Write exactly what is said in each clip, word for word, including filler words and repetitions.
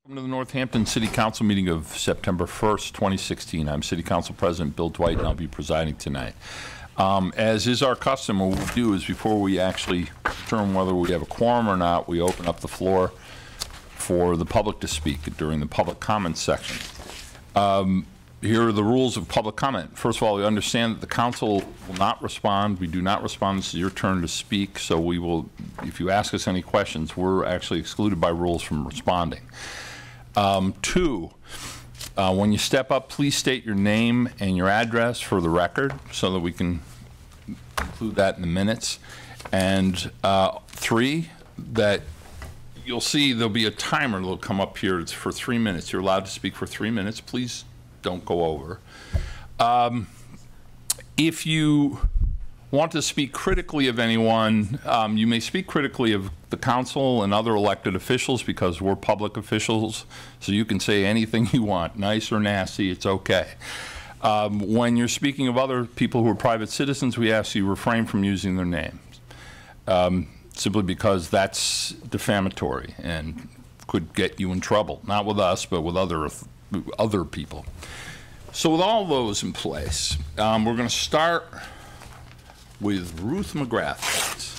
Welcome to the Northampton City Council meeting of September first, twenty sixteen. I'm City Council President Bill Dwight, and I'll be presiding tonight. Um, as is our custom, what we do is before we actually determine whether we have a quorum or not, we open up the floor for the public to speak during the public comment section. Um, here are the rules of public comment. First of all, we understand that the council will not respond. We do not respond. This is your turn to speak, so we will, if you ask us any questions, we're actually excluded by rules from responding. Um, two, uh, when you step up, please state your name and your address for the record so that we can include that in the minutes. And uh, three, that you'll see there'll be a timer that'll come up here. It's for three minutes. You're allowed to speak for three minutes. Please don't go over. Um, if you want to speak critically of anyone, um, you may speak critically of the council and other elected officials because we're public officials, so you can say anything you want, nice or nasty, it's okay. Um, when you're speaking of other people who are private citizens, we ask you refrain from using their names, um, simply because that's defamatory and could get you in trouble, not with us, but with other, other people. So with all those in place, um, we're going to start with Ruth McGrath, please.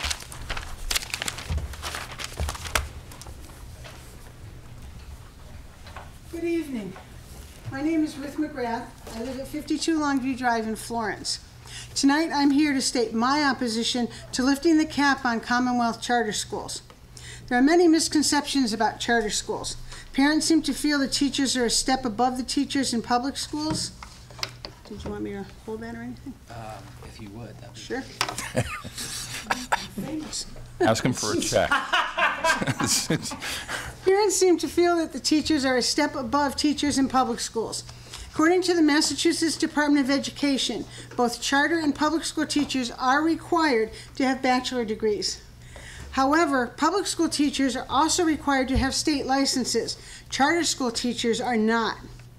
Good evening. My name is Ruth McGrath. I live at fifty-two Longview Drive in Florence. Tonight I'm here to state my opposition to lifting the cap on Commonwealth charter schools. There are many misconceptions about charter schools. Parents seem to feel the teachers are a step above the teachers in public schools. Did you want me to hold that or anything? Um, if you would, that would Sure. Famous. Ask him for a check. Parents seem to feel that the teachers are a step above teachers in public schools. According to the Massachusetts Department of Education, both charter and public school teachers are required to have bachelor degrees. However, public school teachers are also required to have state licenses. Charter school teachers are not.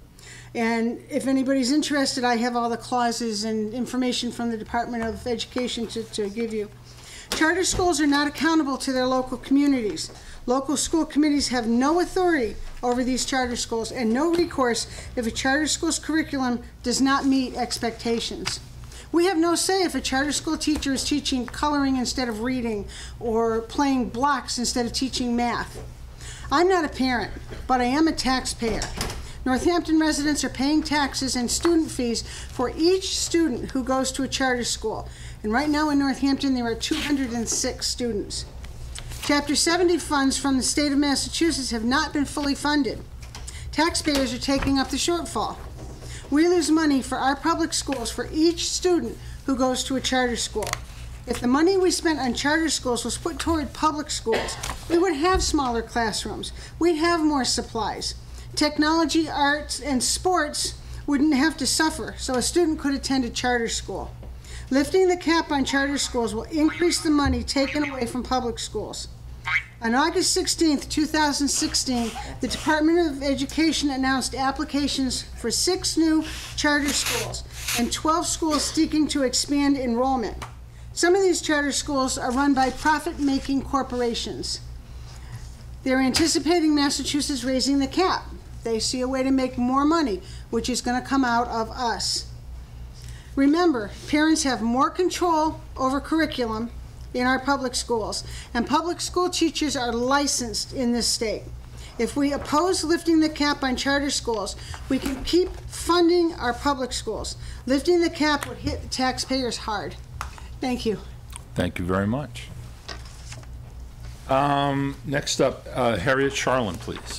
And if anybody's interested, I have all the clauses and information from the Department of Education to, to give you. Charter schools are not accountable to their local communities. Local school committees have no authority over these charter schools and no recourse if a charter school's curriculum does not meet expectations. We have no say if a charter school teacher is teaching coloring instead of reading or playing blocks instead of teaching math. I'm not a parent, but I am a taxpayer. Northampton residents are paying taxes and student fees for each student who goes to a charter school. And right now in Northampton, there are two hundred six students. Chapter seventy funds from the state of Massachusetts have not been fully funded. Taxpayers are taking up the shortfall. We lose money for our public schools for each student who goes to a charter school. If the money we spent on charter schools was put toward public schools, we would have smaller classrooms. We'd have more supplies. Technology, arts, and sports wouldn't have to suffer, so a student could attend a charter school. Lifting the cap on charter schools will increase the money taken away from public schools. On August sixteenth, two thousand sixteen, the Department of Education announced applications for six new charter schools and twelve schools seeking to expand enrollment. Some of these charter schools are run by profit-making corporations. They're anticipating Massachusetts raising the cap. They see a way to make more money, which is going to come out of us. Remember, parents have more control over curriculum in our public schools, and public school teachers are licensed in this state. If we oppose lifting the cap on charter schools, we can keep funding our public schools. Lifting the cap would hit the taxpayers hard. Thank you. Thank you very much. Um, next up, uh, Harriet Charlin, please.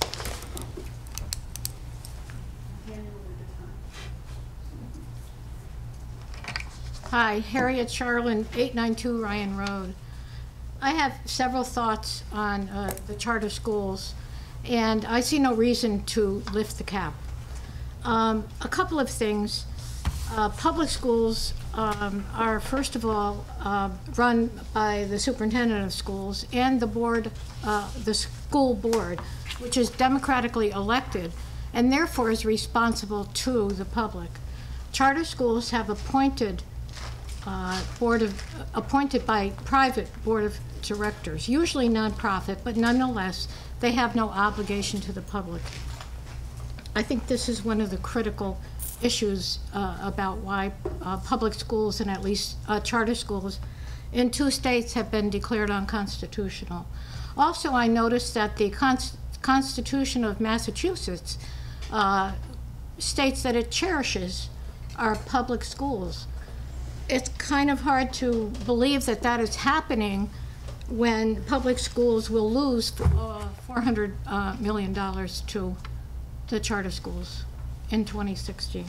Hi, Harriet Charlin, eight ninety-two Ryan Road. I have several thoughts on uh, the charter schools, and I see no reason to lift the cap. Um, a couple of things. Uh, public schools um, are, first of all, uh, run by the superintendent of schools and the board, uh, the school board, which is democratically elected and therefore is responsible to the public. Charter schools have appointed uh, board of, appointed by private board of directors, usually nonprofit, but nonetheless, they have no obligation to the public. I think this is one of the critical issues uh, about why uh, public schools and at least uh, charter schools in two states have been declared unconstitutional. Also, I noticed that the Const Constitution of Massachusetts uh, states that it cherishes our public schools. It's kind of hard to believe that that is happening when public schools will lose uh, four hundred million dollars to the charter schools in twenty sixteen.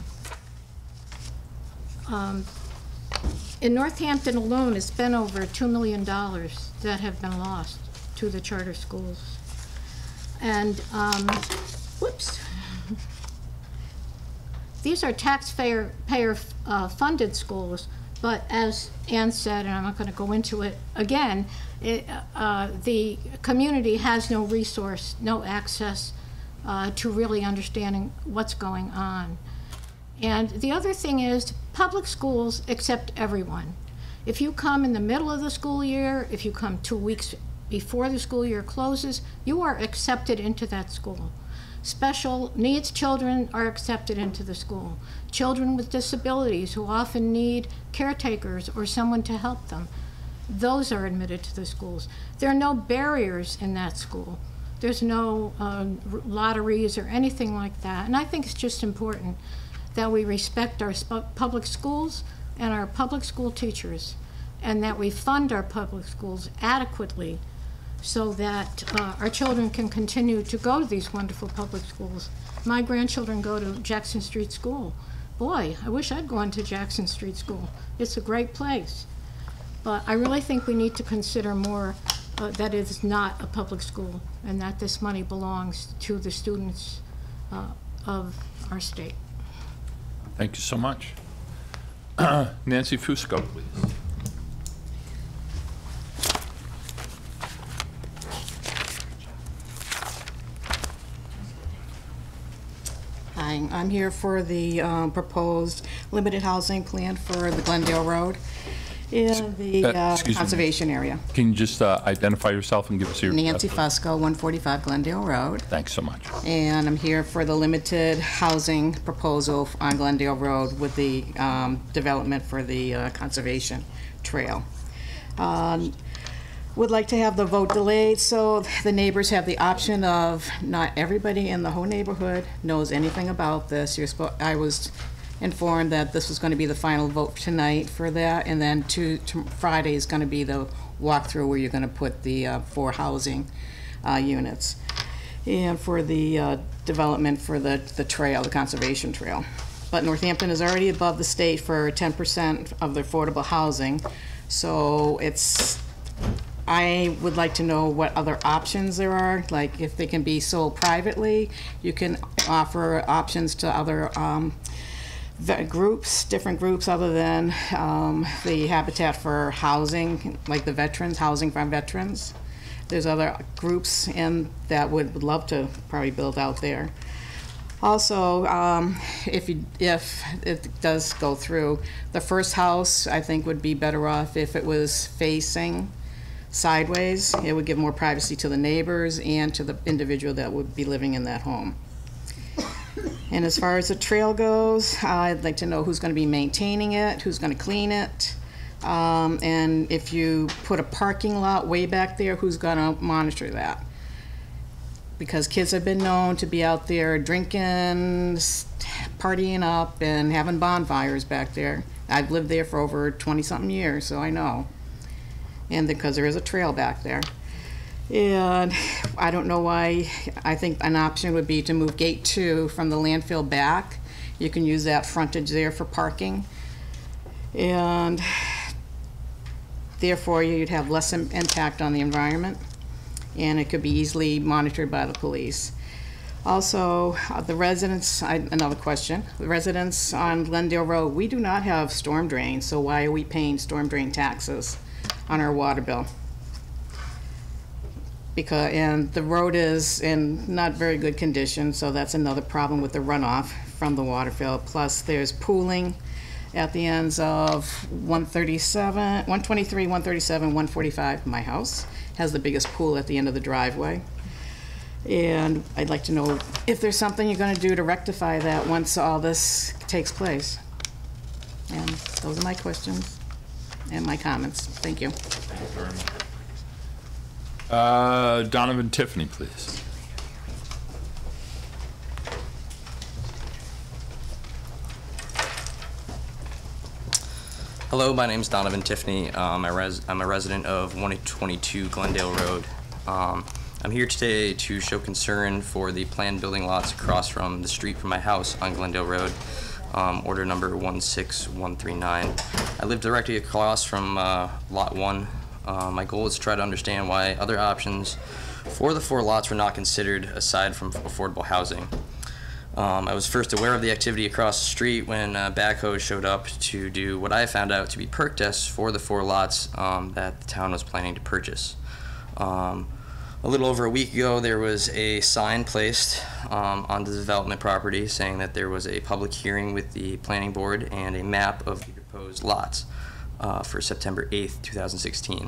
Um, in Northampton alone, it's been over two million dollars that have been lost to the charter schools. And, um, whoops. These are taxpayer payer, uh, funded schools, but as Ann said, and I'm not going to go into it again, it, uh, the community has no resource, no access uh, to really understanding what's going on. And the other thing is, public schools accept everyone. If you come in the middle of the school year, if you come two weeks before the school year closes, you are accepted into that school. Special needs children are accepted into the school. Children with disabilities who often need caretakers or someone to help them, those are admitted to the schools. There are no barriers in that school. There's no uh, lotteries or anything like that. And I think it's just important that we respect our public schools and our public school teachers, and that we fund our public schools adequately so that uh, our children can continue to go to these wonderful public schools. My grandchildren go to Jackson Street School. Boy, I wish I'd gone to Jackson Street School. It's a great place. But I really think we need to consider more uh, that it is not a public school and that this money belongs to the students uh, of our state. Thank you so much. Nancy Fusco, please. Hi, I'm here for the um, proposed limited housing plan for the Glendale Road in the Uh, uh, excuse me. conservation area. Can you just uh, identify yourself and give us your... Nancy Fusco, one forty-five Glendale Road. Thanks so much. And I'm here for the limited housing proposal on Glendale Road with the um, development for the uh, conservation trail. Um, would like to have the vote delayed so the neighbors have the option of, not everybody in the whole neighborhood knows anything about this. You're supposed, I was informed that this was going to be the final vote tonight for that, and then to, to Friday is going to be the walkthrough where you're going to put the uh, four housing uh, units, and for the uh, development for the, the trail, the conservation trail. But Northampton is already above the state for ten percent of the affordable housing, so it's, I would like to know what other options there are, like if they can be sold privately, you can offer options to other um, groups, different groups other than um, the Habitat for Housing, like the veterans, housing for veterans. There's other groups in that would love to probably build out there. Also, um, if, you, if it does go through, the first house I think would be better off if it was facing sideways. It would give more privacy to the neighbors and to the individual that would be living in that home. And as far as the trail goes, I'd like to know who's going to be maintaining it, who's going to clean it, um, and if you put a parking lot way back there, who's going to monitor that? Because kids have been known to be out there drinking, partying up, and having bonfires back there. I've lived there for over twenty-something years, so I know. And because there is a trail back there. And I don't know why, I think an option would be to move gate two from the landfill back. You can use that frontage there for parking. And therefore you'd have less im- impact on the environment, and it could be easily monitored by the police. Also, uh, the residents, I, another question, the residents on Glendale Road, we do not have storm drains, so why are we paying storm drain taxes on our water bill? Because, and the road is in not very good condition, so that's another problem with the runoff from the water fill. Plus there's pooling at the ends of one thirty-seven, one twenty-three, one thirty-seven, one forty-five. My house has the biggest pool at the end of the driveway. And I'd like to know if there's something you're going to do to rectify that once all this takes place. And those are my questions and my comments. Thank you. Uh, Donovan Tiffany, please. Hello, my name is Donovan Tiffany. Um, I res I'm a resident of one twenty-two Glendale Road. Um, I'm here today to show concern for the planned building lots across from the street from my house on Glendale Road, um, order number one six one three nine. I live directly across from uh, Lot one. Uh, my goal is to try to understand why other options for the four lots were not considered aside from affordable housing. Um, I was first aware of the activity across the street when uh, backhoes showed up to do what I found out to be perk tests for the four lots um, that the town was planning to purchase. Um, a little over a week ago, there was a sign placed um, on the development property saying that there was a public hearing with the planning board and a map of the proposed lots uh, for September eighth, two thousand sixteen.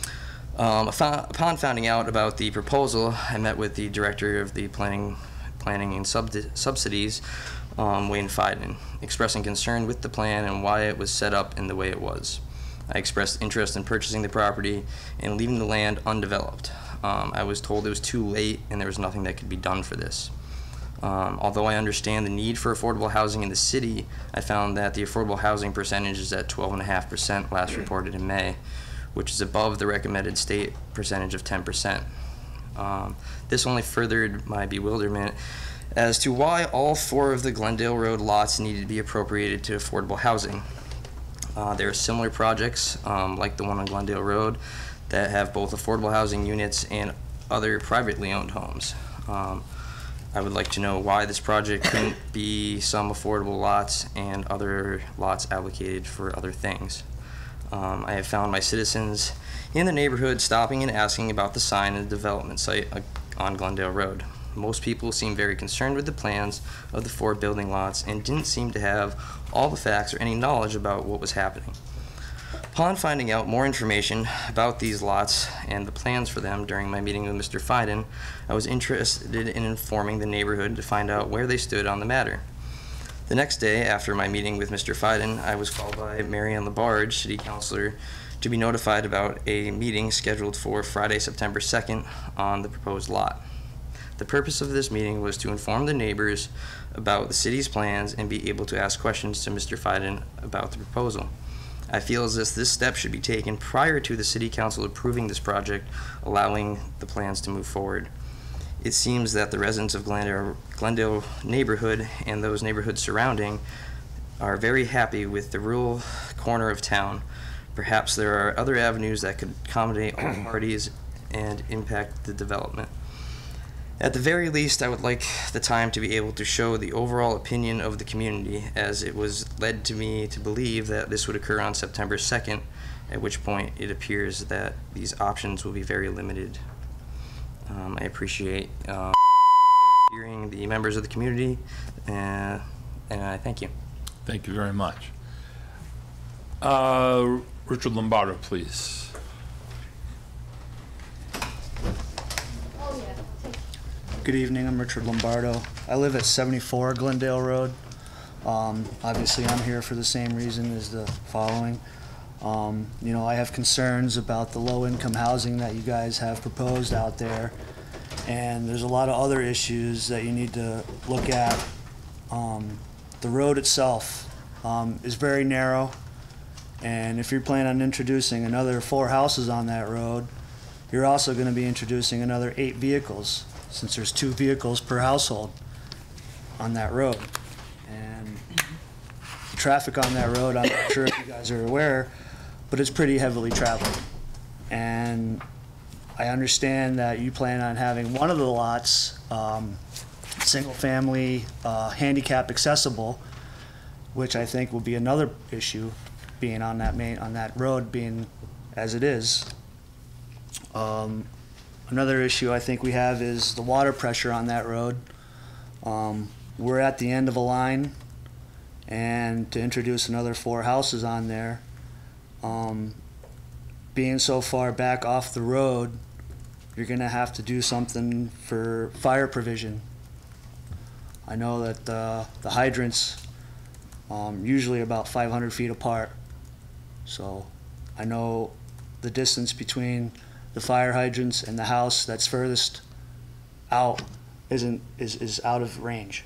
Um, upon finding out about the proposal, I met with the director of the planning Planning and sub Subsidies, um, Wayne Fiden, expressing concern with the plan and why it was set up in the way it was. I expressed interest in purchasing the property and leaving the land undeveloped. Um, I was told it was too late and there was nothing that could be done for this. Um, although I understand the need for affordable housing in the city, I found that the affordable housing percentage is at twelve point five percent last reported in May, which is above the recommended state percentage of ten percent. Um, this only furthered my bewilderment as to why all four of the Glendale Road lots needed to be appropriated to affordable housing. Uh, there are similar projects, um, like the one on Glendale Road, that have both affordable housing units and other privately owned homes. Um, I would like to know why this project couldn't be some affordable lots and other lots allocated for other things. Um, I have found my citizens in the neighborhood stopping and asking about the sign and the development site on Glendale Road. Most people seem very concerned with the plans of the four building lots and didn't seem to have all the facts or any knowledge about what was happening. Upon finding out more information about these lots and the plans for them during my meeting with Mister Fiden, I was interested in informing the neighborhood to find out where they stood on the matter. The next day, after my meeting with Mister Fiden, I was called by Marianne Labarge, City Councilor, to be notified about a meeting scheduled for Friday, September second on the proposed lot. The purpose of this meeting was to inform the neighbors about the city's plans and be able to ask questions to Mister Fiden about the proposal. I feel as if this step should be taken prior to the City Council approving this project, allowing the plans to move forward. It seems that the residents of Glendale, Glendale neighborhood and those neighborhoods surrounding are very happy with the rural corner of town. Perhaps there are other avenues that could accommodate all parties and impact the development. At the very least, I would like the time to be able to show the overall opinion of the community, as it was led to me to believe that this would occur on September second, at which point it appears that these options will be very limited. Um, I appreciate um, hearing the members of the community, uh, and I thank you. Thank you very much. Uh, Richard Lombardo, please. Good evening, I'm Richard Lombardo. I live at seventy-four Glendale Road. Um, obviously, I'm here for the same reason as the following. Um, you know, I have concerns about the low-income housing that you guys have proposed out there, and there's a lot of other issues that you need to look at. Um, the road itself um, is very narrow, and if you're planning on introducing another four houses on that road, you're also going to be introducing another eight vehicles, since there's two vehicles per household on that road. And the traffic on that road, I'm not sure if you guys are aware, but it's pretty heavily traveled. And I understand that you plan on having one of the lots um, single family, uh, handicap accessible, which I think will be another issue, being on that main, on that road being as it is. Um, Another issue I think we have is the water pressure on that road. Um, we're at the end of a line, and to introduce another four houses on there. Um, being so far back off the road, you're gonna have to do something for fire provision. I know that uh, the hydrants um, usually about five hundred feet apart. So I know the distance between the fire hydrants and the house that's furthest out isn't is, is out of range.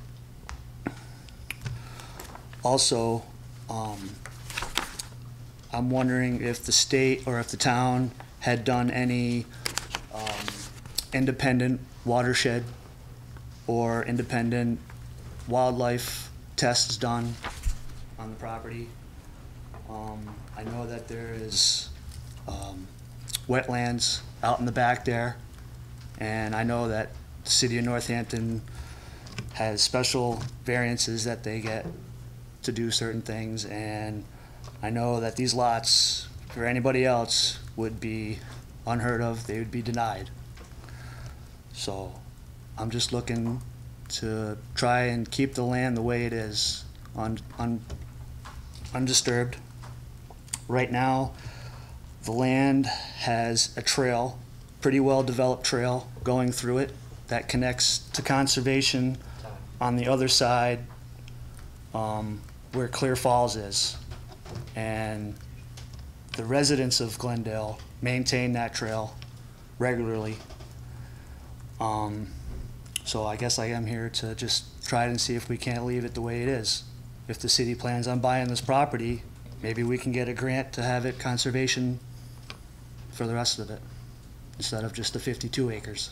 Also, um, I'm wondering if the state or if the town had done any um, independent watershed or independent wildlife tests done on the property. Um, I know that there is um, wetlands out in the back there, and I know that the city of Northampton has special variances that they get to do certain things, and I know that these lots, for anybody else, would be unheard of. They would be denied. So I'm just looking to try and keep the land the way it is, un, un, undisturbed. Right now, the land has a trail, pretty well developed trail going through it that connects to conservation on the other side, um, where Clear Falls is. And the residents of Glendale maintain that trail regularly. Um, so I guess I am here to just try and see if we can't leave it the way it is. If the city plans on buying this property, maybe we can get a grant to have it conservation for the rest of it, instead of just the fifty-two acres.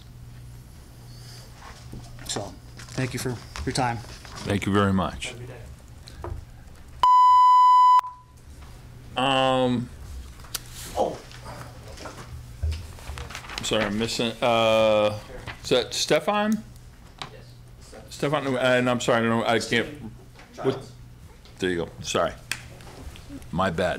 So, thank you for your time. Thank you very much. Um, Oh. I'm sorry, I'm missing, uh, is that Stefan? Yes. Stefan, and I'm sorry, I don't know, I can't, what, there you go, sorry. My bad.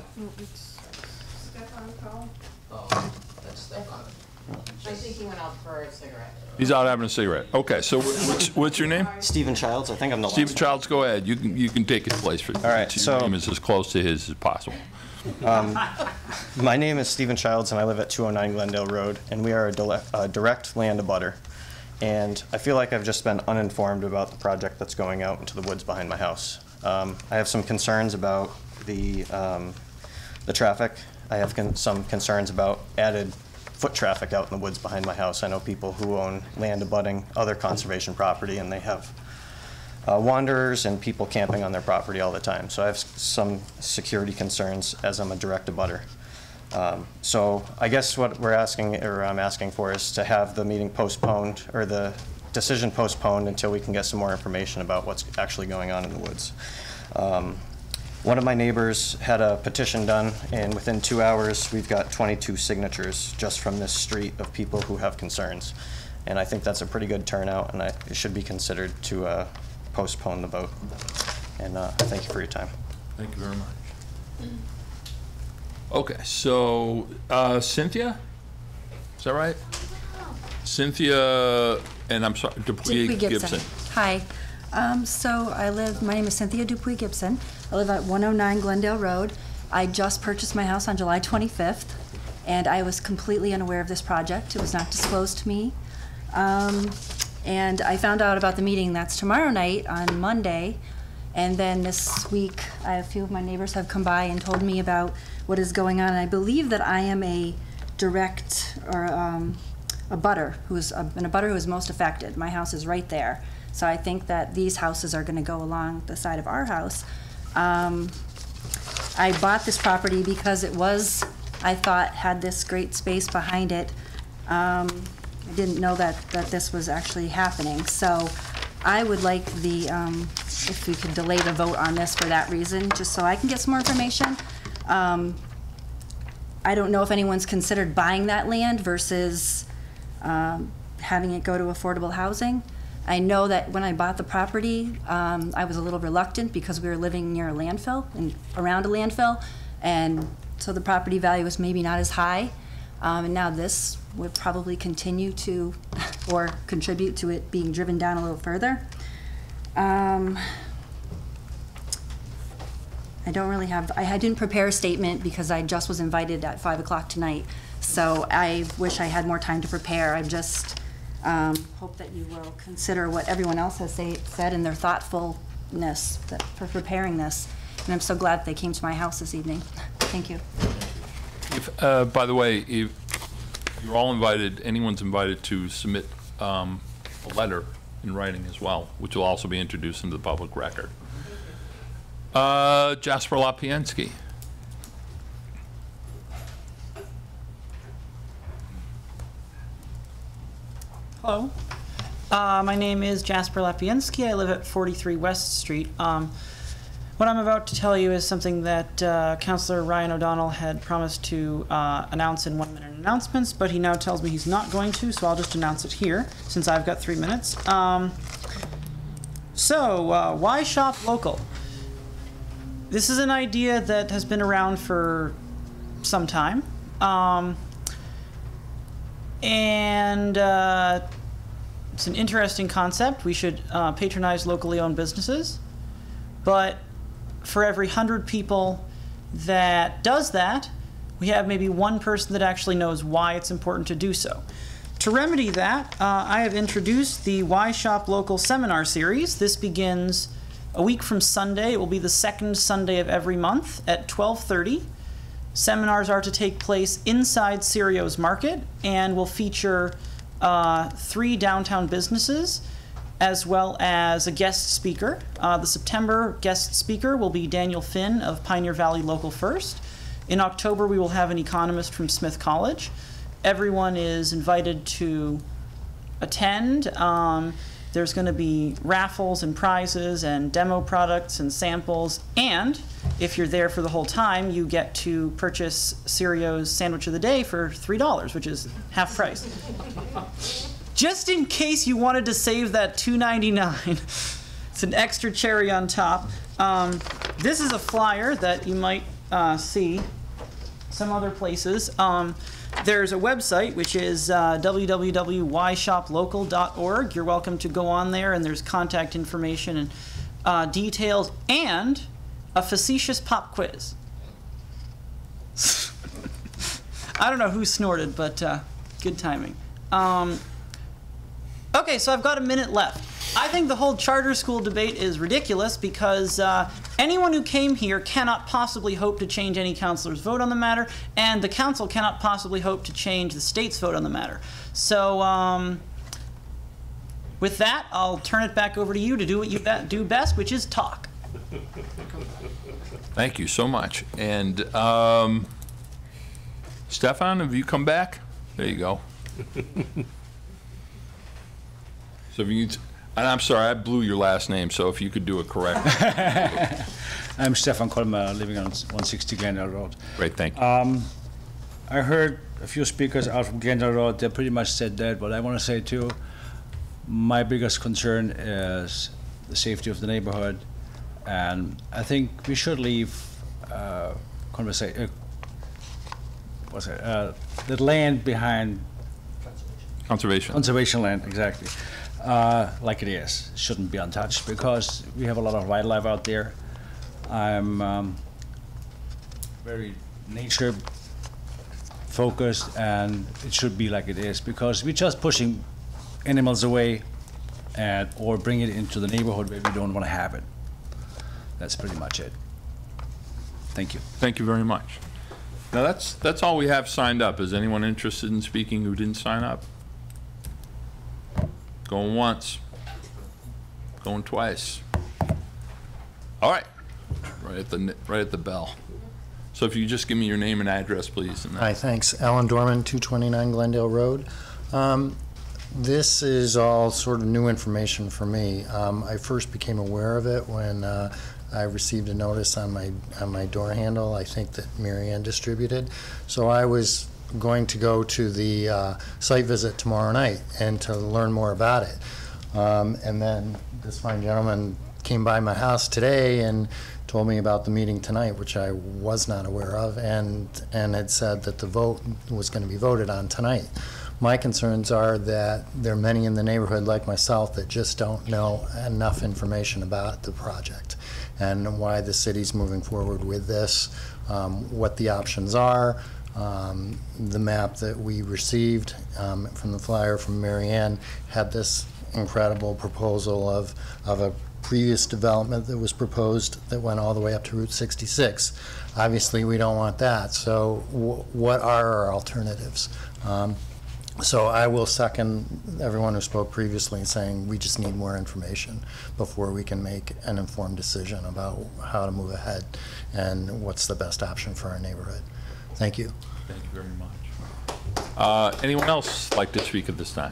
I think he went out for a cigarette. He's out having a cigarette. Okay, so what's, what's your name? Stephen Childs, I think I'm the Stephen last Childs, go ahead. You can, you can take his place. For, All right, your so- name is as close to his as possible. one. My name is Stephen Childs, and I live at two oh nine Glendale Road, and we are a, dile- a direct land abutter. And I feel like I've just been uninformed about the project that's going out into the woods behind my house. Um, I have some concerns about the, um, the traffic. I have con- some concerns about added foot traffic out in the woods behind my house. I know people who own land abutting other conservation property, and they have uh, wanderers and people camping on their property all the time. So I have s- some security concerns as I'm a direct abutter. Um, so I guess what we're asking, or I'm asking for, is to have the meeting postponed, or the decision postponed until we can get some more information about what's actually going on in the woods. Um, One of my neighbors had a petition done, and within two hours, we've got twenty-two signatures just from this street of people who have concerns. And I think that's a pretty good turnout, and I, it should be considered to uh, postpone the vote. And uh, thank you for your time. Thank you very much. Okay, so uh, Cynthia? Is that right? Cynthia, and I'm sorry, Dupuy Dupuy Gibson. Gibson. Hi. Um, so I live, my name is Cynthia Dupuy Gibson. I live at one oh nine Glendale Road. I just purchased my house on July twenty-fifth, and I was completely unaware of this project. It was not disclosed to me. Um, and I found out about the meeting that's tomorrow night on Monday. And then this week, I, a few of my neighbors have come by and told me about what is going on. And I believe that I am a direct, or um, a butter, who's a, an abutter who is most affected. My house is right there. So I think that these houses are gonna go along the side of our house. Um, I bought this property because it was, I thought, had this great space behind it. Um, I didn't know that, that this was actually happening. So I would like the, um, if we could delay the vote on this for that reason, just so I can get some more information. Um, I don't know if anyone's considered buying that land versus um, having it go to affordable housing. I know that when I bought the property, um, I was a little reluctant because we were living near a landfill and around a landfill, and so the property value was maybe not as high. Um, and now this would probably continue to, or contribute to it being driven down a little further. Um, I don't really have, I, I didn't prepare a statement because I just was invited at five o'clock tonight. So I wish I had more time to prepare. I just um, hope that you will consider what everyone else has say, said and their thoughtfulness that, for preparing this. And I'm so glad they came to my house this evening. Thank you. If, uh, by the way, if you're all invited, anyone's invited to submit um, a letter in writing as well, which will also be introduced into the public record. Uh, Jasper Lapiensky. Hello. Uh, my name is Jasper Lapiensky. I live at forty-three West Street. Um, what I'm about to tell you is something that uh, Councillor Ryan O'Donnell had promised to uh, announce in one-minute announcements, but he now tells me he's not going to, so I'll just announce it here, since I've got three minutes. Um, so, uh, why shop local? This is an idea that has been around for some time. Um, and uh, it's an interesting concept. We should uh, patronize locally owned businesses. But for every hundred people that does that, we have maybe one person that actually knows why it's important to do so. To remedy that, uh, I have introduced the Why Shop Local seminar series. This begins a week from Sunday. It will be the second Sunday of every month at twelve thirty. Seminars are to take place inside Cerio's Market and will feature uh, three downtown businesses as well as a guest speaker. Uh, the September guest speaker will be Daniel Finn of Pioneer Valley Local First. In October, we will have an economist from Smith College. Everyone is invited to attend. Um, There's going to be raffles and prizes and demo products and samples. And if you're there for the whole time, you get to purchase Cerio's Sandwich of the Day for three dollars, which is half price. Just in case you wanted to save that two ninety-nine, it's an extra cherry on top. Um, this is a flyer that you might uh, see some other places. Um, There's a website, which is uh, w w w dot why shop local dot org. You're welcome to go on there, and there's contact information and uh, details, and a facetious pop quiz. I don't know who snorted, but uh, good timing. Um, okay, so I've got a minute left. I think the whole charter school debate is ridiculous because uh, anyone who came here cannot possibly hope to change any councilor's vote on the matter, and the council cannot possibly hope to change the state's vote on the matter. So um, with that, I'll turn it back over to you to do what you do best, which is talk. Thank you so much. And um, Stefan, have you come back? There you go. So if you, and I'm sorry, I blew your last name, so if you could do it correctly. I'm Stefan Kolmer, living on one sixty Glendale Road. Great, thank you. Um, I heard a few speakers out from Glendale Road. They pretty much said that, but I want to say too, my biggest concern is the safety of the neighborhood, and I think we should leave uh, conversation. Uh, what's it? Uh, the land behind. Conservation. Conservation land, exactly. Uh, like it is, shouldn't be untouched because we have a lot of wildlife out there. I'm um, very nature focused, and it should be like it is because we're just pushing animals away and or bring it into the neighborhood where we don't want to have it. That's pretty much it. Thank you. Thank you very much. Now that's that's all we have signed up. Is anyone interested in speaking who didn't sign up? Going once, going twice. All right, right at the right at the bell. So if you just give me your name and address, please. And Hi, thanks. Alan Dorman, two twenty-nine Glendale Road. Um, this is all sort of new information for me. Um, I first became aware of it when uh, I received a notice on my on my door handle. I think that Marianne distributed. So I was going to go to the uh, site visit tomorrow night and to learn more about it. Um, and then this fine gentleman came by my house today and told me about the meeting tonight, which I was not aware of, and and had said that the vote was going to be voted on tonight. My concerns are that there are many in the neighborhood like myself that just don't know enough information about the project. and why the city's moving forward with this, um, what the options are. Um, the map that we received um, from the flyer from Mary Ann had this incredible proposal of, of a previous development that was proposed that went all the way up to Route sixty-six. Obviously, we don't want that. So w what are our alternatives? Um, so I will second everyone who spoke previously saying we just need more information before we can make an informed decision about how to move ahead and what's the best option for our neighborhood. Thank you. Thank you very much. Uh, anyone else like to speak at this time?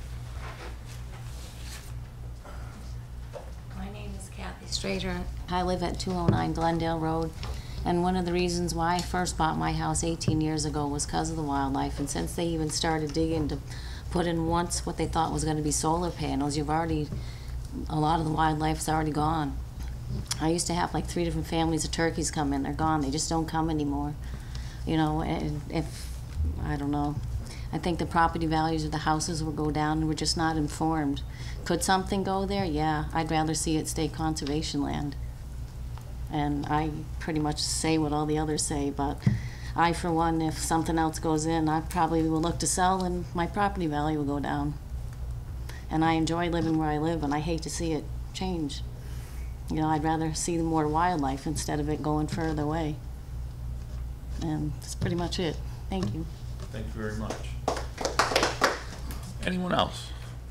My name is Kathy Strader. I live at two oh nine Glendale Road. And one of the reasons why I first bought my house eighteen years ago was because of the wildlife. And since they even started digging to put in once what they thought was going to be solar panels, you've already, a lot of the wildlife's already gone. I used to have like three different families of turkeys come in. They're gone. They just don't come anymore. You know, and if, I don't know, I think the property values of the houses will go down and we're just not informed. Could something go there? Yeah, I'd rather see it stay conservation land. And I pretty much say what all the others say, but I, for one, if something else goes in, I probably will look to sell and my property value will go down. And I enjoy living where I live and I hate to see it change. You know, I'd rather see more wildlife instead of it going further away. And that's pretty much it. Thank you. Thank you very much. Anyone else?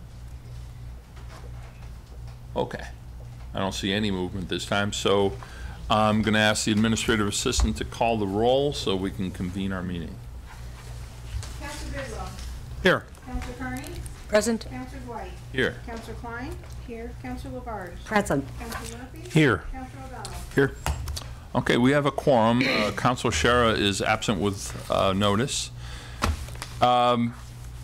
Okay. I don't see any movement this time, so I'm going to ask the administrative assistant to call the roll so we can convene our meeting. Councilor Bidwell. Here. Councilor Carney. Present. Councilor Dwight. Here. Councilor Klein. Here. Councilor Labarge. Present. Councilor Murphy. Here. Councilor O'Donnell. Here. Okay, we have a quorum. Uh, Councilor Shara is absent with uh, notice. Um,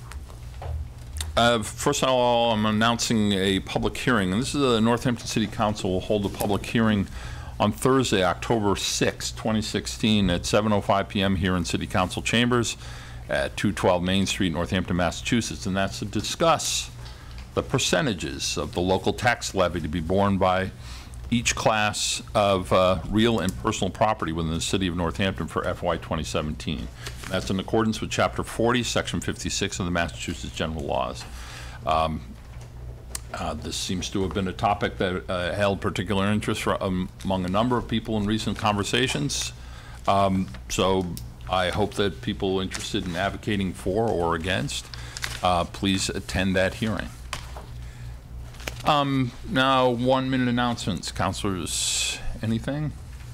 uh, first of all, I'm announcing a public hearing, and this is the Northampton City Council will hold a public hearing on Thursday, October sixth, twenty sixteen, at seven oh five p m here in City Council Chambers at two twelve Main Street, Northampton, Massachusetts, and that's to discuss the percentages of the local tax levy to be borne by each class of uh, real and personal property within the city of Northampton for F Y twenty seventeen. That's in accordance with Chapter forty, Section fifty-six of the Massachusetts General Laws. Um, uh, this seems to have been a topic that uh, held particular interest for, um, among a number of people in recent conversations. Um, so I hope that people interested in advocating for or against, uh, please attend that hearing. Um, now, one minute announcements. Councilors, anything?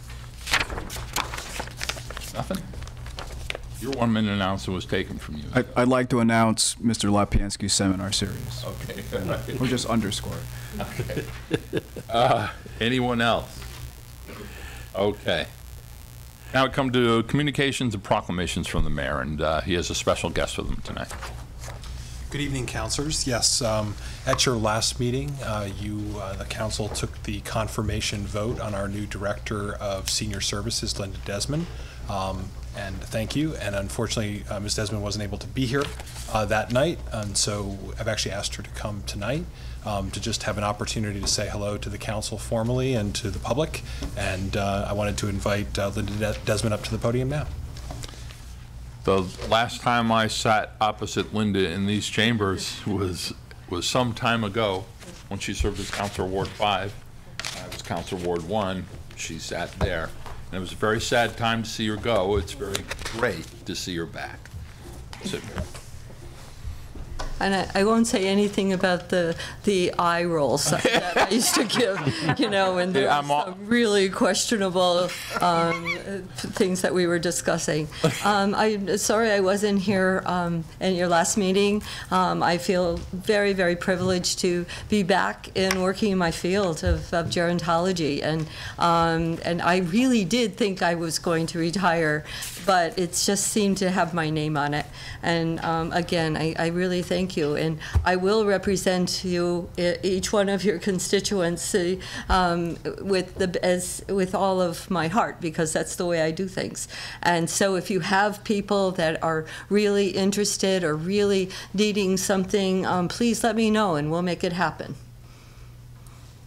Nothing? Your one minute announcement was taken from you. I, I'd like to announce Mister Lapiansky's seminar series. Okay. Or just underscore it. Okay. Uh, anyone else? Okay. Now we come to communications and proclamations from the mayor, and uh, he has a special guest with him tonight. Good evening, councilors. Yes, um, at your last meeting, uh, you, uh, the council, took the confirmation vote on our new Director of Senior Services, Linda Desmond. Um, and thank you. And unfortunately, uh, Miz Desmond wasn't able to be here uh, that night, and so I've actually asked her to come tonight um, to just have an opportunity to say hello to the council formally and to the public. And uh, I wanted to invite uh, Linda De Desmond up to the podium now. The last time I sat opposite Linda in these chambers was was some time ago when she served as Councilor Ward five. I was Councilor Ward one. She sat there. And it was a very sad time to see her go. It's very great to see her back. Sit here. And I, I won't say anything about the the eye rolls that I used to give, you know, when there Yeah, were some really questionable um, things that we were discussing. Um, I'm sorry I wasn't here um, in your last meeting. Um, I feel very, very privileged to be back in working in my field of, of gerontology, and um, and I really did think I was going to retire, but it just seemed to have my name on it. And um, again, I, I really thank you, and I will represent you, each one of your constituents, um, with the as with all of my heart, because that's the way I do things. And so, if you have people that are really interested or really needing something, um, please let me know, and we'll make it happen.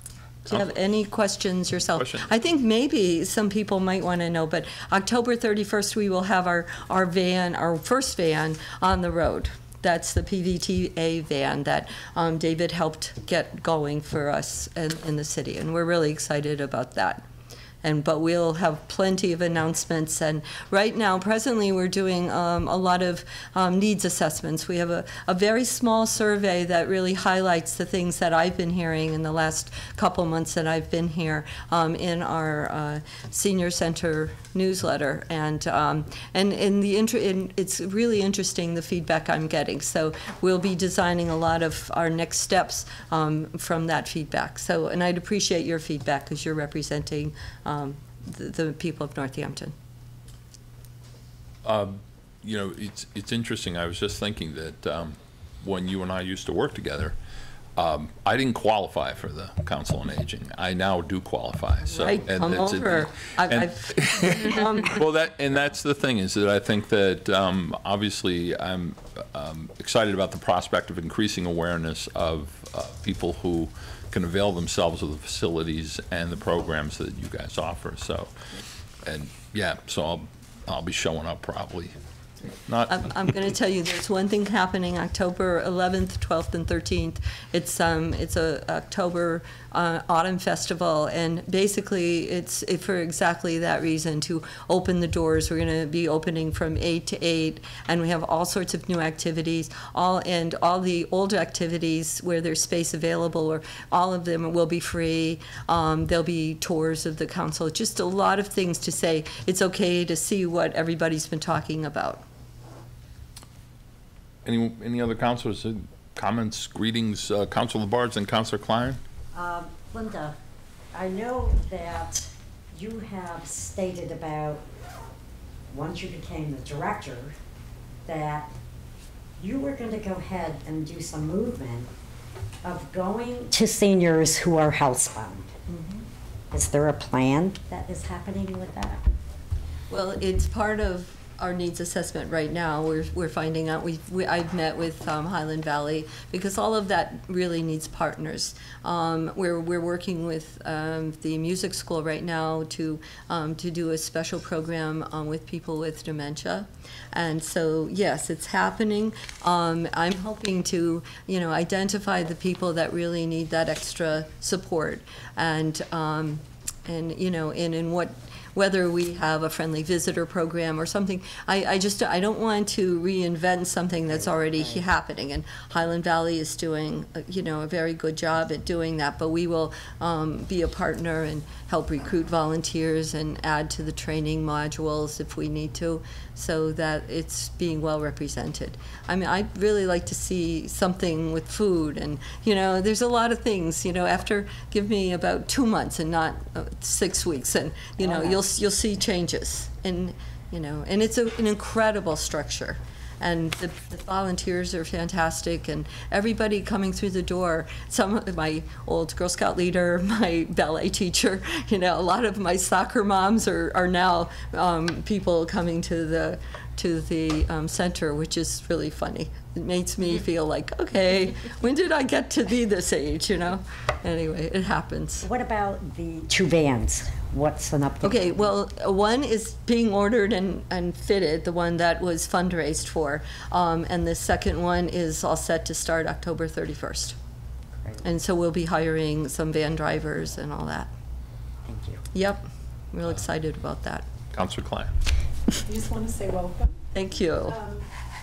Do you have any questions yourself? Question. I think maybe some people might want to know, but October thirty-first, we will have our, our van, our first van on the road. That's the P V T A van that um, David helped get going for us in, in the city, and we're really excited about that. And, but we'll have plenty of announcements. And right now, presently, we're doing um, a lot of um, needs assessments. We have a, a very small survey that really highlights the things that I've been hearing in the last couple months that I've been here um, in our uh, senior center newsletter. And um, and in the inter in, it's really interesting, the feedback I'm getting. So we'll be designing a lot of our next steps um, from that feedback. So, and I'd appreciate your feedback because you're representing Um, the, the people of Northampton. Um, you know, it's it's interesting. I was just thinking that um, when you and I used to work together, um, I didn't qualify for the Council on Aging. I now do qualify. So, right, and come it's over. A, I've, and, I've, um, well, that and that's the thing is that I think that um, obviously I'm um, excited about the prospect of increasing awareness of uh, people who can avail themselves of the facilities and the programs that you guys offer. So, and yeah, so I'll I'll be showing up probably. Not. I'm, I'm going to tell you, there's one thing happening October eleventh, twelfth, and thirteenth. It's um it's a October uh, Autumn Festival, and basically it's it, for exactly that reason, to open the doors. We're going to be opening from eight to eight, and we have all sorts of new activities. All and all the old activities where there's space available, or all of them will be free. Um, there'll be tours of the council. Just a lot of things to say. It's okay to see what everybody's been talking about. Any any other councilors, uh, comments, greetings, uh, Councilor Labarge and Councilor Klein? Um, Linda, I know that you have stated about, once you became the director, that you were going to go ahead and do some movement of going to seniors who are housebound. Mm-hmm. Is there a plan that is happening with that? Well, it's part of our needs assessment right now. We're, we're finding out, we've, we, I've met with um, Highland Valley, because all of that really needs partners. Um, we're, we're working with um, the music school right now to, um, to do a special program um, with people with dementia. And so, yes, it's happening. Um, I'm hoping to, you know, identify the people that really need that extra support. And, um, and you know, and in what, whether we have a friendly visitor program or something. I, I just, I don't want to reinvent something that's already happening, and Highland Valley is doing, you know, a very good job at doing that, but we will um, be a partner and help recruit volunteers and add to the training modules if we need to, so that it's being well represented. I mean, I'd really like to see something with food, and, you know, there's a lot of things, you know, after, give me about two months and not uh, six weeks, and, you know, you'll you'll see changes, and you know, and it's a, an incredible structure, and the, the volunteers are fantastic, and everybody coming through the door. Some of my old Girl Scout leader, my ballet teacher, you know, a lot of my soccer moms are are now um, people coming to the to the um, center, which is really funny. It makes me feel like, okay, when did I get to be this age, you know? Anyway, it happens. What about the two vans? What's an update? Okay, well, one is being ordered and, and fitted, the one that was fundraised for, um, and the second one is all set to start October thirty-first. Great. And so we'll be hiring some van drivers and all that. Thank you. Yep, real excited about that. Councilor Klein. I just want to say welcome. Thank you. Um,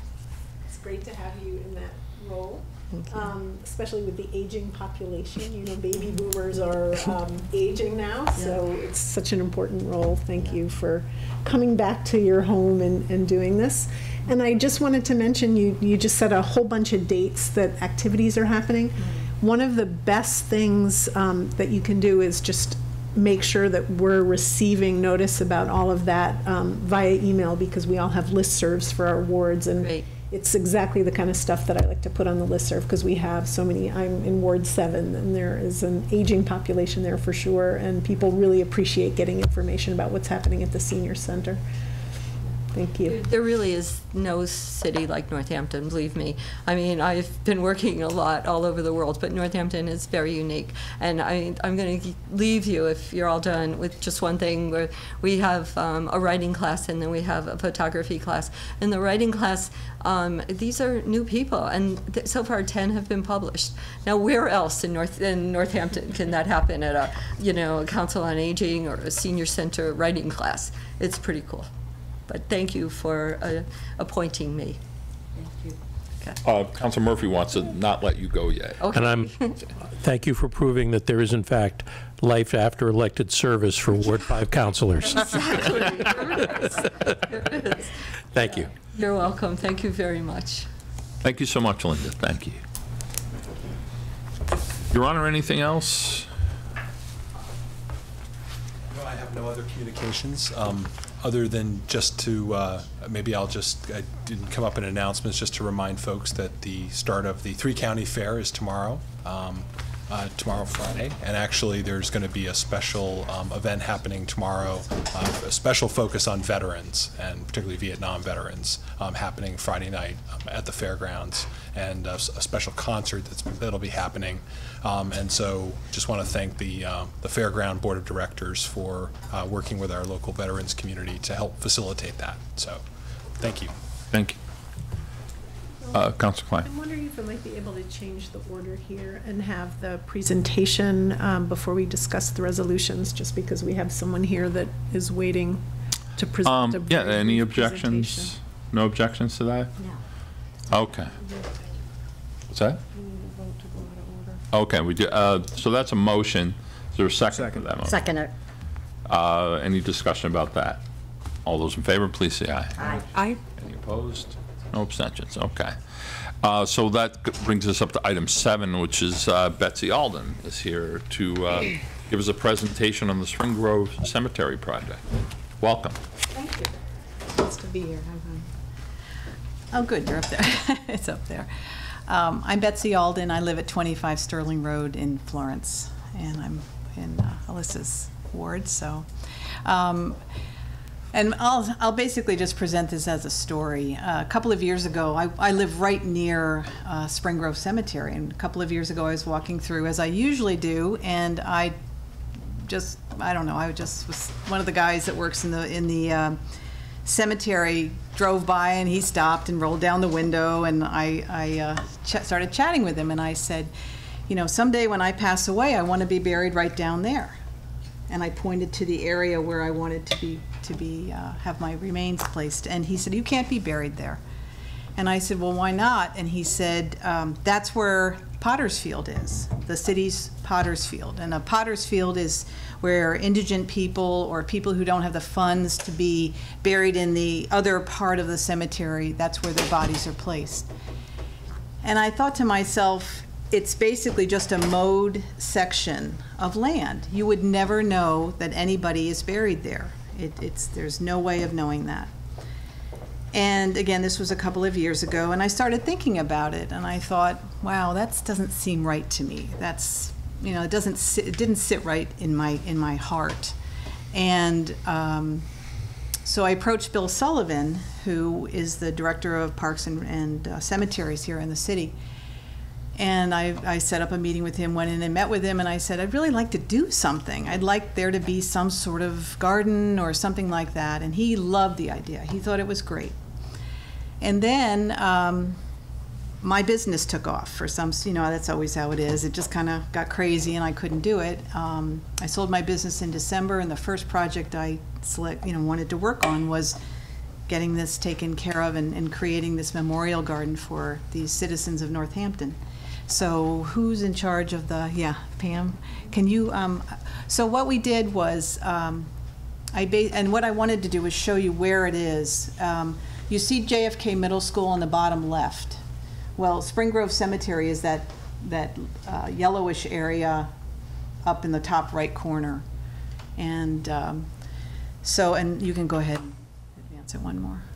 it's great to have you in that role, um, especially with the aging population. You know, baby boomers are um, aging now, so yeah. It's such an important role. Thank you for coming back to your home and, and doing this. And I just wanted to mention, you, you just said a whole bunch of dates that activities are happening. Mm-hmm. One of the best things um, that you can do is just make sure that we're receiving notice about all of that um, via email, because we all have listservs for our wards, and Great. It's exactly the kind of stuff that I like to put on the listserv, because we have so many. I'm in Ward seven, and there is an aging population there for sure, and people really appreciate getting information about what's happening at the senior center. Thank you. There really is no city like Northampton, believe me. I mean, I've been working a lot all over the world, but Northampton is very unique. And I, I'm going to leave you, if you're all done, with just one thing. Where we have um, a writing class, and then we have a photography class. In the writing class, um, these are new people, and th so far ten have been published. Now, where else in North in Northampton can that happen at a, you know, a Council on Aging or a senior center writing class? It's pretty cool. But thank you for uh, appointing me. Thank you. Uh, Council Murphy wants to not let you go yet. Okay. And I'm, thank you for proving that there is, in fact, life after elected service for Ward five councilors. Exactly. There is. There is. Thank you. You're welcome. Thank you very much. Thank you so much, Linda. Thank you. Your Honor, anything else? No, I have no other communications. Um, Other than just to, uh, maybe I'll just, I didn't come up in announcements, just to remind folks that the start of the Three County Fair is tomorrow, um, uh, tomorrow Friday. And actually there's going to be a special um, event happening tomorrow, uh, a special focus on veterans, and particularly Vietnam veterans, um, happening Friday night um, at the fairgrounds, and uh, a special concert that's, that'll be happening. Um, and so just want to thank the, uh, the Fairground Board of Directors for uh, working with our local veterans community to help facilitate that. So thank you. Thank you. Uh, Councilor Klein. I'm wondering if I might be able to change the order here and have the presentation um, before we discuss the resolutions, just because we have someone here that is waiting to present Um, a yeah, brief any presentation. objections? No objections to that? No. Okay. What's that? Okay, we do, uh, so that's a motion. Is there a second, second. for that motion? Second it. Uh, any discussion about that? All those in favor, please say aye. Aye. Aye. Any opposed? No abstentions, okay. Uh, so that g- brings us up to item seven, which is uh, Betsy Alden is here to uh, give us a presentation on the Spring Grove Cemetery project. Welcome. Thank you. Nice to be here. Oh, good, you're up there. It's up there. Um, I'm Betsy Alden. I live at twenty-five Sterling Road in Florence, and I'm in uh, Alyssa's ward. So, um, and I'll I'll basically just present this as a story. Uh, a couple of years ago, I, I live right near uh, Spring Grove Cemetery, and a couple of years ago, I was walking through as I usually do, and I just I don't know I just was one of the guys that works in the in the um, cemetery drove by, and he stopped and rolled down the window, and I, I uh, ch started chatting with him, and I said, you know, someday when I pass away, I want to be buried right down there. And I pointed to the area where I wanted to be to be uh, have my remains placed, and he said, you can't be buried there. And I said, well, why not? And he said, um, that's where Potter's Field is, the city's Potter's Field. And a Potter's Field is where indigent people or people who don't have the funds to be buried in the other part of the cemetery, that's where their bodies are placed. And I thought to myself, it's basically just a mowed section of land. You would never know that anybody is buried there. It, it's, there's no way of knowing that. And again, this was a couple of years ago, and I started thinking about it, and I thought, wow, that doesn't seem right to me. That's, you know, it doesn't sit, it didn't sit right in my in my heart. And um, so I approached Bill Sullivan, who is the director of Parks and, and uh, Cemeteries here in the city. And I, I set up a meeting with him, went in and met with him, and I said, I'd really like to do something. I'd like there to be some sort of garden or something like that. And he loved the idea. He thought it was great. And then um, my business took off for some, you know, that's always how it is. It just kind of got crazy and I couldn't do it. Um, I sold my business in December, and the first project I select, you know, wanted to work on was getting this taken care of and, and creating this memorial garden for these citizens of Northampton. So who's in charge of the, yeah, Pam, can you, um, so what we did was, um, I ba and what I wanted to do was show you where it is. Um, you see J F K Middle School on the bottom left. Well, Spring Grove Cemetery is that, that uh, yellowish area up in the top right corner. And um, so, and you can go ahead and advance it one more.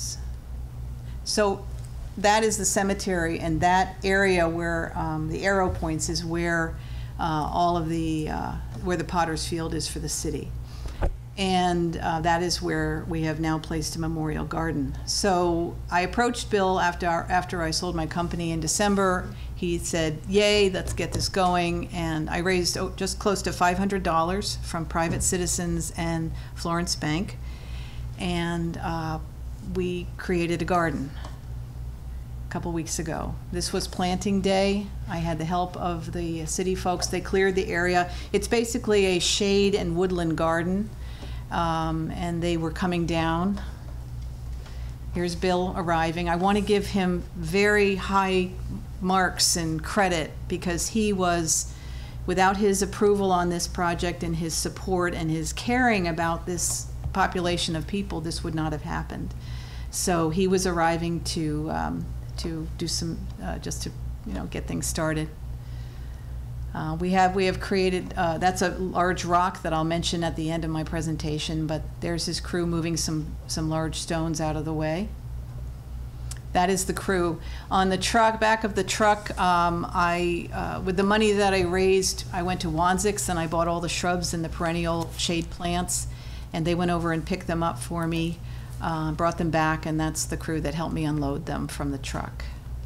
So that is the cemetery, and that area where um, the arrow points is where uh, all of the, uh, where the Potter's Field is for the city. And uh, that is where we have now placed a memorial garden. So I approached Bill after, after I sold my company in December. He said, yay, let's get this going. And I raised oh, just close to five hundred dollars from private citizens and Florence Bank. And uh, we created a garden a couple weeks ago. This was planting day. I had the help of the city folks. They cleared the area. It's basically a shade and woodland garden. Um, and they were coming down. Here's Bill arriving. I want to give him very high marks and credit because he was, without his approval on this project and his support and his caring about this population of people, this would not have happened. So he was arriving to um, to do some, uh, just to you know get things started. Uh, we have we have created, uh, that's a large rock that I'll mention at the end of my presentation, but there's his crew moving some, some large stones out of the way. That is the crew. On the truck, back of the truck, um, I, uh, with the money that I raised, I went to Wanzix and I bought all the shrubs and the perennial shade plants, and they went over and picked them up for me, uh, brought them back, and that's the crew that helped me unload them from the truck.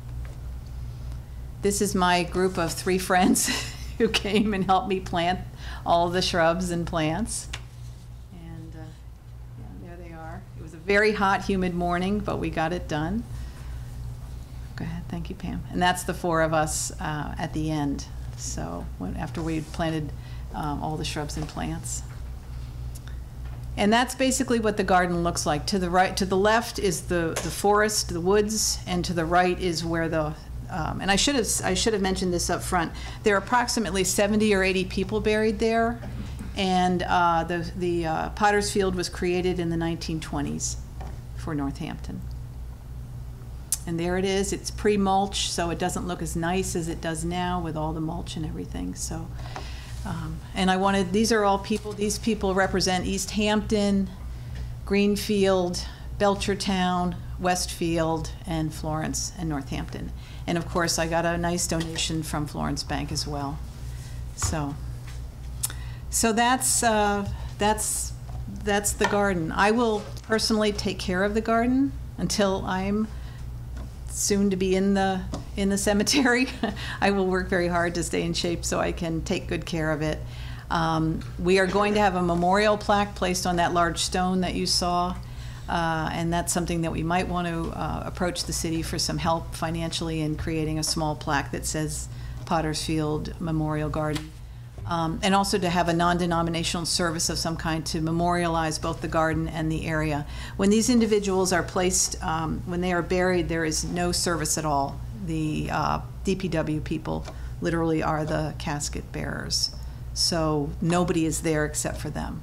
This is my group of three friends who came and helped me plant all the shrubs and plants. And uh, yeah, there they are. It was a very hot, humid morning, but we got it done. Go ahead, thank you, Pam. And that's the four of us uh, at the end. So when, after we planted um, all the shrubs and plants. And that's basically what the garden looks like. To the right, to the left is the, the forest, the woods, and to the right is where the Um, and I should have I should have mentioned this up front. There are approximately seventy or eighty people buried there, and uh, the the uh, Potter's Field was created in the nineteen twenties for Northampton. And there it is. It's pre-mulch, so it doesn't look as nice as it does now with all the mulch and everything. So, um, and I wanted, these are all people. These people represent East Hampton, Greenfield, Belchertown, Westfield, and Florence and Northampton. And of course, I got a nice donation from Florence Bank as well. So, so that's uh, that's that's the garden. I will personally take care of the garden until I'm soon to be in the in the cemetery. I will work very hard to stay in shape so I can take good care of it. Um, we are going to have a memorial plaque placed on that large stone that you saw. Uh, and that's something that we might want to uh, approach the city for some help financially in creating a small plaque that says Potter's Field Memorial Garden. Um, and also to have a non-denominational service of some kind to memorialize both the garden and the area. When these individuals are placed, um, when they are buried, there is no service at all. The uh, D P W people literally are the casket bearers. So nobody is there except for them.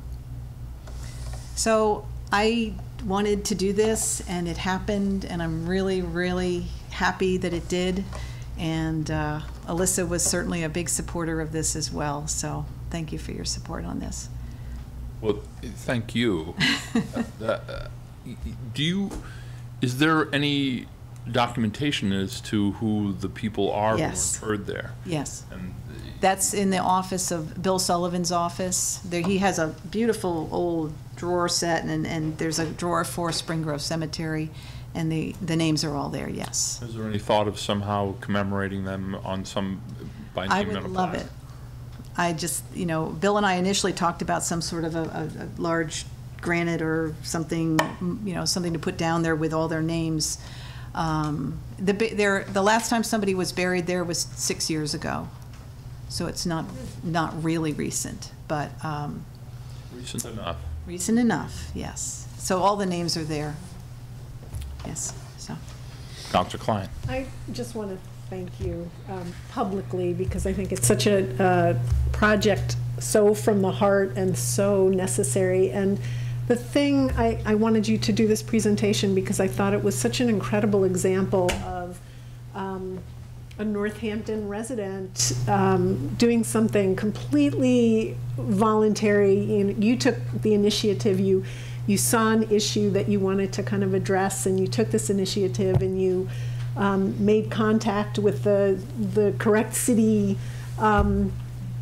So I wanted to do this, and it happened, and I'm really, really happy that it did. And uh, Alyssa was certainly a big supporter of this as well, so thank you for your support on this. Well, thank you. uh, uh, do you, is there any documentation as to who the people are Yes. who were interred there? Yes. And That's in the office of Bill Sullivan's office. There, he has a beautiful old drawer set, and, and there's a drawer for Spring Grove Cemetery, and the, the names are all there, yes. is there any thought of somehow commemorating them on some, by I naming would them a love plaque? it. I just, you know, Bill and I initially talked about some sort of a, a, a large granite or something, you know, something to put down there with all their names. Um, the, there, the last time somebody was buried there was six years ago. So it's not, not really recent, but um, Recent enough. recent enough, yes. So all the names are there. Yes, so. Doctor Klein. I just want to thank you um, publicly, because I think it's such a uh, project so from the heart and so necessary. And the thing, I, I wanted you to do this presentation because I thought it was such an incredible example of um, a Northampton resident um, doing something completely voluntary. You, you took the initiative, you, you saw an issue that you wanted to kind of address, and you took this initiative and you um, made contact with the, the correct city um,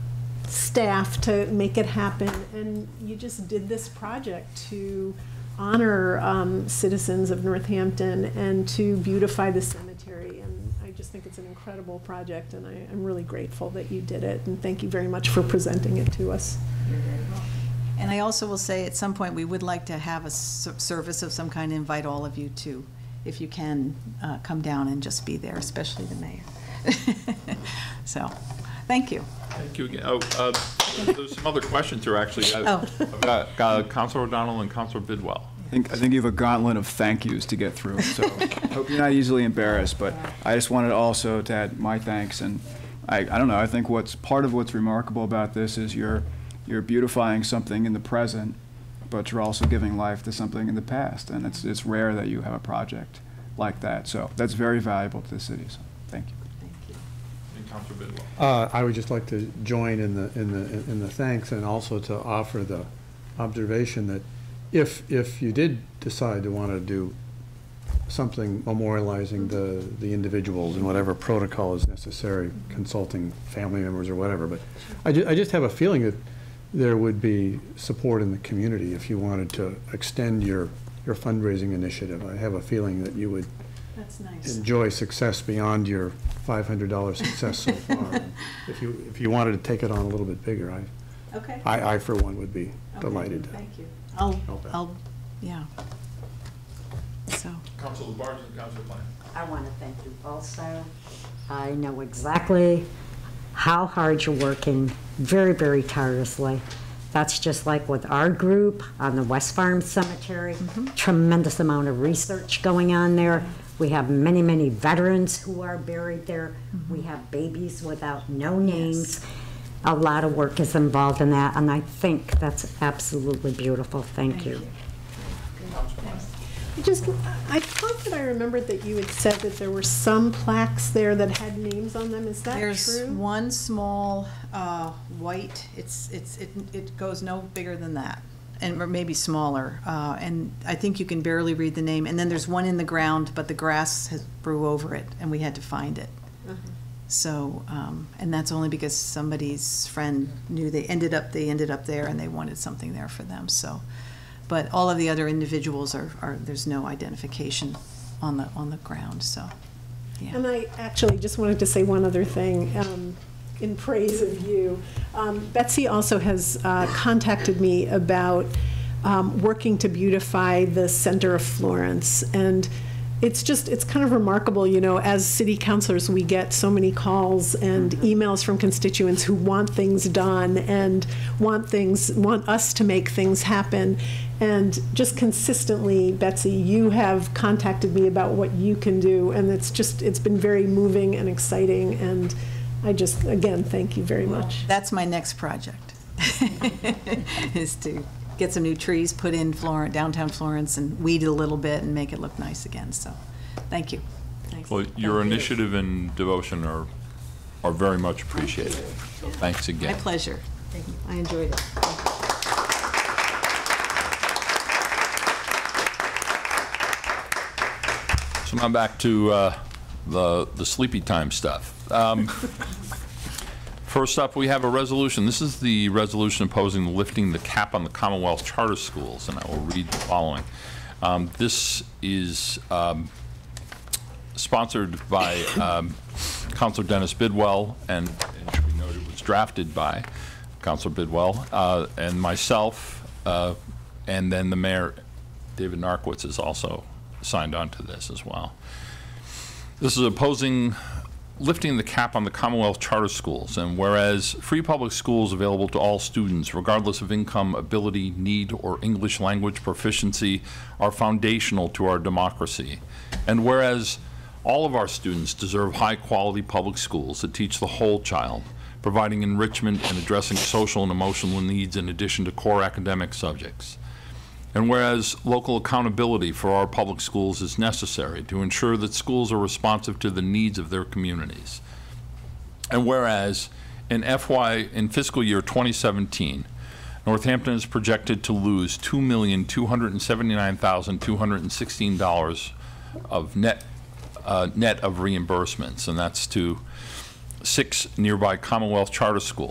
staff to make it happen, and you just did this project to honor um, citizens of Northampton and to beautify the cemetery. And I just think it's an incredible project, and I, I'm really grateful that you did it. And thank you very much for presenting it to us. And I also will say, at some point, we would like to have a service of some kind, invite all of you to, if you can, uh, come down and just be there, especially the mayor. So, thank you. Thank you again. Oh, uh, there's some other questions here, actually. I- Oh. I've got, got Councilor O'Donnell and Councilor Bidwell. I think, I think you have a gauntlet of thank yous to get through, so I hope you're not easily embarrassed, but I just wanted also to add my thanks, and I, I don't know, I think what's, part of what's remarkable about this is you're, you're beautifying something in the present, but you're also giving life to something in the past, and it's, it's rare that you have a project like that, so that's very valuable to the city, so thank you. Councilor Bidwell. Uh, I would just like to join in the, in the, in the thanks, and also to offer the observation that if, if you did decide to want to do something memorializing the, the individuals and whatever protocol is necessary, consulting family members or whatever, but I, ju I just have a feeling that there would be support in the community if you wanted to extend your, your fundraising initiative. I have a feeling that you would That's nice. enjoy success beyond your five hundred dollar success so far. If you, if you wanted to take it on a little bit bigger, I, Okay. I, I for one would be Okay, delighted. Thank you. I'll, help out. I'll, yeah. So. Councilor Barnes and Councilor Pine. I want to thank you also. I know exactly how hard you're working, very, very tirelessly. That's just like with our group on the West Farm Cemetery. Mm-hmm. Tremendous amount of research going on there. We have many, many veterans who are buried there. Mm-hmm. We have babies without no names. Yes. A lot of work is involved in that, and I think that's absolutely beautiful. Thank, Thank you. you. I just, I thought that I remembered that you had said that there were some plaques there that had names on them. Is that There's true? There's one small uh, white. It's it's it it goes no bigger than that, and or maybe smaller. Uh, and I think you can barely read the name. And then there's one in the ground, but the grass has grew over it, and we had to find it. Uh-huh. So, um, and that's only because somebody's friend knew they ended up they ended up there, and they wanted something there for them. So. But all of the other individuals are, are there's no identification on the on the ground. So, yeah. And I actually just wanted to say one other thing um, in praise of you. Um, Betsy also has uh, contacted me about um, working to beautify the center of Florence, and it's just it's kind of remarkable, you know, as city councilors we get so many calls and emails from constituents who want things done and want things want us to make things happen. And just consistently, Betsy, you have contacted me about what you can do, and it's just it's been very moving and exciting, and I just again thank you very much. That's my next project is to get some new trees put in Florence, downtown Florence, and weed it a little bit and make it look nice again. So, thank you. Thanks. Well, your thank initiative you. and devotion are are very much appreciated. So thanks again. My pleasure. Thank you. I enjoyed it. So now back to uh, the the sleepy time stuff. Um, First up, we have a resolution. This is the resolution opposing lifting the cap on the Commonwealth charter schools, and I will read the following. Um, this is um, sponsored by um, Councilor Dennis Bidwell, and it should be noted it was drafted by Councilor Bidwell uh, and myself, uh, and then the mayor, David Narkowitz, is also signed on to this as well. This is opposing lifting the cap on the Commonwealth charter schools, and whereas free public schools available to all students, regardless of income, ability, need, or English language proficiency, are foundational to our democracy, and whereas all of our students deserve high-quality public schools that teach the whole child, providing enrichment and addressing social and emotional needs in addition to core academic subjects. And whereas local accountability for our public schools is necessary to ensure that schools are responsive to the needs of their communities. And whereas in F Y, in fiscal year twenty seventeen, Northampton is projected to lose two million two hundred seventy-nine thousand two hundred sixteen dollars of net, uh, net of reimbursements, and that's to six nearby Commonwealth charter schools.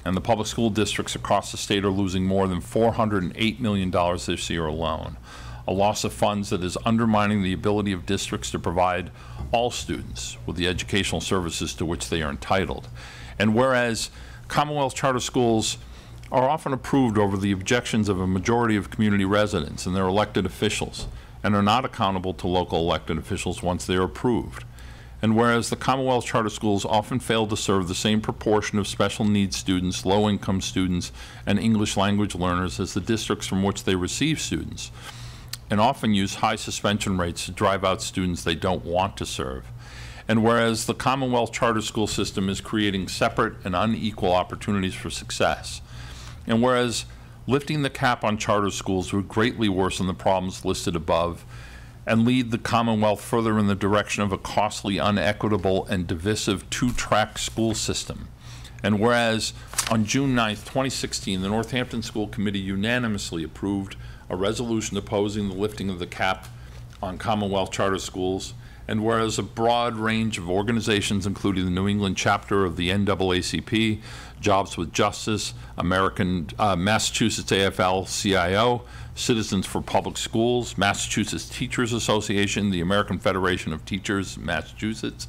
and the public school districts across the state are losing more than four hundred eight million dollars this year alone, a loss of funds that is undermining the ability of districts to provide all students with the educational services to which they are entitled. And whereas Commonwealth charter schools are often approved over the objections of a majority of community residents and their elected officials, and are not accountable to local elected officials once they are approved. And whereas the Commonwealth charter schools often fail to serve the same proportion of special needs students, low-income students, and English language learners as the districts from which they receive students, and often use high suspension rates to drive out students they don't want to serve. And whereas the Commonwealth charter school system is creating separate and unequal opportunities for success, and whereas lifting the cap on charter schools would greatly worsen the problems listed above and lead the Commonwealth further in the direction of a costly, unequitable, and divisive two-track school system. And whereas on June ninth, twenty sixteen, the Northampton School Committee unanimously approved a resolution opposing the lifting of the cap on Commonwealth charter schools, and whereas a broad range of organizations, including the New England chapter of the N double A C P, Jobs with Justice, American, uh, Massachusetts A F L C I O, Citizens for Public Schools, Massachusetts Teachers Association, the American Federation of Teachers, Massachusetts,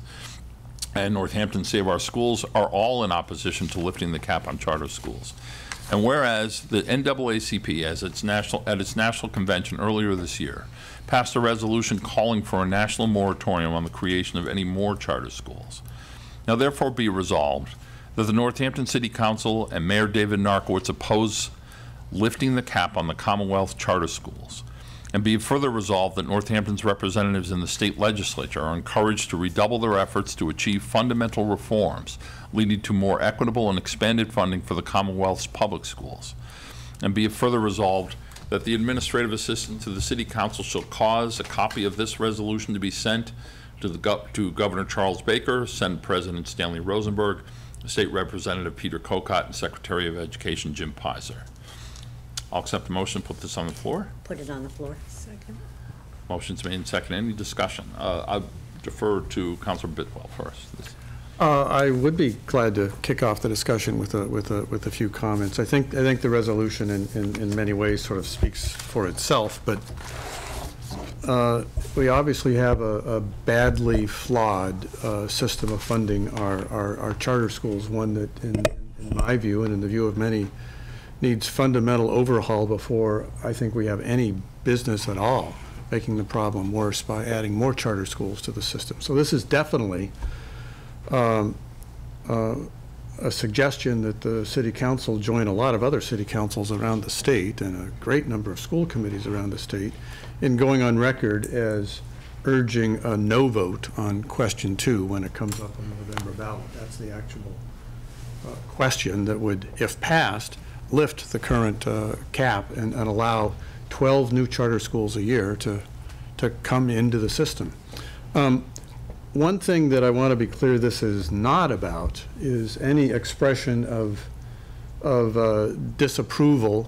and Northampton Save Our Schools are all in opposition to lifting the cap on charter schools. And whereas the N double A C P, as its national, at its national convention earlier this year, passed a resolution calling for a national moratorium on the creation of any more charter schools. Now therefore be resolved that the Northampton City Council and Mayor David Narkowitz oppose lifting the cap on the Commonwealth charter schools, and be further resolved that Northampton's representatives in the state legislature are encouraged to redouble their efforts to achieve fundamental reforms leading to more equitable and expanded funding for the Commonwealth's public schools, and be further resolved that the administrative assistant to the City Council shall cause a copy of this resolution to be sent to, the Go to Governor Charles Baker, Senate President Stanley Rosenberg, State Representative Peter Kokott, and Secretary of Education Jim Pizer. I'll accept the motion, put this on the floor. Put it on the floor. Second. Motion's made and seconded. Any discussion? Uh, I'll defer to Councilor Bidwell first. This Uh, I would be glad to kick off the discussion with a, with a, with a few comments. I think, I think the resolution in, in, in many ways sort of speaks for itself, but uh, we obviously have a, a badly flawed uh, system of funding our, our, our charter schools, one that in, in my view and in the view of many needs fundamental overhaul before I think we have any business at all making the problem worse by adding more charter schools to the system. So this is definitely Um, uh, a suggestion that the City Council join a lot of other city councils around the state and a great number of school committees around the state in going on record as urging a no vote on question two when it comes up on the November ballot. That's the actual uh, question that would, if passed, lift the current uh, cap and, and allow twelve new charter schools a year to, to come into the system. Um, One thing that I want to be clear this is not about is any expression of, of uh, disapproval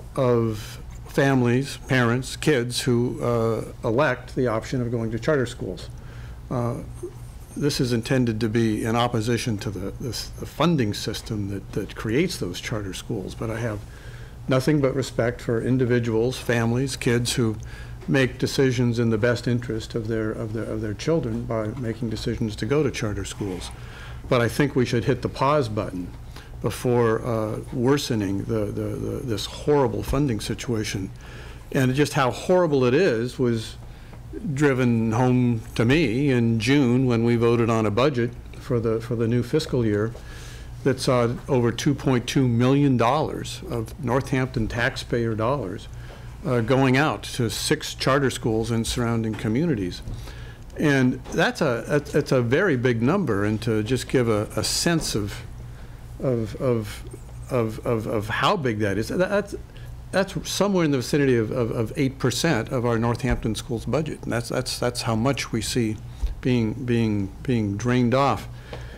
of families, parents, kids who uh, elect the option of going to charter schools. Uh, this is intended to be in opposition to the, this, the funding system that, that creates those charter schools, but I have nothing but respect for individuals, families, kids who make decisions in the best interest of their of their of their children by making decisions to go to charter schools. But I think we should hit the pause button before uh, worsening the, the, the this horrible funding situation. And just how horrible it is was driven home to me in June when we voted on a budget for the for the new fiscal year that saw over two point two million dollars of Northampton taxpayer dollars Uh, going out to six charter schools in surrounding communities. And that's a, that's a very big number, and to just give a, a sense of, of, of, of, of, of how big that is, that's, that's somewhere in the vicinity of, of, of eight percent of our Northampton schools budget. And that's, that's, that's how much we see being, being, being drained off.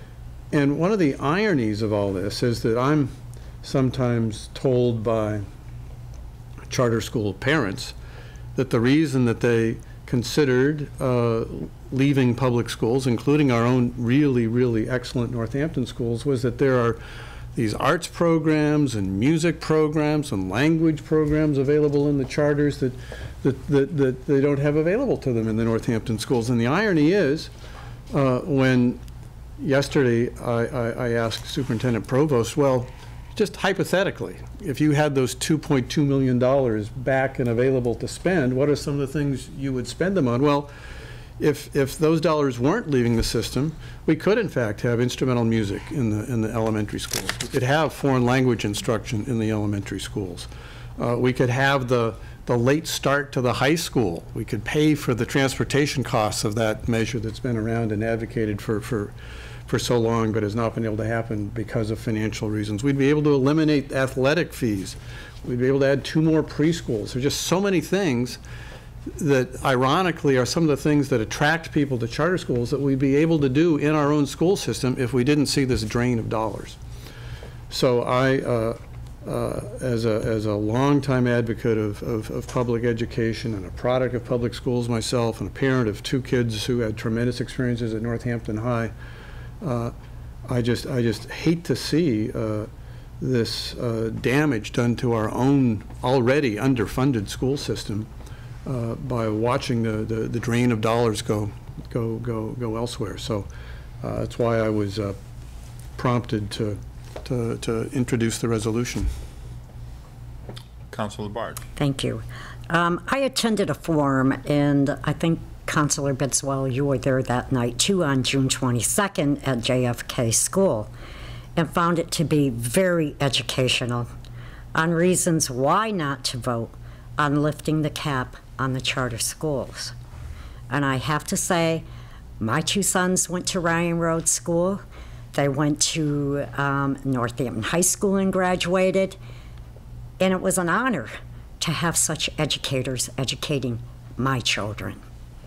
And one of the ironies of all this is that I'm sometimes told by charter school parents that the reason that they considered uh, leaving public schools, including our own really, really excellent Northampton schools, was that there are these arts programs and music programs and language programs available in the charters that, that, that, that they don't have available to them in the Northampton schools. And the irony is, uh, when yesterday I, I, I asked Superintendent Provost, well, just hypothetically, if you had those two point two million dollars back and available to spend, what are some of the things you would spend them on? Well, if, if those dollars weren't leaving the system, we could in fact have instrumental music in the, in the elementary schools. We could have foreign language instruction in the elementary schools. Uh, we could have the, the late start to the high school. We could pay for the transportation costs of that measure that's been around and advocated for, for for so long, but has not been able to happen because of financial reasons. We'd be able to eliminate athletic fees. We'd be able to add two more preschools. There's just so many things that ironically are some of the things that attract people to charter schools that we'd be able to do in our own school system if we didn't see this drain of dollars. So I, uh, uh, as a, as a longtime advocate of, of, of public education and a product of public schools myself and a parent of two kids who had tremendous experiences at Northampton High, Uh, I just, I just hate to see uh, this uh, damage done to our own already underfunded school system uh, by watching the, the, the drain of dollars go, go, go, go elsewhere. So uh, that's why I was uh, prompted to, to, to introduce the resolution. Councilor Labarge. Thank you. Um, I attended a forum, and I think Councilor Bidswell, you were there that night too, on June twenty-second at J F K School, and found it to be very educational on reasons why not to vote on lifting the cap on the charter schools. And I have to say, my two sons went to Ryan Road School. They went to um, Northampton High School and graduated, and it was an honor to have such educators educating my children.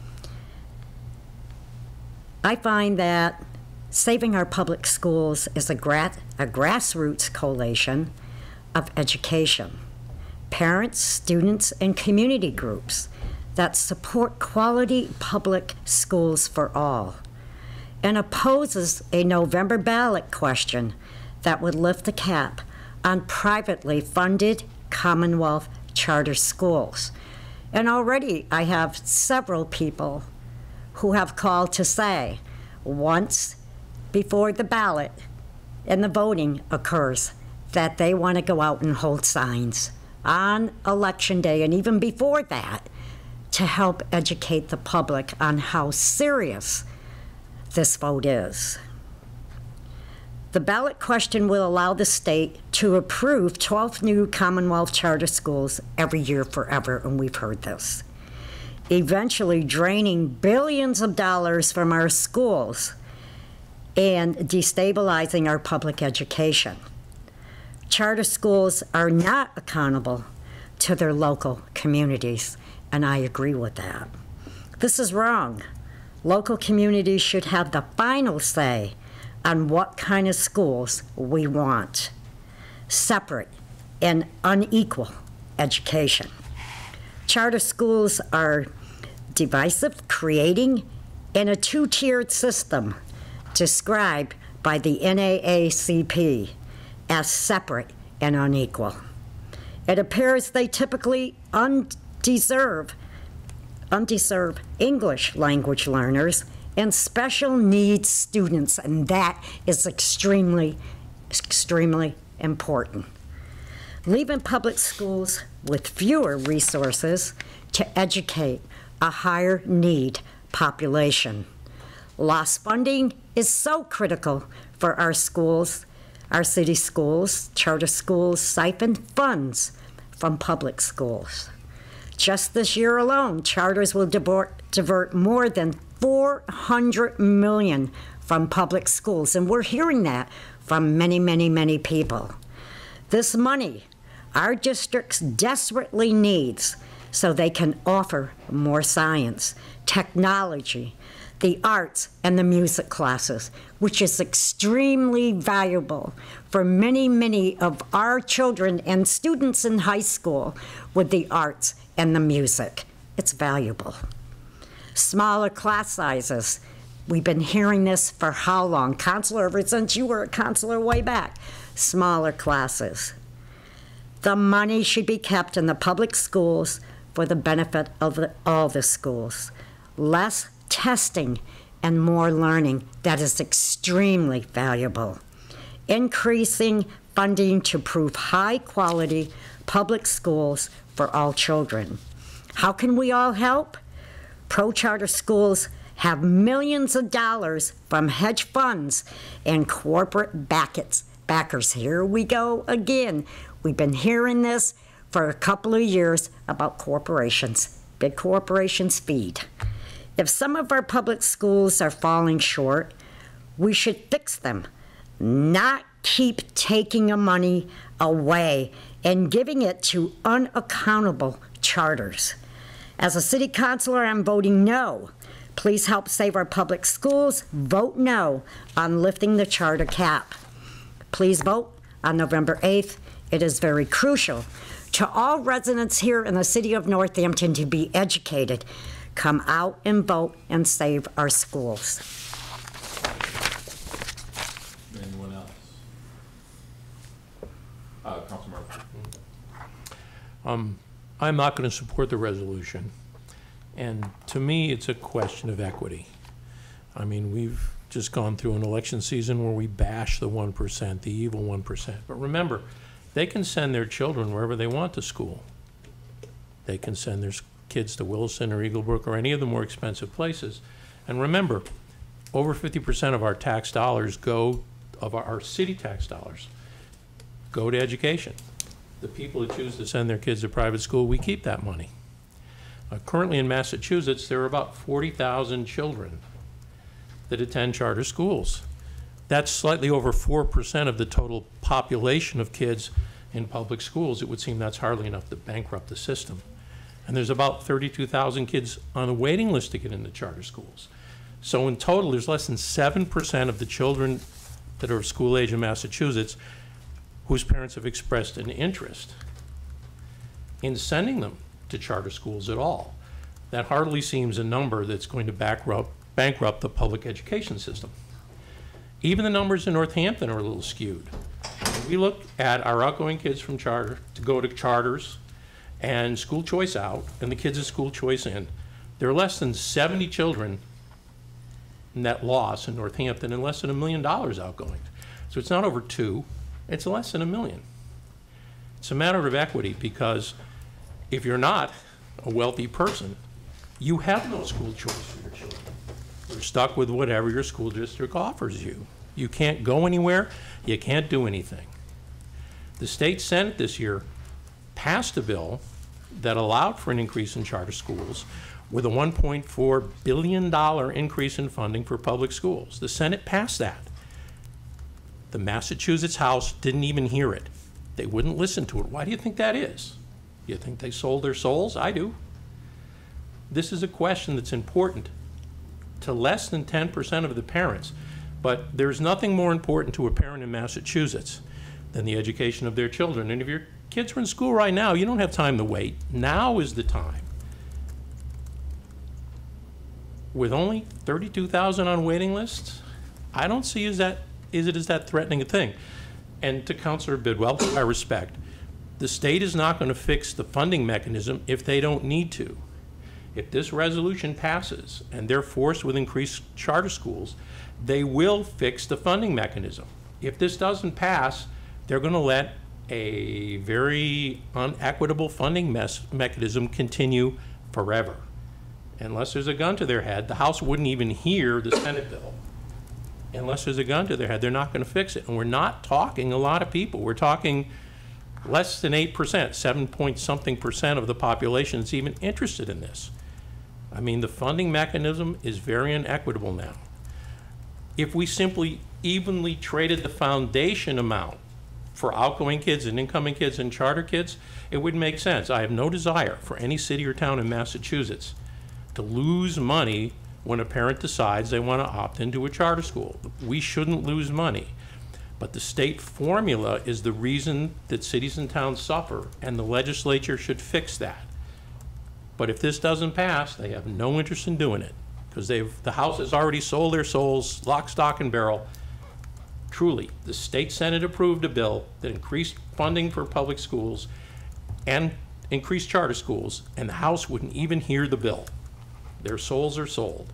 I find that saving our public schools is a, gra a grassroots coalition of education, parents, students, and community groups that support quality public schools for all, and opposes a November ballot question that would lift the cap on privately funded Commonwealth charter schools. And already I have several people who have called to say, once before the ballot and the voting occurs, that they want to go out and hold signs on election day and even before that to help educate the public on how serious this vote is. The ballot question will allow the state to approve twelve new Commonwealth charter schools every year forever, and we've heard this, eventually draining billions of dollars from our schools and destabilizing our public education. Charter schools are not accountable to their local communities, and I agree with that. This is wrong. Local communities should have the final say on what kind of schools we want. Separate and unequal education. Charter schools are divisive, creating in a two-tiered system described by the N double A C P as separate and unequal. It appears they typically undeserve, undeserve English language learners and special needs students, and that is extremely, extremely important. Leaving public schools with fewer resources to educate a higher need population. Lost funding is so critical for our schools, our city schools. Charter schools siphon funds from public schools. Just this year alone, charters will divert, divert more than four hundred million dollars from public schools, and we're hearing that from many, many, many people. This money our districts desperately needs so they can offer more science, technology, the arts, and the music classes, which is extremely valuable for many, many of our children and students in high school with the arts and the music. It's valuable. Smaller class sizes We've been hearing this for how long? Counselor, ever since you were a counselor way back. Smaller classes. The money should be kept in the public schools for the benefit of the, all the schools. Less testing and more learning. That is extremely valuable. Increasing funding to prove high-quality public schools for all children. How can we all help? Pro-charter schools have millions of dollars from hedge funds and corporate backers. backers. Here we go again. We've been hearing this for a couple of years about corporations. Big corporations feed. If some of our public schools are falling short, we should fix them, not keep taking the money away and giving it to unaccountable charters. As a city councilor, I'm voting no. Please help save our public schools. Vote no on lifting the charter cap. Please vote on November eighth. It is very crucial to all residents here in the city of Northampton to be educated. Come out and vote and save our schools. Anyone else? Uh, Councilor Murphy. Um, I'm not going to support the resolution. And to me, it's a question of equity. I mean, we've just gone through an election season where we bash the one percent, the evil one percent. But remember, they can send their children wherever they want to school. They can send their kids to Wilson or Eaglebrook or any of the more expensive places. And remember, over fifty percent of our tax dollars go, of our, our city tax dollars, go to education. The people who choose to send their kids to private school, we keep that money. Uh, currently in Massachusetts, there are about forty thousand children that attend charter schools. That's slightly over four percent of the total population of kids in public schools. It would seem that's hardly enough to bankrupt the system. And there's about thirty-two thousand kids on a waiting list to get into charter schools. So in total, there's less than seven percent of the children that are of school age in Massachusetts whose parents have expressed an interest in sending them to charter schools at all. That hardly seems a number that's going to bankrupt, bankrupt the public education system. Even the numbers in Northampton are a little skewed. We look at our outgoing kids from charter to go to charters and school choice out, and the kids at school choice in. There are less than seventy children net loss in Northampton and less than a million dollars outgoing. So it's not over two, it's less than a million. It's a matter of equity, because if you're not a wealthy person, you have no school choice for your children. You're stuck with whatever your school district offers you. You can't go anywhere, you can't do anything. The state Senate this year passed a bill that allowed for an increase in charter schools with a one point four billion dollar increase in funding for public schools. The Senate passed that. The Massachusetts House didn't even hear it. They wouldn't listen to it. Why do you think that is? You think they sold their souls? I do. This is a question that's important to less than ten percent of the parents, but there's nothing more important to a parent in Massachusetts than the education of their children. And if your kids are in school right now, you don't have time to wait. Now is the time. With only thirty-two thousand on waiting lists, I don't see is that is it as that threatening a thing. And to Councilor Bidwell, I respect, the state is not going to fix the funding mechanism if they don't need to. If this resolution passes and they're forced with increased charter schools, they will fix the funding mechanism. If this doesn't pass, they're going to let a very unequitable funding mes- mechanism continue forever. Unless there's a gun to their head, the House wouldn't even hear the Senate bill. Unless there's a gun to their head, they're not going to fix it. And we're not talking a lot of people. We're talking less than eight percent, seven point something percent of the population is even interested in this. I mean, the funding mechanism is very inequitable now. If we simply evenly traded the foundation amount for outgoing kids and incoming kids and charter kids, it would make sense. I have no desire for any city or town in Massachusetts to lose money when a parent decides they want to opt into a charter school. We shouldn't lose money. But the state formula is the reason that cities and towns suffer, and the legislature should fix that. But if this doesn't pass, they have no interest in doing it. because they've, the House has already sold their souls, lock, stock, and barrel. Truly, the state Senate approved a bill that increased funding for public schools and increased charter schools, and the House wouldn't even hear the bill. Their souls are sold.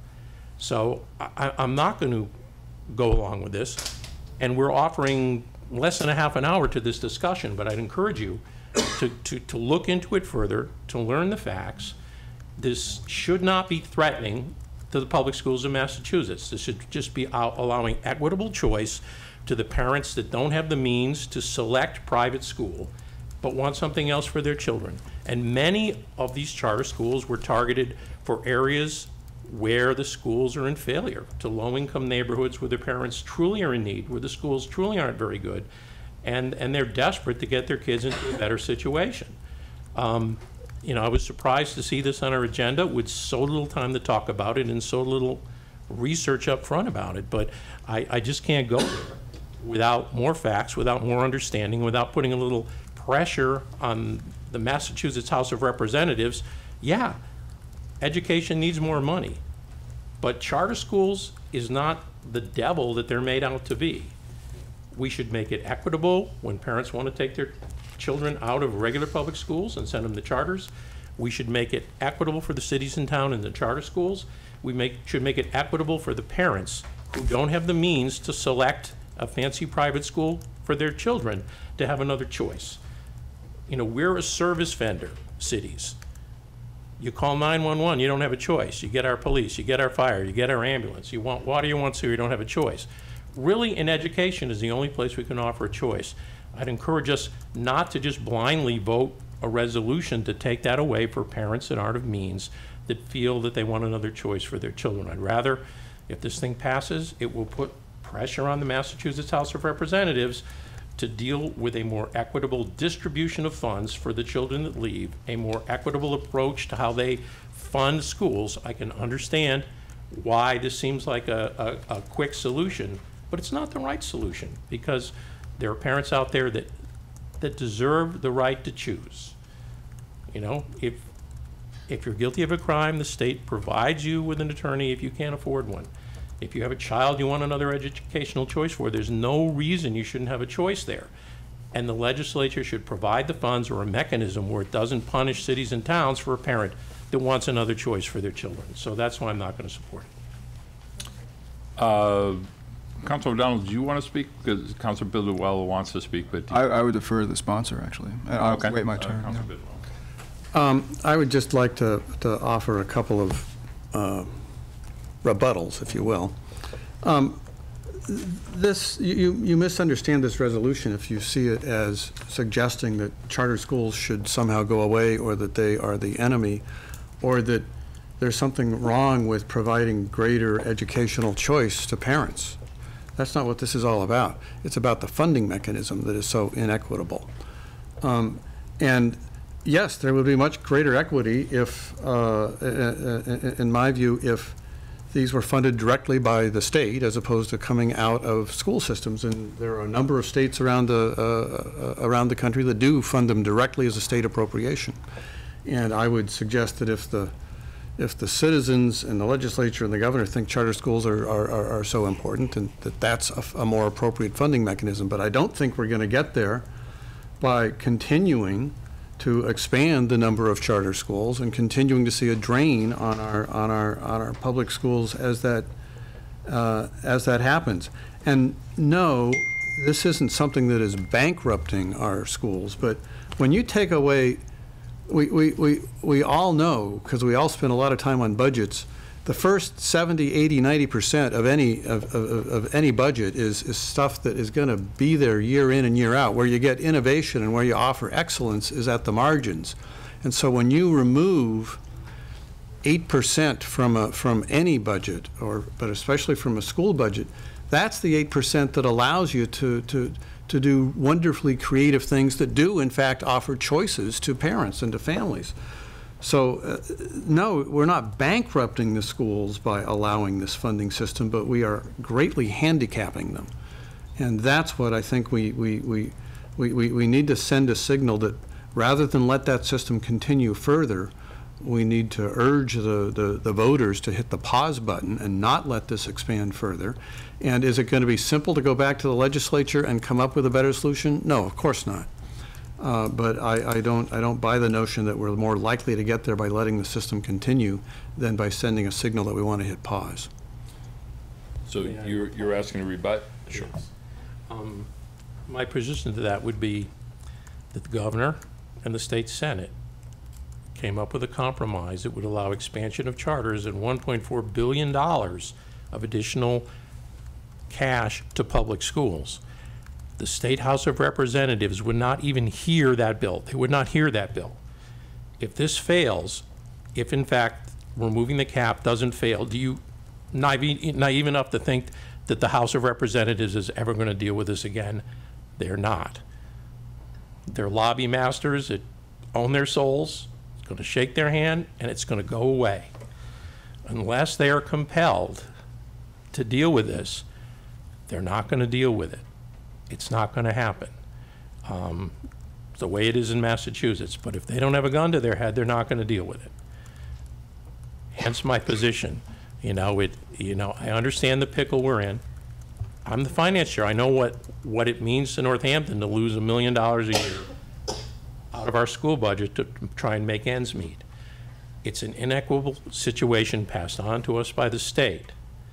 So I, I'm not going to go along with this, and we're offering less than a half an hour to this discussion, but I'd encourage you to, to, to look into it further, to learn the facts. This should not be threatening to the public schools of Massachusetts. This should just be out allowing equitable choice to the parents that don't have the means to select private school, but want something else for their children. And many of these charter schools were targeted for areas where the schools are in failure, to low-income neighborhoods where the parents truly are in need, where the schools truly aren't very good, and, and they're desperate to get their kids into a better situation. Um, you know, I was surprised to see this on our agenda with so little time to talk about it and so little research up front about it, but I, I just can't go there without more facts, without more understanding, without putting a little pressure on the Massachusetts House of Representatives. Yeah, education needs more money, but charter schools is not the devil that they're made out to be. We should make it equitable when parents want to take their children out of regular public schools and send them to charters. We should make it equitable for the cities in town and the charter schools. We make, should make it equitable for the parents who don't have the means to select a fancy private school for their children to have another choice. You know, we're a service vendor, cities. You call nine one one, you don't have a choice. You get our police, you get our fire, you get our ambulance. You want water, you want sewer, you don't have a choice. Really, in education is the only place we can offer a choice. I'd encourage us not to just blindly vote a resolution to take that away for parents that aren't of means, that feel that they want another choice for their children. I'd rather, if this thing passes, it will put pressure on the Massachusetts House of Representatives to deal with a more equitable distribution of funds for the children that leave, a more equitable approach to how they fund schools. I can understand why this seems like a, a, a quick solution, but it's not the right solution, because there are parents out there that that deserve the right to choose. You know, if if you're guilty of a crime, the state provides you with an attorney if you can't afford one. If you have a child you want another educational choice for, there's no reason you shouldn't have a choice there. And the legislature should provide the funds or a mechanism where it doesn't punish cities and towns for a parent that wants another choice for their children. So that's why I'm not going to support it. Uh, Councilor O'Donnell, do you want to speak? Because Councilor Bidwell wants to speak, but I, I would defer to the sponsor, actually. I'll okay. wait my Uh, turn. Councilor yeah. Bidwell. Um, I would just like to, to offer a couple of uh, rebuttals, if you will. Um, this, you, you misunderstand this resolution if you see it as suggesting that charter schools should somehow go away, or that they are the enemy, or that there's something wrong with providing greater educational choice to parents. That's not what this is all about. It's about the funding mechanism that is so inequitable. Um, and yes, there would be much greater equity if, uh, in my view, if these were funded directly by the state as opposed to coming out of school systems. And there are a number of states around the, uh, around the country that do fund them directly as a state appropriation. And I would suggest that if the if the citizens and the legislature and the governor think charter schools are, are, are, are so important, and that that's a, a more appropriate funding mechanism. But I don't think we're going to get there by continuing to expand the number of charter schools and continuing to see a drain on our on our on our public schools as that uh, as that happens. And no, this isn't something that is bankrupting our schools. But when you take away, we we we, we all know, because we all spend a lot of time on budgets, the first seventy, eighty, ninety percent of any of, of, of any budget is, is stuff that is going to be there year in and year out. Where you get innovation and where you offer excellence is at the margins. And so when you remove eight percent from a, from any budget, or but especially from a school budget, that's the eight percent that allows you to to to do wonderfully creative things that do in fact offer choices to parents and to families. So, uh, no, we're not bankrupting the schools by allowing this funding system, but we are greatly handicapping them. And that's what I think we, we, we, we, we, we need to send a signal that rather than let that system continue further, we need to urge the, the, the voters to hit the pause button and not let this expand further. And is it going to be simple to go back to the legislature and come up with a better solution? No, of course not. Uh, but I, I don't I don't buy the notion that we're more likely to get there by letting the system continue than by sending a signal that we want to hit pause. So you're, you're asking to rebut? Sure. Um, my position to that would be that the governor and the state senate came up with a compromise that would allow expansion of charters and one point four billion dollars of additional cash to public schools. The State House of Representatives would not even hear that bill. They would not hear that bill. If this fails, if in fact removing the cap doesn't fail, do you naive, naive enough to think that the House of Representatives is ever going to deal with this again? They're not. They're lobby masters that own their souls. It's going to shake their hand and it's going to go away. Unless they are compelled to deal with this, they're not going to deal with it. It's not going to happen. Um, it's the way it is in Massachusetts. But if they don't have a gun to their head, they're not going to deal with it. Hence my position. You know, it. You know, I understand the pickle we're in. I'm the finance chair. I know what what it means to Northampton to lose a million dollars a year out of our school budget to try and make ends meet. It's an inequitable situation passed on to us by the state.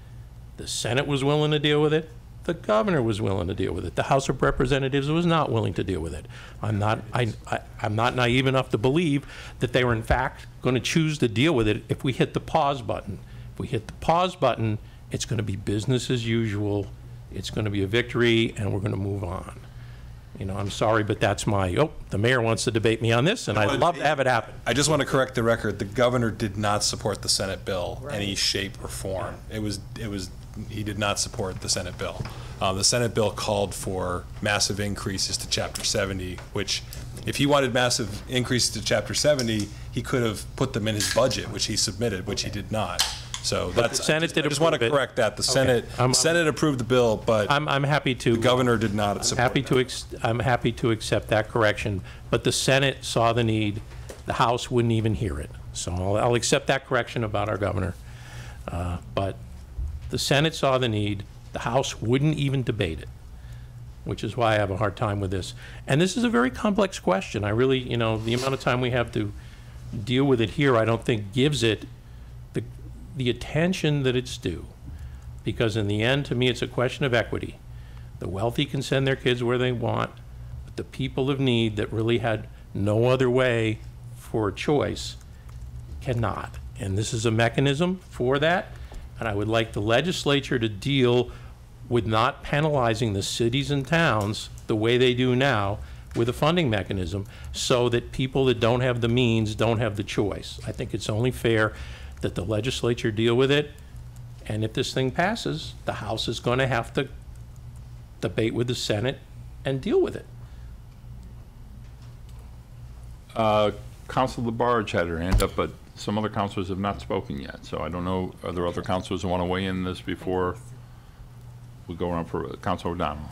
The Senate was willing to deal with it. The governor was willing to deal with it. The House of Representatives was not willing to deal with it. I'm not, I, I, I'm not naive enough to believe that they were in fact going to choose to deal with it if we hit the pause button. If we hit the pause button, it's going to be business as usual. It's going to be a victory, and we're going to move on. You know, I'm sorry, but that's my, oh, the mayor wants to debate me on this, and I'd love to have it happen. I just want to correct the record. The governor did not support the Senate bill in any shape or form. It was, it was, he did not support the Senate bill. Um, the Senate bill called for massive increases to Chapter seventy, which, if he wanted massive increases to Chapter seventy, he could have put them in his budget, which he submitted, which he did not. So But that's, the Senate I just, did I just want to approve it. correct that. The Okay. Senate, I'm- the Senate approved the bill, but I'm, I'm happy to. the governor did not I'm support happy that. to, ex- I'm happy to accept that correction, but the Senate saw the need. The House wouldn't even hear it. So I'll, I'll accept that correction about our governor. Uh, But the Senate saw the need. The House wouldn't even debate it, which is why I have a hard time with this. And this is a very complex question. I really, you know, the amount of time we have to deal with it here, I don't think gives it the, the attention that it's due. Because in the end, to me, it's a question of equity. The wealthy can send their kids where they want, but the people of need that really had no other way for a choice cannot. And this is a mechanism for that. And I would like the legislature to deal with not penalizing the cities and towns the way they do now with a funding mechanism, so that people that don't have the means don't have the choice. I think it's only fair that the legislature deal with it, and if this thing passes, the House is going to have to debate with the Senate and deal with it. Uh, Councilor Labarge had her hand up, but some other councilors have not spoken yet, so I don't know, are there other councilors who want to weigh in this before we go around for Councilor O'Donnell?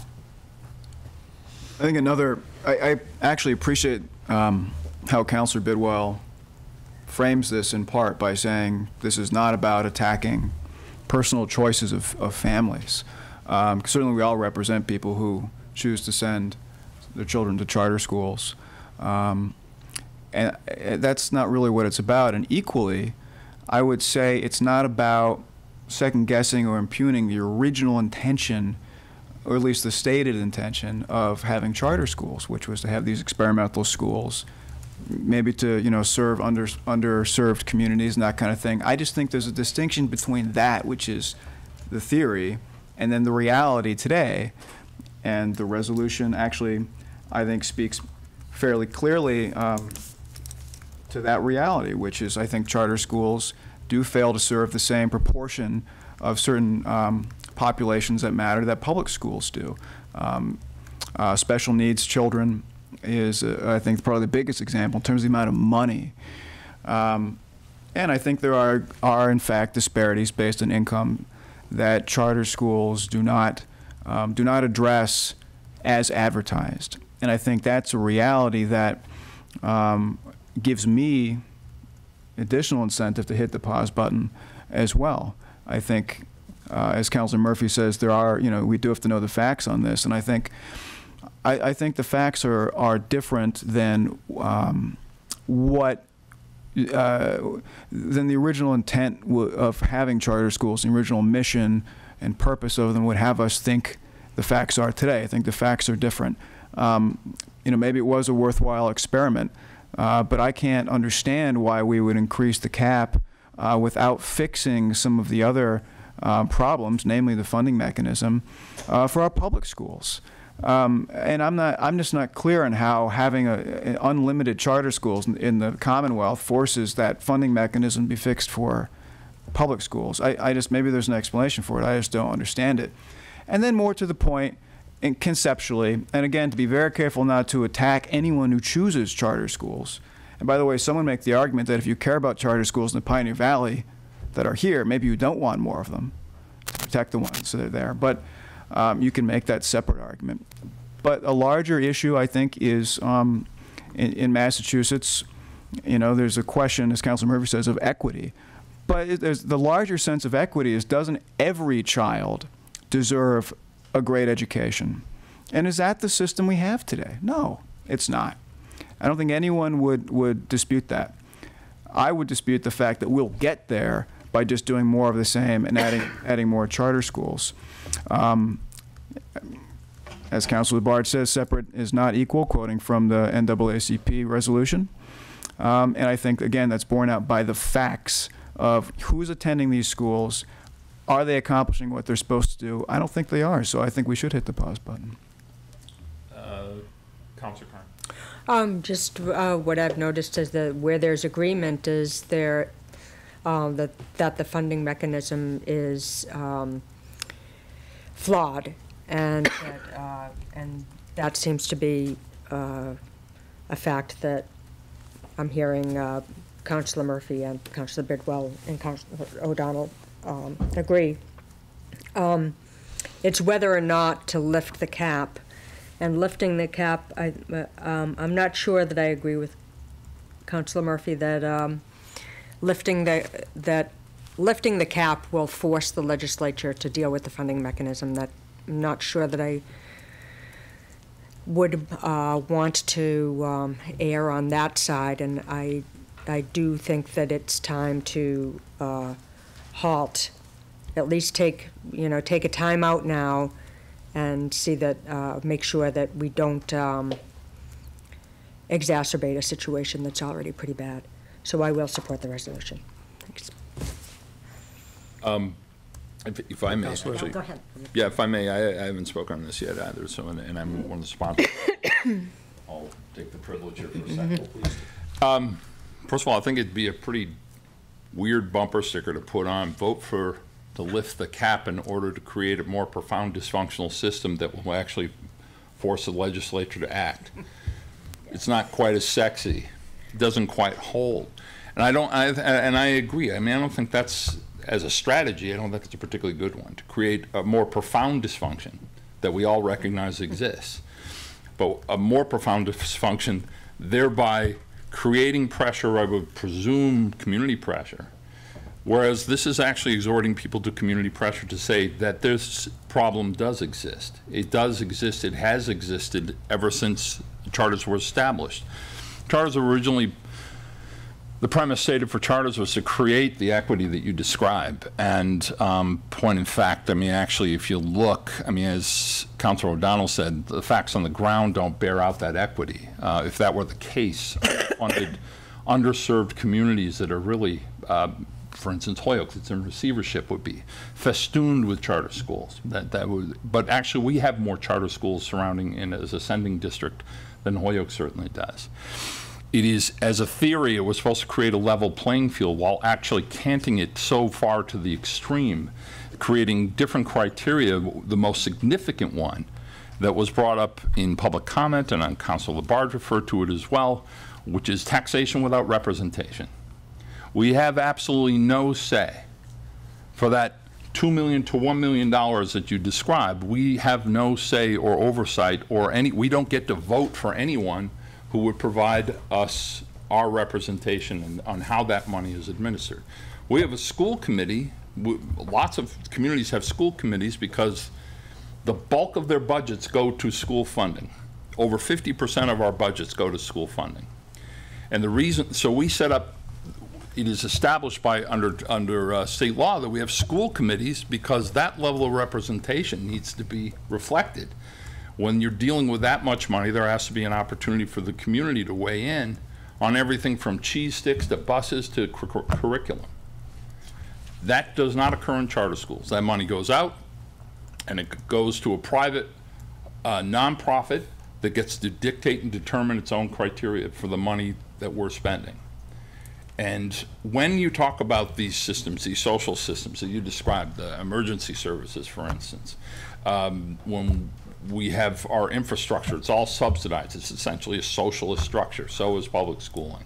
I think another, I, I actually appreciate um, how Councilor Bidwell frames this in part by saying this is not about attacking personal choices of, of families. Um, certainly we all represent people who choose to send their children to charter schools. Um, and that's not really what it's about. And equally, I would say it's not about second guessing or impugning the original intention, or at least the stated intention, of having charter schools, which was to have these experimental schools, maybe to, you know, serve under, underserved communities and that kind of thing. I just think there's a distinction between that, which is the theory, and then the reality today. And the resolution actually, I think, speaks fairly clearly um, to that reality, which is I think charter schools do fail to serve the same proportion of certain um, populations that matter that public schools do. Um, uh, special needs children is, uh, I think, probably the biggest example in terms of the amount of money. Um, and I think there are, are, in fact, disparities based on income that charter schools do not, um, do not address as advertised. And I think that's a reality that um, gives me, additional incentive to hit the pause button as well. I think, uh, as Councilor Murphy says, there are, you know, we do have to know the facts on this, and I think, I, I think the facts are, are different than um, what, uh, than the original intent w of having charter schools, the original mission and purpose of them would have us think the facts are today. I think the facts are different. Um, you know, maybe it was a worthwhile experiment, uh, but I can't understand why we would increase the cap uh, without fixing some of the other uh, problems, namely the funding mechanism uh, for our public schools. Um, and I'm not, I'm just not clear on how having a, a unlimited charter schools in, in the Commonwealth forces that funding mechanism to be fixed for public schools. I, I just, maybe there's an explanation for it. I just don't understand it. And then more to the point, and conceptually, and again, to be very careful not to attack anyone who chooses charter schools. And by the way, someone make the argument that if you care about charter schools in the Pioneer Valley that are here, maybe you don't want more of them to protect the ones that are there. But um, you can make that separate argument. But a larger issue, I think, is um, in, in Massachusetts, you know, there's a question, as Councilor Murphy says, of equity. But it, there's, the larger sense of equity is, doesn't every child deserve a great education? And is that the system we have today? No, it's not. I don't think anyone would, would dispute that. I would dispute the fact that we'll get there by just doing more of the same and adding, adding more charter schools. Um, as Councilor Labarge says, separate is not equal, quoting from the N double A C P resolution. Um, and I think, again, that's borne out by the facts of who's attending these schools. Are they accomplishing what they're supposed to do? I don't think they are, so I think we should hit the pause button. Uh, Councilor Carn. Um, just uh, what I've noticed is that where there's agreement is there uh, that that the funding mechanism is um, flawed, and that, uh, and that seems to be uh, a fact that I'm hearing uh, Councilor Murphy and Councilor Bidwell and Councilor O'Donnell um, agree. Um, it's whether or not to lift the cap. And lifting the cap, I, uh, um, I'm not sure that I agree with Councilor Murphy that um, lifting the that lifting the cap will force the legislature to deal with the funding mechanism. That I'm not sure that I would uh, want to um, err on that side, and I I do think that it's time to uh, halt, at least take you know take a time out now, and see that, uh, make sure that we don't um, exacerbate a situation that's already pretty bad. So I will support the resolution. Thanks. Um, if, if I may, Councilor. actually, Go ahead. yeah, if I may, I, I haven't spoken on this yet either. So, and, and I'm one of the sponsors. I'll take the privilege here for a second, please. Um, first of all, I think it'd be a pretty weird bumper sticker to put on. Vote for. To lift the cap in order to create a more profound dysfunctional system that will actually force the legislature to act. It's not quite as sexy. It doesn't quite hold. And I don't. I, and I agree. I mean, I don't think that's, as a strategy, I don't think it's a particularly good one to create a more profound dysfunction that we all recognize exists, but a more profound dysfunction, thereby creating pressure. I would presume community pressure. Whereas this is actually exhorting people to community pressure to say that this problem does exist. It does exist. It has existed ever since charters were established. Charters originally, the premise stated for charters was to create the equity that you describe. And um, point in fact, I mean, actually, if you look, I mean, as Councilor O'Donnell said, the facts on the ground don't bear out that equity. Uh, if that were the case, funded, underserved communities that are really uh, for instance, Holyoke, that's in receivership, would be festooned with charter schools. That that would, but actually, we have more charter schools surrounding in as ascending district than Holyoke certainly does. It is, as a theory, it was supposed to create a level playing field, while actually canting it so far to the extreme, creating different criteria. The most significant one that was brought up in public comment, and Councilor Labarge referred to it as well, which is taxation without representation. We have absolutely no say for that two million to one million dollars that you described. We have no say or oversight or any, we don't get to vote for anyone who would provide us our representation and on how that money is administered. We have a school committee. Lots of communities have school committees because the bulk of their budgets go to school funding. Over fifty percent of our budgets go to school funding. And the reason, so we set up, it is established by under under uh, state law that we have school committees because that level of representation needs to be reflected. When you're dealing with that much money, there has to be an opportunity for the community to weigh in on everything from cheese sticks to buses to cur curriculum. That does not occur in charter schools. That money goes out and it goes to a private uh, nonprofit that gets to dictate and determine its own criteria for the money that we're spending. And when you talk about these systems, these social systems that you described, the emergency services, for instance, um, when we have our infrastructure, it's all subsidized. It's essentially a socialist structure. So is public schooling.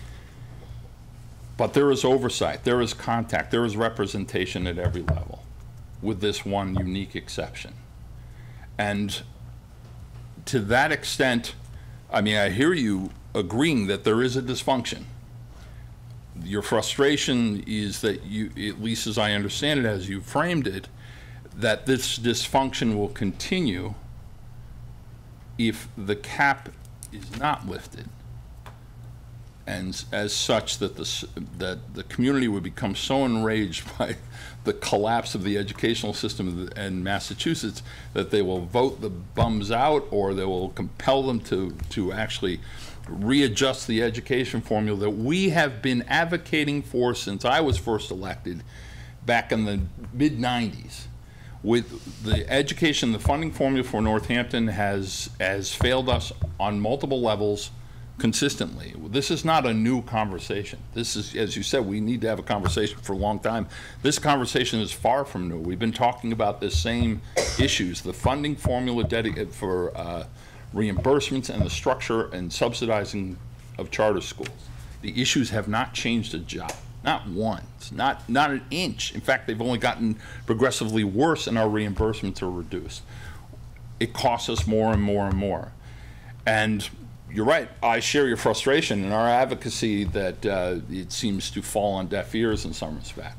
But there is oversight, there is contact, there is representation at every level, with this one unique exception. And to that extent, I mean, I hear you agreeing that there is a dysfunction. Your frustration is that you, at least as I understand it, as you framed it, that this dysfunction will continue if the cap is not lifted. And as such, that the, that the community would become so enraged by the collapse of the educational system in Massachusetts that they will vote the bums out, or they will compel them to, to actually readjust the education formula that we have been advocating for since I was first elected back in the mid nineties. With the education, the funding formula for Northampton has, has failed us on multiple levels consistently. This is not a new conversation. This is, as you said, we need to have a conversation for a long time. This conversation is far from new. We've been talking about the same issues, the funding formula dedicated for uh, reimbursements and the structure and subsidizing of charter schools. The issues have not changed a jot, not once, not, not an inch. In fact, they've only gotten progressively worse and our reimbursements are reduced. It costs us more and more and more. And you're right, I share your frustration and our advocacy that uh, it seems to fall on deaf ears in some respect.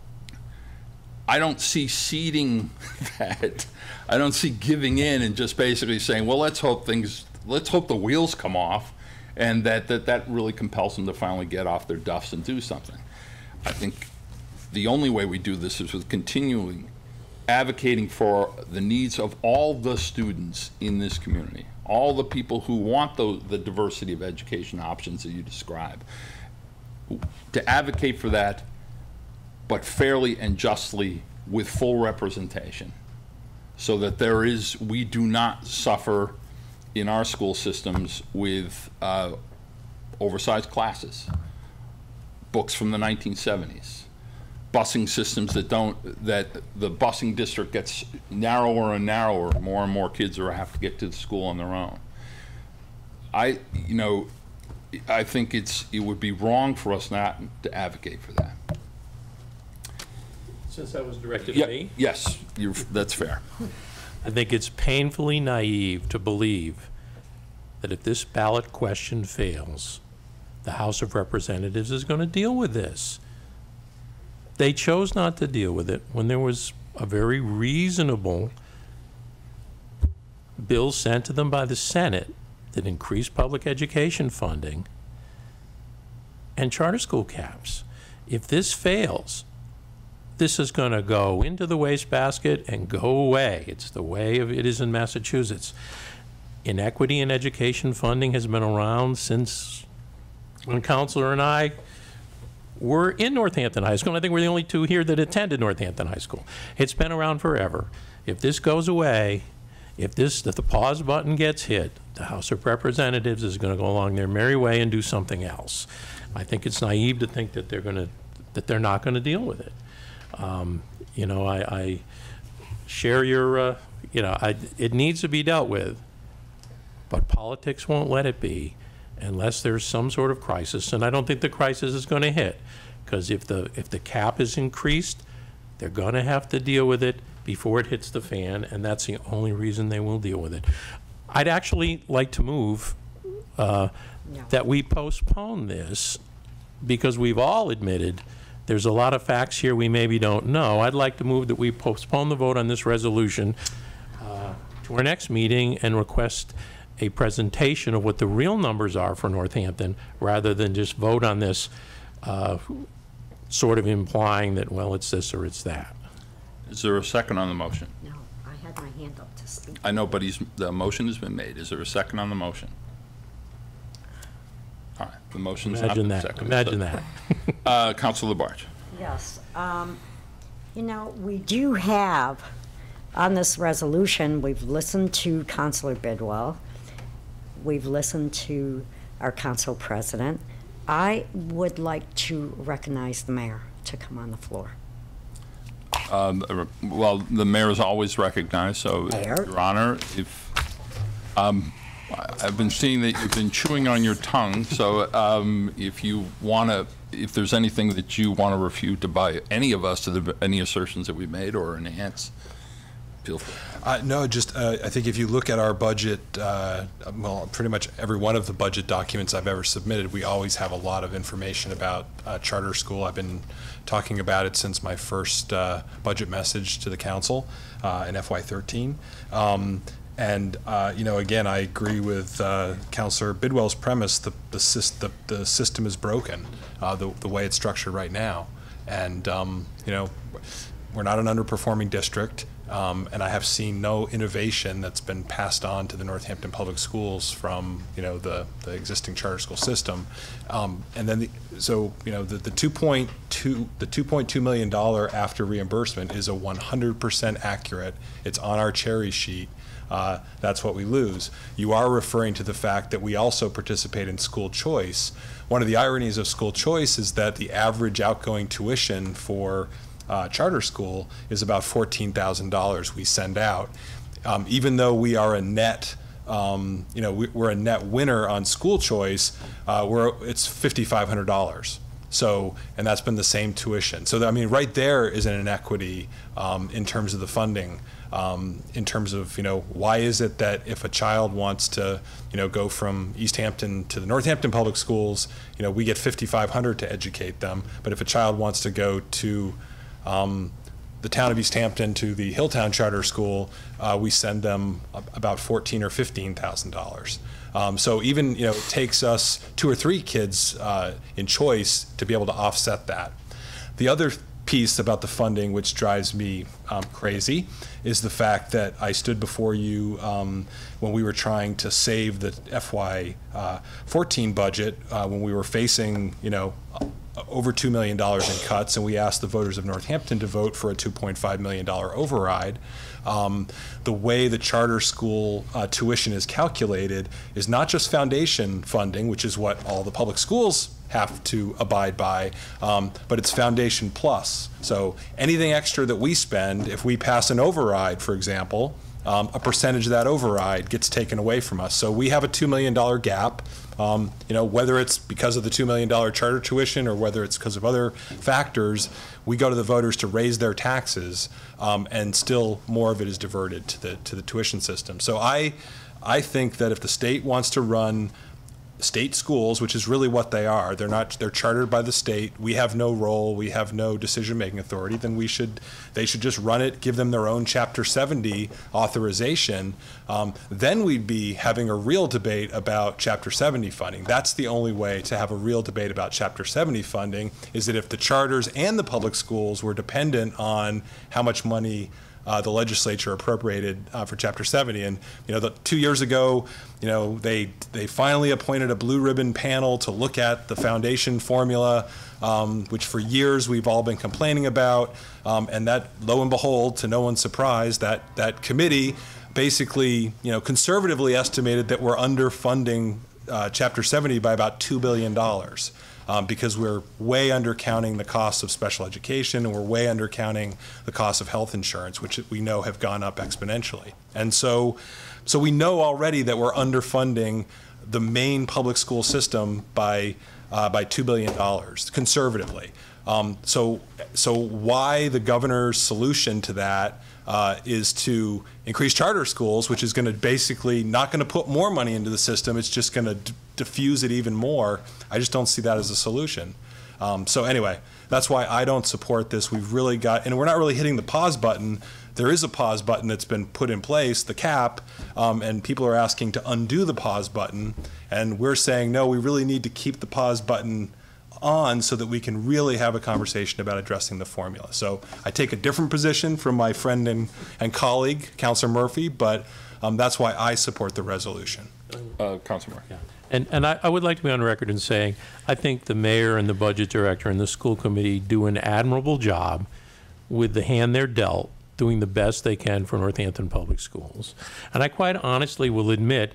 I don't see ceding that. I don't see giving in and just basically saying, well, let's hope things, let's hope the wheels come off, and that that, that really compels them to finally get off their duffs and do something. I think the only way we do this is with continuing advocating for the needs of all the students in this community, all the people who want the, the diversity of education options that you describe, to advocate for that, but fairly and justly with full representation, so that there is, we do not suffer in our school systems with uh, oversized classes, books from the nineteen seventies, busing systems that don't, that the busing district gets narrower and narrower, more and more kids are have to get to the school on their own. I, you know, I think it's, it would be wrong for us not to advocate for that. Since that was directed Yeah, at me? yes, you're, that's fair. I think it's painfully naive to believe that if this ballot question fails, the House of Representatives is going to deal with this. They chose not to deal with it when there was a very reasonable bill sent to them by the Senate that increased public education funding and charter school caps. If this fails, this is going to go into the wastebasket and go away. It's the way of it is in Massachusetts. Inequity in education funding has been around since when Counselor and I were in Northampton High School. And I think we're the only two here that attended Northampton High School. It's been around forever. If this goes away, if this, if the pause button gets hit, the House of Representatives is going to go along their merry way and do something else. I think it's naive to think that they're going to, that they're not going to deal with it. Um, you know, I, I share your, uh, you know, I, it needs to be dealt with, but politics won't let it be unless there's some sort of crisis, and I don't think the crisis is going to hit, because if the, if the cap is increased, they're going to have to deal with it before it hits the fan, and that's the only reason they will deal with it. I'd actually like to move uh, No. that we postpone this, because we've all admitted there's a lot of facts here we maybe don't know. I'd like to move that we postpone the vote on this resolution uh, to our next meeting and request a presentation of what the real numbers are for Northampton, rather than just vote on this uh, sort of implying that, well, it's this or it's that. Is there a second on the motion? No, I had my hand up to speak. I know, but he's, the motion has been made. Is there a second on the motion? All right, the motion's not Imagine been that. seconded. Imagine so- that. uh, Councilor Labarge. Yes. Um, you know, we do have, on this resolution, we've listened to Councilor Bidwell. We've listened to our council president. I would like to recognize the mayor to come on the floor. Um, uh, well, the mayor is always recognized, so, Mayor. Your Honor, if, um, I- I've been seeing that you've been chewing on your tongue, so um, if you want to, if there's anything that you want to refute by any of us to the, any assertions that we made or enhance, feel free. Uh, no, just uh, I think if you look at our budget, uh, well, pretty much every one of the budget documents I've ever submitted, we always have a lot of information about uh, charter school. I've been talking about it since my first uh, budget message to the council uh, in F Y thirteen. Um, and, uh, you know, again, I agree with uh, Councilor Bidwell's premise. The, the, syst the, the system is broken, uh, the, the way it's structured right now. And, um, you know, we're not an underperforming district. Um, and I have seen no innovation that's been passed on to the Northampton Public Schools from, you know, the, the existing charter school system. Um, and then, the, so, you know, the, the two point two, the two point two million dollars after reimbursement is a one hundred percent accurate. It's on our cherry sheet. Uh, that's what we lose. You are referring to the fact that we also participate in school choice. One of the ironies of school choice is that the average outgoing tuition for Uh, charter school is about fourteen thousand dollars we send out. Um, even though we are a net, um, you know, we, we're a net winner on school choice, uh, we're, it's fifty-five hundred dollars. So, and that's been the same tuition. So, I mean, right there is an inequity um, in terms of the funding. Um, in terms of, you know, why is it that if a child wants to, you know, go from East Hampton to the Northampton Public Schools, you know, we get fifty-five hundred dollars to educate them, but if a child wants to go to Um, the town of East Hampton to the Hilltown Charter School, uh, we send them about fourteen or fifteen thousand dollars. Um, so even, you know, it takes us two or three kids uh, in choice to be able to offset that. The other piece about the funding, which drives me um, crazy, is the fact that I stood before you um, when we were trying to save the F Y fourteen budget uh, when we were facing, you know, over two million dollars in cuts, and we asked the voters of Northampton to vote for a two point five million dollars override. Um, the way the charter school uh, tuition is calculated is not just foundation funding, which is what all the public schools have to abide by, um, but it's foundation plus. So anything extra that we spend, if we pass an override, for example, um, a percentage of that override gets taken away from us. So we have a two million dollars gap. Um, you know, whether it's because of the two million dollars charter tuition or whether it's because of other factors, we go to the voters to raise their taxes, um, and still more of it is diverted to the to the tuition system. So I, I think that if the state wants to run state schools, which is really what they are, they're not, they're chartered by the state, we have no role, we have no decision-making authority, then we should, they should just run it, give them their own Chapter seventy authorization. Um, then we'd be having a real debate about Chapter seventy funding. That's the only way to have a real debate about Chapter seventy funding, is that if the charters and the public schools were dependent on how much money Uh, the legislature appropriated uh, for Chapter seventy. And, you know, the, two years ago, you know, they they finally appointed a blue ribbon panel to look at the foundation formula, um, which for years we've all been complaining about. Um, and that, lo and behold, to no one's surprise, that that committee basically, you know, conservatively estimated that we're underfunding uh, Chapter seventy by about two billion dollars. Um, because we're way undercounting the cost of special education, and we're way undercounting the cost of health insurance, which we know have gone up exponentially. And so, so we know already that we're underfunding the main public school system by uh, by two billion dollars, conservatively. Um, so, so why the governor's solution to that uh, is to increase charter schools, which is going to basically not going to put more money into the system. It's just going to diffuse it even more, I just don't see that as a solution. Um, so anyway, that's why I don't support this. We've really got, and we're not really hitting the pause button. There is a pause button that's been put in place, the cap, um, and people are asking to undo the pause button. And we're saying, no, we really need to keep the pause button on so that we can really have a conversation about addressing the formula. So I take a different position from my friend and, and colleague, Councilor Murphy, but um, that's why I support the resolution. Uh, Councilor Murphy. Yeah. And, and I, I would like to be on record in saying I think the mayor and the budget director and the school committee do an admirable job with the hand they're dealt, doing the best they can for Northampton Public Schools. And I quite honestly will admit,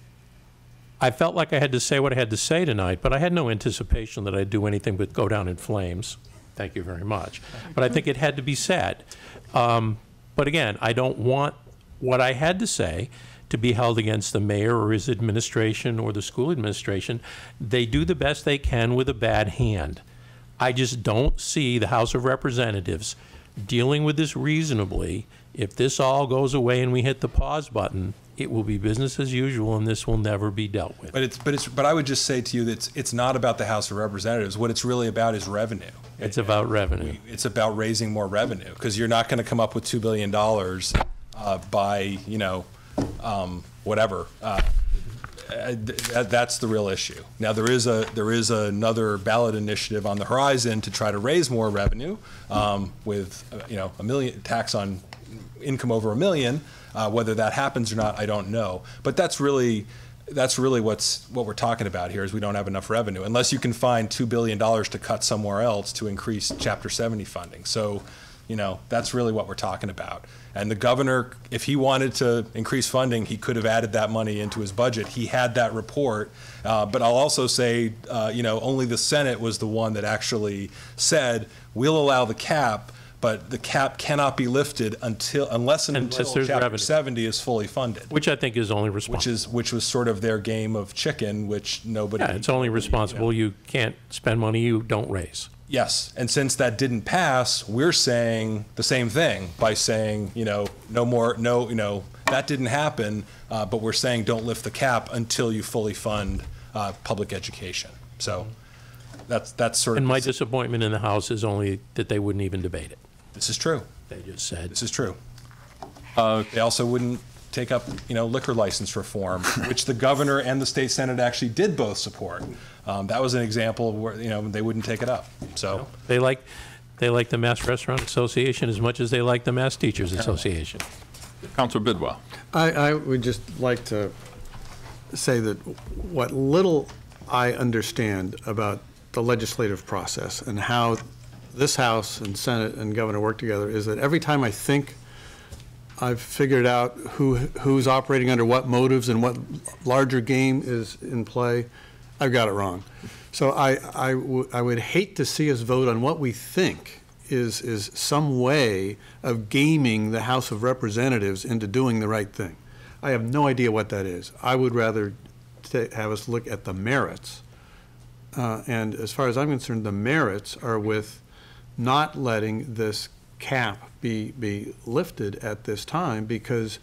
I felt like I had to say what I had to say tonight, but I had no anticipation that I'd do anything but go down in flames. Thank you very much. But I think it had to be said. Um, but again, I don't want what I had to say to be held against the mayor or his administration or the school administration. They do the best they can with a bad hand. I just don't see the House of Representatives dealing with this reasonably. If this all goes away and we hit the pause button, it will be business as usual, and this will never be dealt with. But it's, but it's, but I would just say to you that it's, it's not about the House of Representatives. What it's really about is revenue. It's about revenue. It's about raising more revenue, because you're not going to come up with two billion dollars uh, by, you know, um, whatever. Uh, th that's the real issue. Now there is a there is another ballot initiative on the horizon to try to raise more revenue um, with uh, you know a million tax on income over a million. Uh, whether that happens or not, I don't know. But that's really that's really what's what we're talking about here is we don't have enough revenue unless you can find two billion dollars to cut somewhere else to increase Chapter seventy funding. So, you know, that's really what we're talking about. And the governor, if he wanted to increase funding, he could have added that money into his budget. He had that report. Uh, but I'll also say, uh, you know, only the Senate was the one that actually said, we'll allow the cap, but the cap cannot be lifted until, unless and until there's Chapter revenue. seventy is fully funded. Which I think is only responsible. Which is, which was sort of their game of chicken, which nobody. Yeah, it's only responsible. You can't spend money you don't raise. Yes, and since that didn't pass, we're saying the same thing by saying, you know, no more, no, you know, that didn't happen, uh, but we're saying don't lift the cap until you fully fund uh, public education. So that's that's sort of. And my disappointment in the House is only that they wouldn't even debate it. This is true. They just said. This is true. Uh, they also wouldn't take up, you know, liquor license reform, which the governor and the state senate actually did both support. Um, that was an example of where, you know, they wouldn't take it up. So they like, they like the Mass Restaurant Association as much as they like the Mass Teachers Association. Councilor Bidwell. I, I would just like to say that what little I understand about the legislative process and how this House and Senate and Governor work together is that every time I think I've figured out who who's operating under what motives and what larger game is in play, I've got it wrong. So I, I, w I would hate to see us vote on what we think is, is some way of gaming the House of Representatives into doing the right thing. I have no idea what that is. I would rather t have us look at the merits. Uh, and as far as I'm concerned, the merits are with not letting this cap be be lifted at this time, because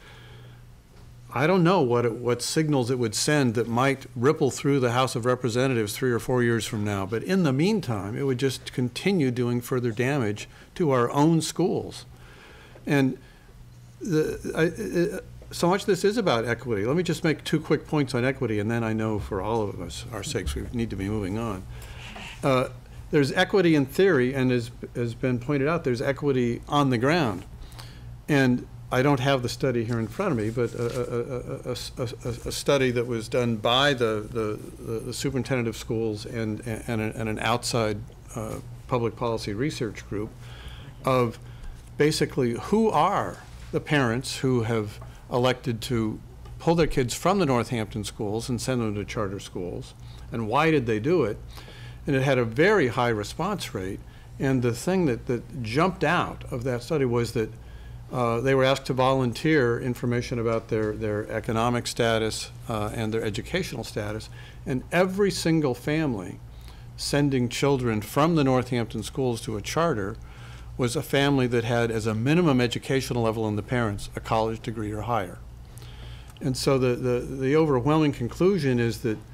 I don't know what it, what signals it would send that might ripple through the House of Representatives three or four years from now. But in the meantime, it would just continue doing further damage to our own schools. And the, I, it, so much this is about equity. Let me just make two quick points on equity, and then I know for all of us, our sakes, we need to be moving on. Uh, There's equity in theory, and as has been pointed out, there's equity on the ground. And I don't have the study here in front of me, but a, a, a, a, a study that was done by the, the, the superintendent of schools and, and, a, and an outside uh, public policy research group of basically who are the parents who have elected to pull their kids from the Northampton schools and send them to charter schools, and why did they do it? And it had a very high response rate. And the thing that, that jumped out of that study was that uh, they were asked to volunteer information about their, their economic status uh, and their educational status. And every single family sending children from the Northampton schools to a charter was a family that had as a minimum educational level in the parents a college degree or higher. And so the, the, the overwhelming conclusion is that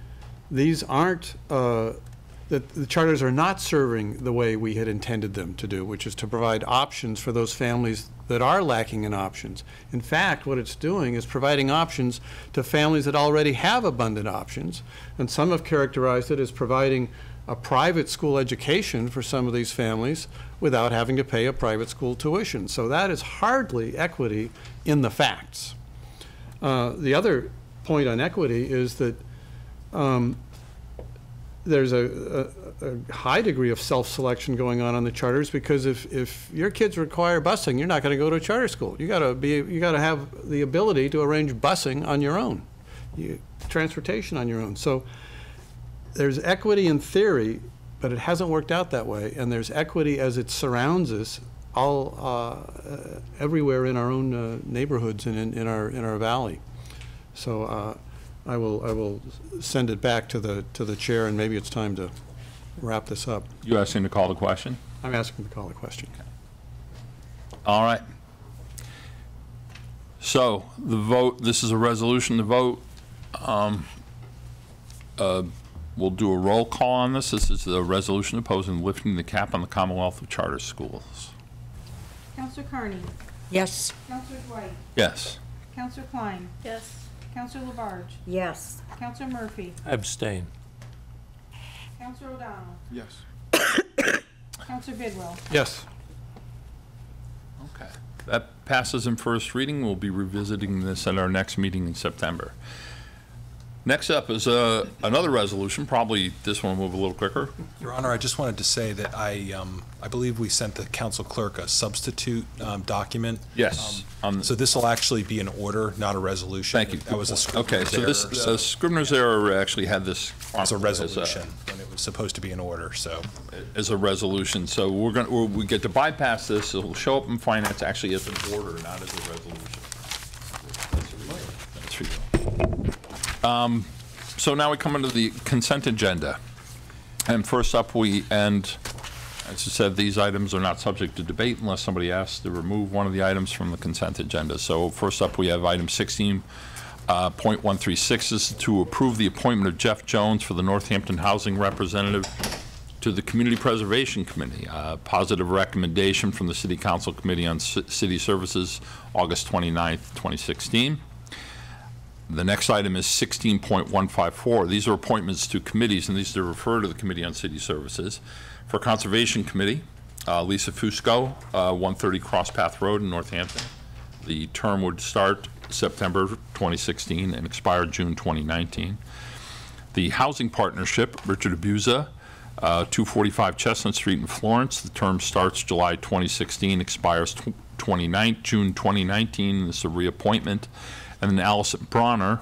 these aren't, uh, that the charters are not serving the way we had intended them to do, which is to provide options for those families that are lacking in options. In fact, what it's doing is providing options to families that already have abundant options, and some have characterized it as providing a private school education for some of these families without having to pay a private school tuition. So that is hardly equity in the facts. Uh, the other point on equity is that um, there's a, a, a high degree of self-selection going on on the charters, because if, if your kids require busing, you're not going to go to a charter school. You got to be, you got to have the ability to arrange busing on your own, you, transportation on your own. So there's equity in theory, but it hasn't worked out that way. And there's equity as it surrounds us all uh, everywhere in our own uh, neighborhoods and in, in our in our valley. So. Uh, I will I will send it back to the to the chair, and maybe it's time to wrap this up. You asking to call the question? I'm asking to call the question. Okay. All right. So the vote. This is a resolution to vote. Um, uh, we'll do a roll call on this. This is the resolution opposing lifting the cap on the Commonwealth of Charter Schools. Councilor Carney? Yes. Councilor Dwight? Yes. Councilor Klein? Yes. Councilor Labarge? Yes. Councilor Murphy? Abstain. Councilor O'Donnell? Yes. Councilor Bidwell? Yes. Okay. That passes in first reading. We'll be revisiting this at our next meeting in September. Next up is uh, another resolution. Probably this one will move a little quicker. Your Honor, I just wanted to say that I, um, I believe we sent the council clerk a substitute um, document. Yes. Um, so this will actually be an order, not a resolution. Thank you. That was a Scrivener's Okay, so this error, uh, Scrivener's error actually had this It's a as resolution, when it was supposed to be an order, so. as a resolution. So we're going to we get to bypass this. It'll show up in finance actually as an order, not as a resolution. That's for you. Um, so now we come into the consent agenda. And first up, we end, as I said, these items are not subject to debate unless somebody asks to remove one of the items from the consent agenda. So first up, we have item sixteen point one three six is to approve the appointment of Jeff Jones for the Northampton Housing Representative to the Community Preservation Committee. Uh, positive recommendation from the City Council Committee on C City Services, August twenty-ninth, twenty sixteen. The next item is sixteen point one five four. These are appointments to committees, and these are refer to the Committee on City Services. For Conservation Committee, uh, Lisa Fusco, uh, one thirty Cross Path Road in Northampton. The term would start September twenty sixteen and expire June twenty nineteen. The Housing Partnership, Richard Abuza, uh, two forty-five Chestnut Street in Florence. The term starts July twenty sixteen, expires twenty-ninth, June twenty nineteen. This is a reappointment. And then Allison Bronner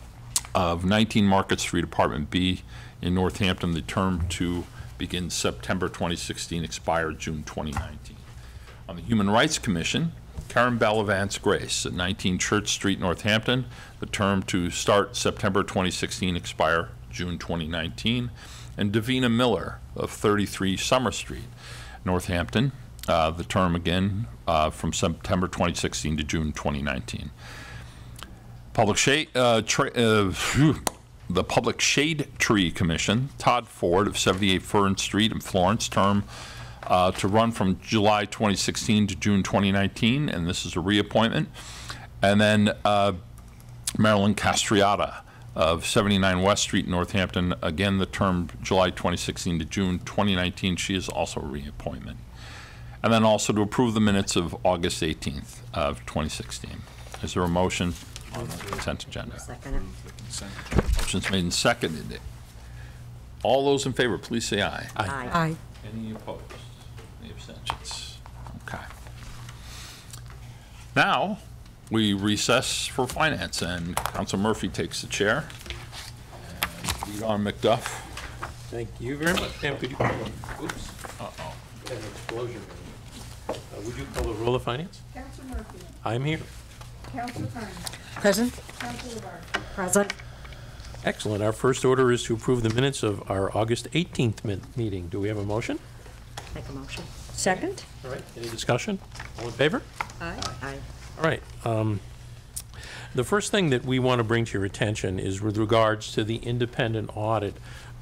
of nineteen Market Street, Apartment B in Northampton. The term to begin September twenty sixteen, expire June twenty nineteen. On the Human Rights Commission, Karen Bellavance Grace at nineteen Church Street, Northampton. The term to start September twenty sixteen, expire June twenty nineteen. And Davina Miller of thirty-three Summer Street, Northampton. Uh, the term again uh, from September twenty sixteen to June twenty nineteen. Public Shade, uh, tra uh, phew, the Public Shade Tree Commission, Todd Ford of seventy-eight Fern Street in Florence, term uh, to run from July twenty sixteen to June twenty nineteen, and this is a reappointment. And then uh, Marilyn Castriata of seventy-nine West Street, Northampton, again the term July twenty sixteen to June twenty nineteen. She is also a reappointment. And then also to approve the minutes of August eighteenth of twenty sixteen. Is there a motion on the consent agenda? Second. Motion's made and seconded. All those in favor, please say aye. Aye. Aye. Any opposed? Any abstentions? Okay. Now, we recess for finance, and Council Murphy takes the chair. And lead on McDuff. Thank you very much. Pam, could you, oops, uh-oh. An explosion. Uh, would you call the roll of finance? Councilor Murphy? I'm here. Councilor Carney? Present. Councilor Labarge? Present. Excellent. Our first order is to approve the minutes of our August eighteenth meeting. Do we have a motion? Make a motion. Second. All right. Any discussion? All in favor? Aye. Aye. All right. Um, The first thing that we want to bring to your attention is with regards to the independent audit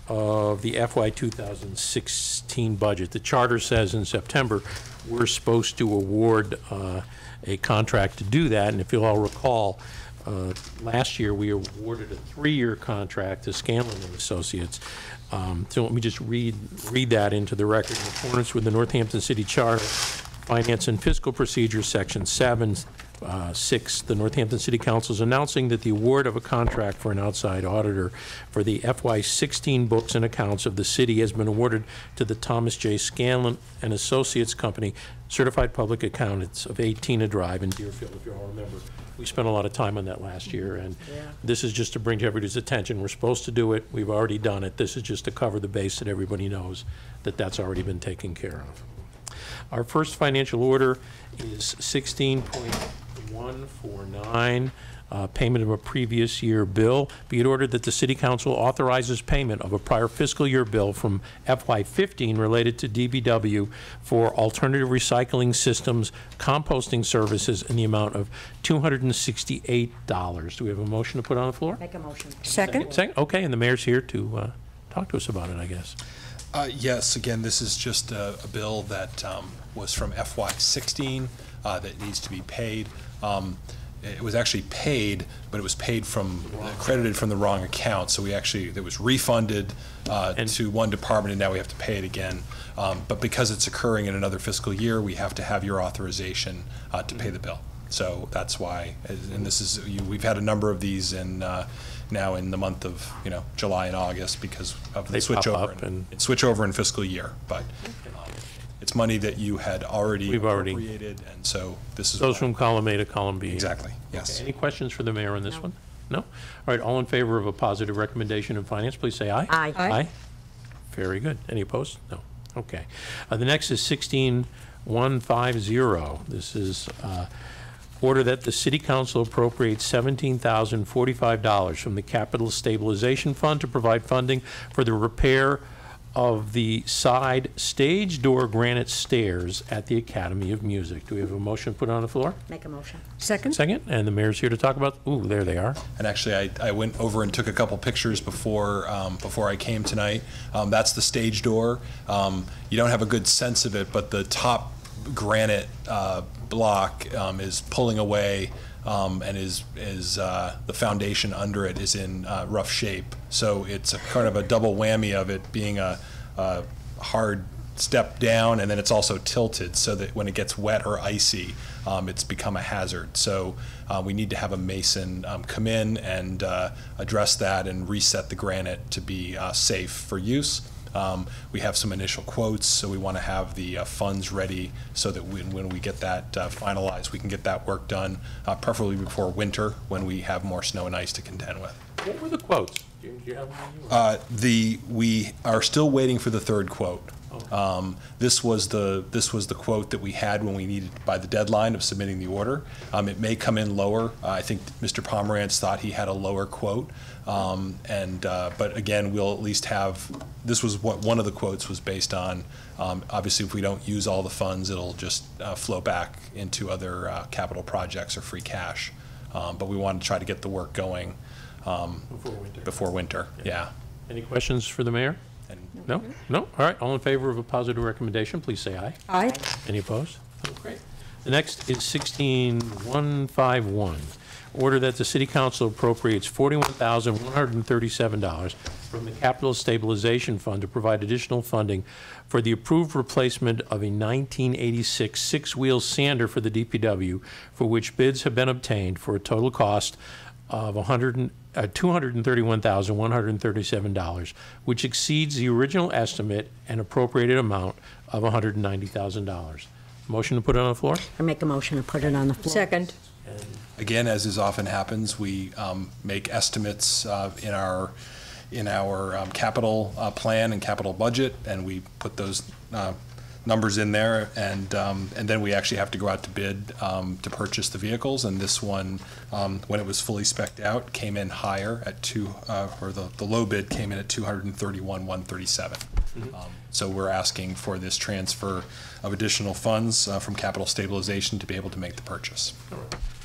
of the F Y two thousand sixteen budget. The charter says in September we're supposed to award uh, a contract to do that, and if you'll all recall, uh, last year we awarded a three-year contract to Scanlon and Associates. Um, so let me just read read that into the record. In accordance with the Northampton City Charter, Finance and Fiscal Procedures, Section seven, uh, six, the Northampton City Council is announcing that the award of a contract for an outside auditor for the F Y sixteen books and accounts of the city has been awarded to the Thomas J. Scanlon and Associates Company, Certified Public Accountants of eighteen Drive in Deerfield. If you all remember, we spent a lot of time on that last year, and yeah. This is just to bring to everybody's attention. We're supposed to do it. We've already done it. This is just to cover the base that everybody knows that that's already been taken care of. Our first financial order is sixteen point one four nine, uh, payment of a previous year bill. Be it ordered that the City Council authorizes payment of a prior fiscal year bill from F Y fifteen related to D B W for alternative recycling systems, composting services in the amount of two hundred sixty-eight dollars. Do we have a motion to put on the floor? Make a motion. Second. Second. Okay, and the mayor's here to uh, talk to us about it, I guess. Uh, yes, again, this is just a, a bill that um, was from F Y sixteen uh, that needs to be paid. Um, it was actually paid, but it was paid from, uh, credited from the wrong account. So we actually, it was refunded uh, to one department, and now we have to pay it again. Um, but because it's occurring in another fiscal year, we have to have your authorization uh, to pay the bill. So that's why, and this is, you, we've had a number of these in, uh, now in the month of, you know, July and August because of the They switch pop over up and, and- switch over in fiscal year. But um, it's money that you had already We've already- appropriated, and so this is Those why- from column A to column B. Exactly, yes. Okay, any questions for the mayor on this one? No? All right, all in favor of a positive recommendation in finance, please say aye. Aye. Aye. Aye. Very good. Any opposed? No. Okay. Uh, the next is sixteen one five zero. This is uh, order that the City Council appropriates seventeen thousand forty-five dollars from the Capital Stabilization Fund to provide funding for the repair of the side stage door granite stairs at the Academy of Music. Do we have a motion put on the floor? Make a motion. Second. Second, and the mayor's here to talk about, ooh, there they are. And actually, I, I went over and took a couple pictures before um, before I came tonight. Um, that's the stage door. Um, you don't have a good sense of it, but the top granite uh, block um, is pulling away, um, and is is uh, the foundation under it is in uh, rough shape. So it's a kind of a double whammy of it being a, a hard step down, and then it's also tilted so that when it gets wet or icy, um, it's become a hazard. So uh, we need to have a mason um, come in and uh, address that and reset the granite to be uh, safe for use. Um, we have some initial quotes, so we want to have the uh, funds ready so that when, when we get that uh, finalized, we can get that work done, uh, preferably before winter when we have more snow and ice to contend with. What were the quotes? Do you, do you have one? Uh, the we are still waiting for the third quote. Um, this was the this was the quote that we had when we needed by the deadline of submitting the order. Um, it may come in lower. Uh, I think Mister Pomerantz thought he had a lower quote, um, and uh, but again, we'll at least have. This was what one of the quotes was based on. Um, obviously, if we don't use all the funds, it'll just uh, flow back into other uh, capital projects or free cash. Um, but we want to try to get the work going um, before winter. Before winter, yeah. yeah. Any questions for the mayor? No? No? All right. All in favor of a positive recommendation, please say aye. Aye. Any opposed? Oh, great. The next is sixteen one five one. Order that the City Council appropriates forty-one thousand one hundred thirty-seven dollars from the Capital Stabilization Fund to provide additional funding for the approved replacement of a nineteen eighty-six six-wheel sander for the D P W, for which bids have been obtained for a total cost of one hundred, uh, two hundred thirty-one thousand one hundred thirty-seven dollars, which exceeds the original estimate and appropriated amount of one hundred ninety thousand dollars. Motion to put it on the floor? I make a motion to put it on the floor. Second. Again, as is often happens, we um, make estimates uh, in our in our um, capital uh, plan and capital budget, and we put those uh, numbers in there, and um, and then we actually have to go out to bid um, to purchase the vehicles. And this one, um, when it was fully spec'd out, came in higher at two, uh, or the, the low bid came in at two hundred thirty-one thousand one hundred thirty-seven dollars. Mm-hmm. um, so we're asking for this transfer of additional funds uh, from capital stabilization to be able to make the purchase. All right.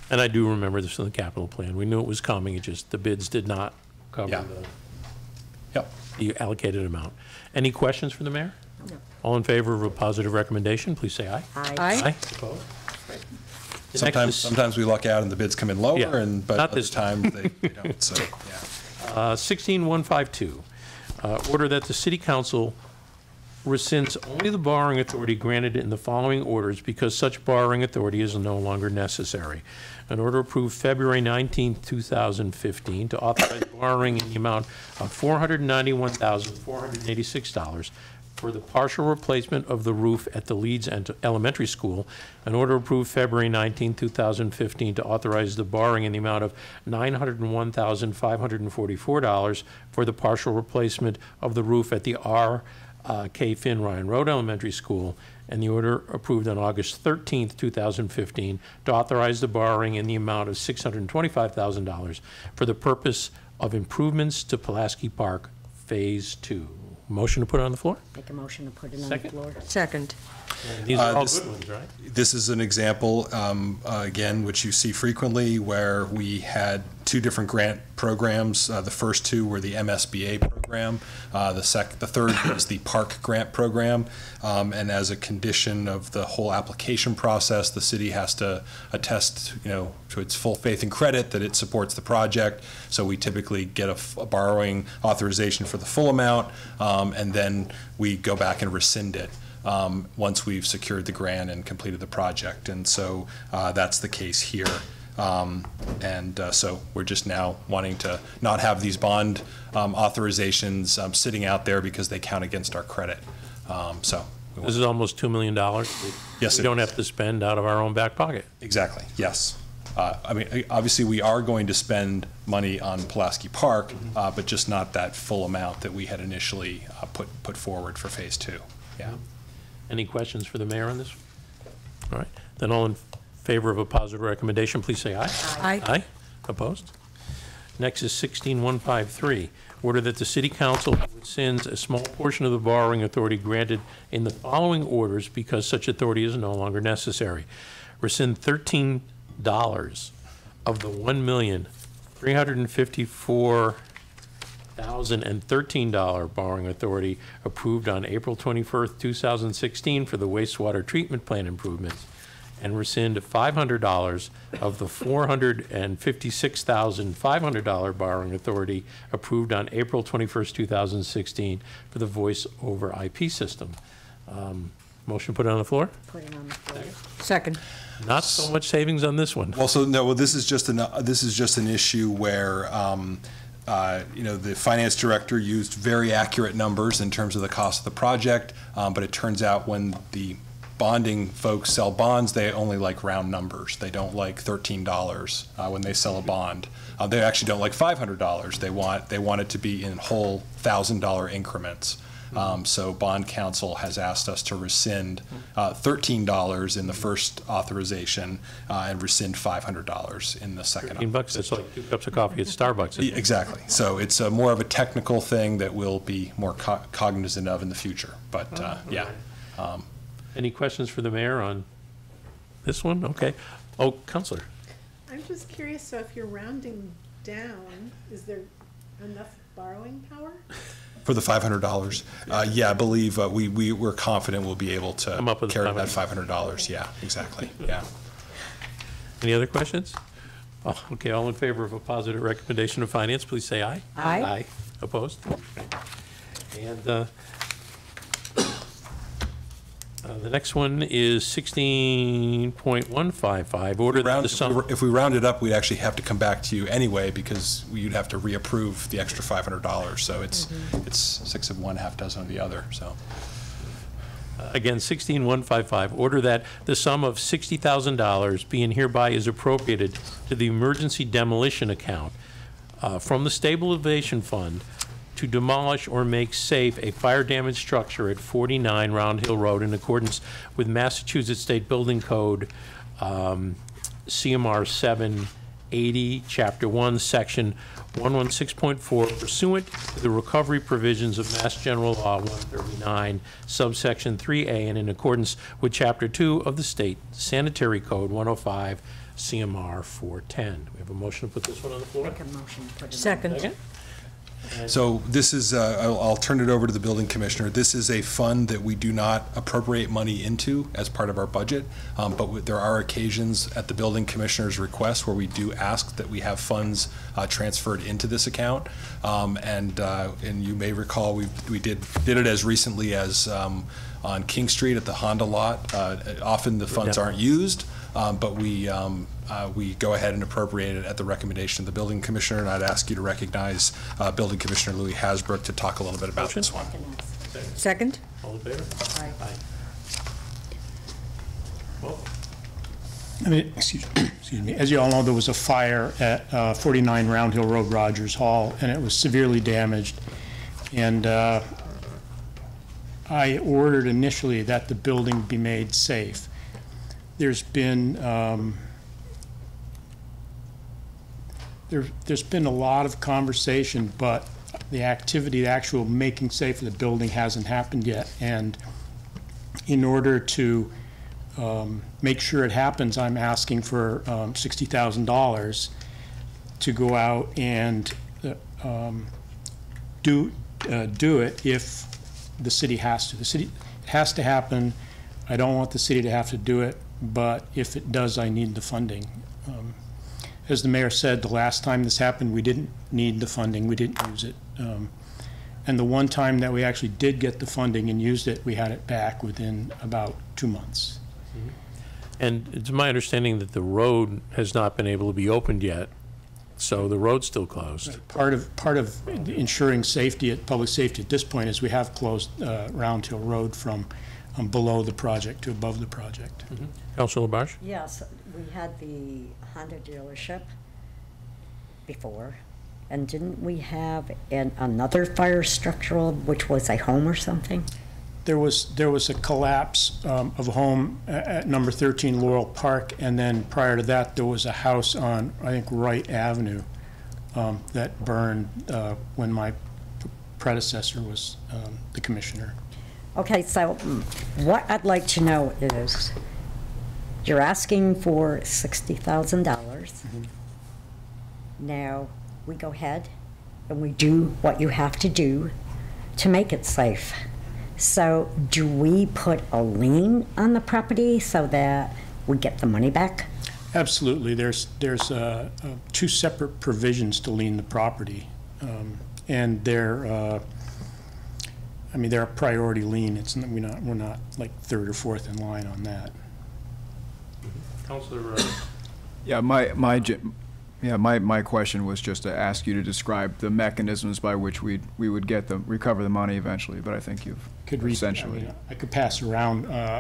And I do remember this in the capital plan. We knew it was coming, it just, the bids did not cover Yeah. the Yep. the allocated amount. Any questions for the mayor? No. All in favor of a positive recommendation, please say aye. Aye. Aye. Opposed? The next Sometimes, is- sometimes we luck out and the bids come in lower, Yeah, and, but not other this times they they don't, so, yeah. Uh, sixteen one fifty-two, uh, order that the city council rescinds only the borrowing authority granted in the following orders because such borrowing authority is no longer necessary. An order approved February nineteenth, two thousand fifteen to authorize borrowing in the amount of four hundred ninety-one thousand, four hundred eighty-six dollars for the partial replacement of the roof at the Leeds Ent- Elementary School. An order approved February nineteenth, two thousand fifteen to authorize the borrowing in the amount of nine hundred one thousand, five hundred forty-four dollars for the partial replacement of the roof at the R. Uh, K. Finn Ryan Road Elementary School, and the order approved on August thirteenth, two thousand fifteen to authorize the borrowing in the amount of six hundred twenty-five thousand dollars for the purpose of improvements to Pulaski Park Phase Two. Motion to put it on the floor? Make a motion to put it on the Second. floor. Second. These are Uh, all this- good ones, right? This is an example, um, uh, again, which you see frequently, where we had two different grant programs. Uh, The first two were the M S B A program. Uh, The sec, the third was the Park Grant Program. Um, And as a condition of the whole application process, the city has to attest, you know, to its full faith and credit that it supports the project. So we typically get a f- a borrowing authorization for the full amount, um, and then we go back and rescind it. Um, once we've secured the grant and completed the project. And so uh, that's the case here. Um, and uh, so we're just now wanting to not have these bond um, authorizations um, sitting out there because they count against our credit. Um, so we want- This is almost two million dollars. Yes, We it don't is. have to spend out of our own back pocket. Exactly, yes. Uh, I mean, obviously, we are going to spend money on Pulaski Park, uh, but just not that full amount that we had initially uh, put, put forward for Phase Two. Yeah. Any questions for the mayor on this? All right, then all in favor of a positive recommendation, please say aye. Aye. Aye. Opposed? Next is sixteen one fifty-three. Order that the city council rescinds a small portion of the borrowing authority granted in the following orders because such authority is no longer necessary. Rescind thirteen dollars of the one million, three hundred and fifty-four thousand and thirteen dollar borrowing authority approved on April twenty-first, two thousand sixteen for the wastewater treatment plant improvements, and rescind five hundred dollars of the four hundred and fifty-six thousand five hundred dollar borrowing authority approved on April twenty-first, two thousand sixteen for the voice over I P system. Um, Motion put it on the floor? Put it on the floor. Second. Not so much savings on this one. Well, so, no, well, this is just an, uh, this is just an issue where, um, uh, you know, the finance director used very accurate numbers in terms of the cost of the project, um, but it turns out when the bonding folks sell bonds, they only like round numbers. They don't like thirteen dollars uh, when they sell a bond. Uh, they actually don't like five hundred dollars. They want, they want it to be in whole one thousand dollar increments. Um, so bond counsel has asked us to rescind uh, thirteen dollars in the first authorization uh, and rescind five hundred dollars in the second. Fifteen bucks, that's like two cups of coffee at Starbucks. E- Exactly. So it's uh, more of a technical thing that we'll be more co- cognizant of in the future. But uh, yeah. Um, Any questions for the mayor on this one? Okay. Oh, Counselor. I'm just curious, so if you're rounding down, is there enough borrowing power? For the five hundred dollars, uh, yeah, I believe uh, we, we, we're confident we'll be able to Come up with carry that five hundred dollars. Yeah, exactly, yeah. Any other questions? Oh, okay, all in favor of a positive recommendation of finance, please say aye. Aye. Aye. Opposed? And uh, uh, the next one is sixteen point one five five. Order that Round- the if we sum. were- If we round it up, we'd actually have to come back to you anyway, because you'd have to reapprove the extra five hundred dollars. So it's, it's six of one, half dozen of the other, so. Again, sixteen one fifty-five, order that the sum of sixty thousand dollars be and hereby is appropriated to the emergency demolition account uh, from the stabilization fund to demolish or make safe a fire-damaged structure at forty-nine Round Hill Road in accordance with Massachusetts State Building Code, um, C M R seven eighty, Chapter one, Section one sixteen point four, pursuant to the recovery provisions of Mass General Law one thirty-nine, subsection three A, and in accordance with Chapter two of the State Sanitary Code one oh five C M R four ten. We have a motion to put this one on the floor? Make a motion to put it on. Second. Second. So this is, uh, I'll, I'll turn it over to the building commissioner. This is a fund that we do not appropriate money into as part of our budget, um, but w there are occasions at the building commissioner's request where we do ask that we have funds uh, transferred into this account. Um, and uh, and you may recall we we did did it as recently as um, on King Street at the Honda lot. Uh, often the funds Yeah. aren't used, um, but we um, Uh, we go ahead and appropriate it at the recommendation of the building commissioner, and I'd ask you to recognize uh, Building Commissioner Louis Hasbrook to talk a little bit about this one. Second? All in favor? Aye. Aye. Well, I mean, excuse, excuse me. As you all know, there was a fire at uh, forty-nine Round Hill Road, Rogers Hall, and it was severely damaged. And uh, I ordered initially that the building be made safe. There's been um, there, there's been a lot of conversation, but the activity, the actual making safe of the building hasn't happened yet. And in order to um, make sure it happens, I'm asking for um, sixty thousand dollars to go out and uh, um, do, uh, do it if the city has to. The city, it has to happen. I don't want the city to have to do it, but if it does, I need the funding. Um, As the mayor said, the last time this happened, we didn't need the funding, we didn't use it. Um, and the one time that we actually did get the funding and used it, we had it back within about two months. and it's my understanding that the road has not been able to be opened yet, so the road's still closed. Part of, part of ensuring safety, at public safety at this point, is we have closed uh, Round Hill Road from um, below the project to above the project. Mm-hmm. Councilor Labarge? Yes, we had the Honda dealership before, and didn't we have an, another fire structural, which was a home or something? There was, there was a collapse um, of a home at, at number thirteen Laurel Park, and then prior to that, there was a house on, I think, Wright Avenue um, that burned uh, when my predecessor was um, the commissioner. Okay, so mm, what I'd like to know is, you're asking for sixty thousand dollars. Mm-hmm. Now, we go ahead and we do what you have to do to make it safe. So do we put a lien on the property so that we get the money back? Absolutely. There's, there's uh, uh, two separate provisions to lien the property. Um, and they're, uh, I mean, they're a priority lien. It's not, we're not, we're not like third or fourth in line on that. Councilor, uh, Yeah, my, my, ge- yeah, my, my question was just to ask you to describe the mechanisms by which we we would get the, recover the money eventually, but I think you've Could read, essentially. I mean, I could pass around uh,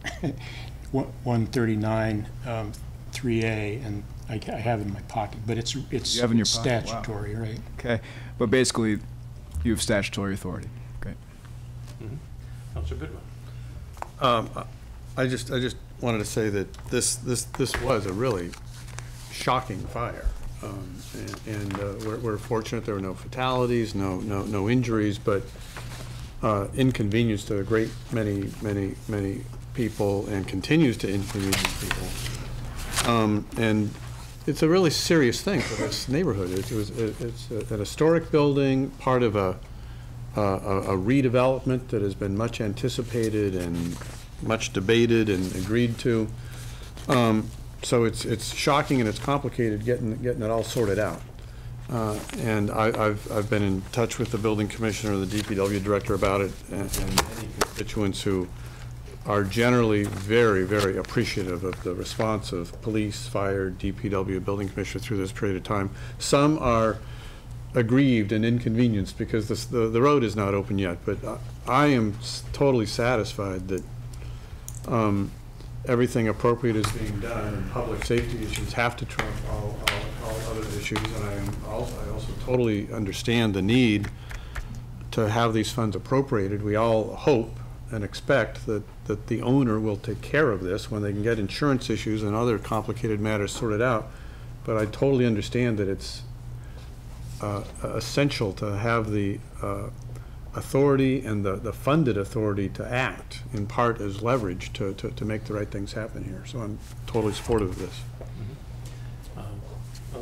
one thirty-nine, um, three A, and I, I have it in my pocket, but it's, it's You have in your it's pocket? Wow. statutory, right? Okay, but basically, you have statutory authority. Great. mm-hmm. Councilor Bidwell? Um, I just, I just wanted to say that this, this, this was a really shocking fire. Um, and and uh, we're, we're fortunate there were no fatalities, no, no, no injuries, but uh, inconvenience to a great many, many, many people, and continues to inconvenience people. Um, and it's a really serious thing for this neighborhood. It was, it, it's a- an historic building, part of a, a, a redevelopment that has been much anticipated and much debated and agreed to. Um, so it's, it's shocking and it's complicated getting, getting it all sorted out. Uh, and I, I've, I've been in touch with the building commissioner, the D P W director about it, and, and many constituents who are generally very, very appreciative of the response of police, fire, D P W, building commissioner through this period of time. Some are aggrieved and inconvenienced because this, the, the road is not open yet, but I am s- totally satisfied that um, everything appropriate is being done, and public safety issues have to trump all, all, all other issues. And I am also, I also totally understand the need to have these funds appropriated. We all hope and expect that, that the owner will take care of this when they can get insurance issues and other complicated matters sorted out. But I totally understand that it's uh, essential to have the uh, authority and the, the funded authority to act, in part as leverage to, to, to make the right things happen here. So I'm totally supportive of this.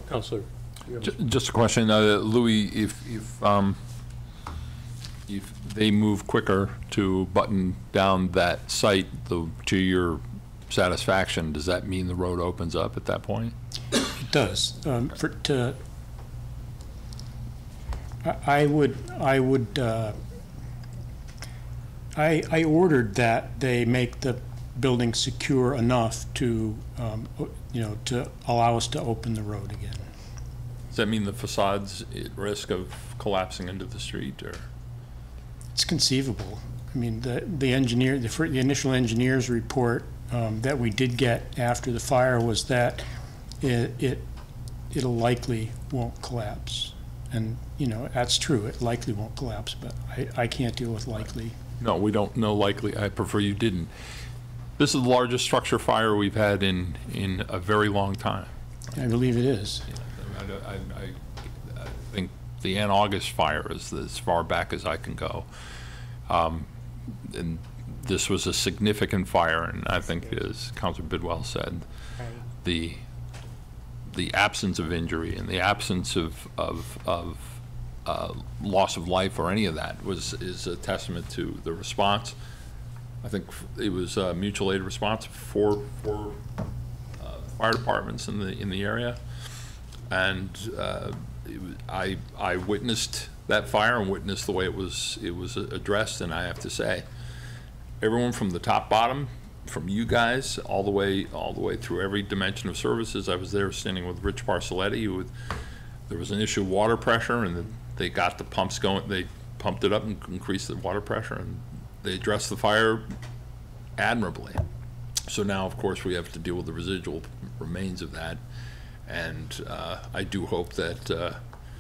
Counselor. Ju- Just a question, uh, Louis, if, if, um, if they move quicker to button down that site the, to your satisfaction, does that mean the road opens up at that point? It does. Um, for, to, I, I would, I would, uh, I, I ordered that they make the building secure enough to, um, you know, to allow us to open the road again. Does that mean the facade's at risk of collapsing into the street, or? It's conceivable. I mean, the, the engineer, the, fir- the initial engineer's report um, that we did get after the fire was that it, it, it'll likely won't collapse. And, you know, that's true, it likely won't collapse, but I, I can't deal with likely. No, we don't know likely. I prefer you didn't. This is the largest structure fire we've had in, in a very long time. I believe it is. Yeah, I, I, I think the Ann August fire is as far back as I can go. Um, and this was a significant fire, and I think, as Councilor Bidwell said, the the absence of injury and the absence of of, of uh, loss of life or any of that was is a testament to the response. I think it was a mutual aid response for for uh, fire departments in the in the area, and uh, it was, I I witnessed that fire and witnessed the way it was it was addressed, and I have to say, everyone from the top bottom, from you guys all the way all the way through every dimension of services. I was there standing with Rich Parcelletti. Who, there was an issue of water pressure, and they got the pumps going. They pumped it up and increased the water pressure, and they addressed the fire admirably. So now, of course, we have to deal with the residual remains of that, and uh, I do hope that uh,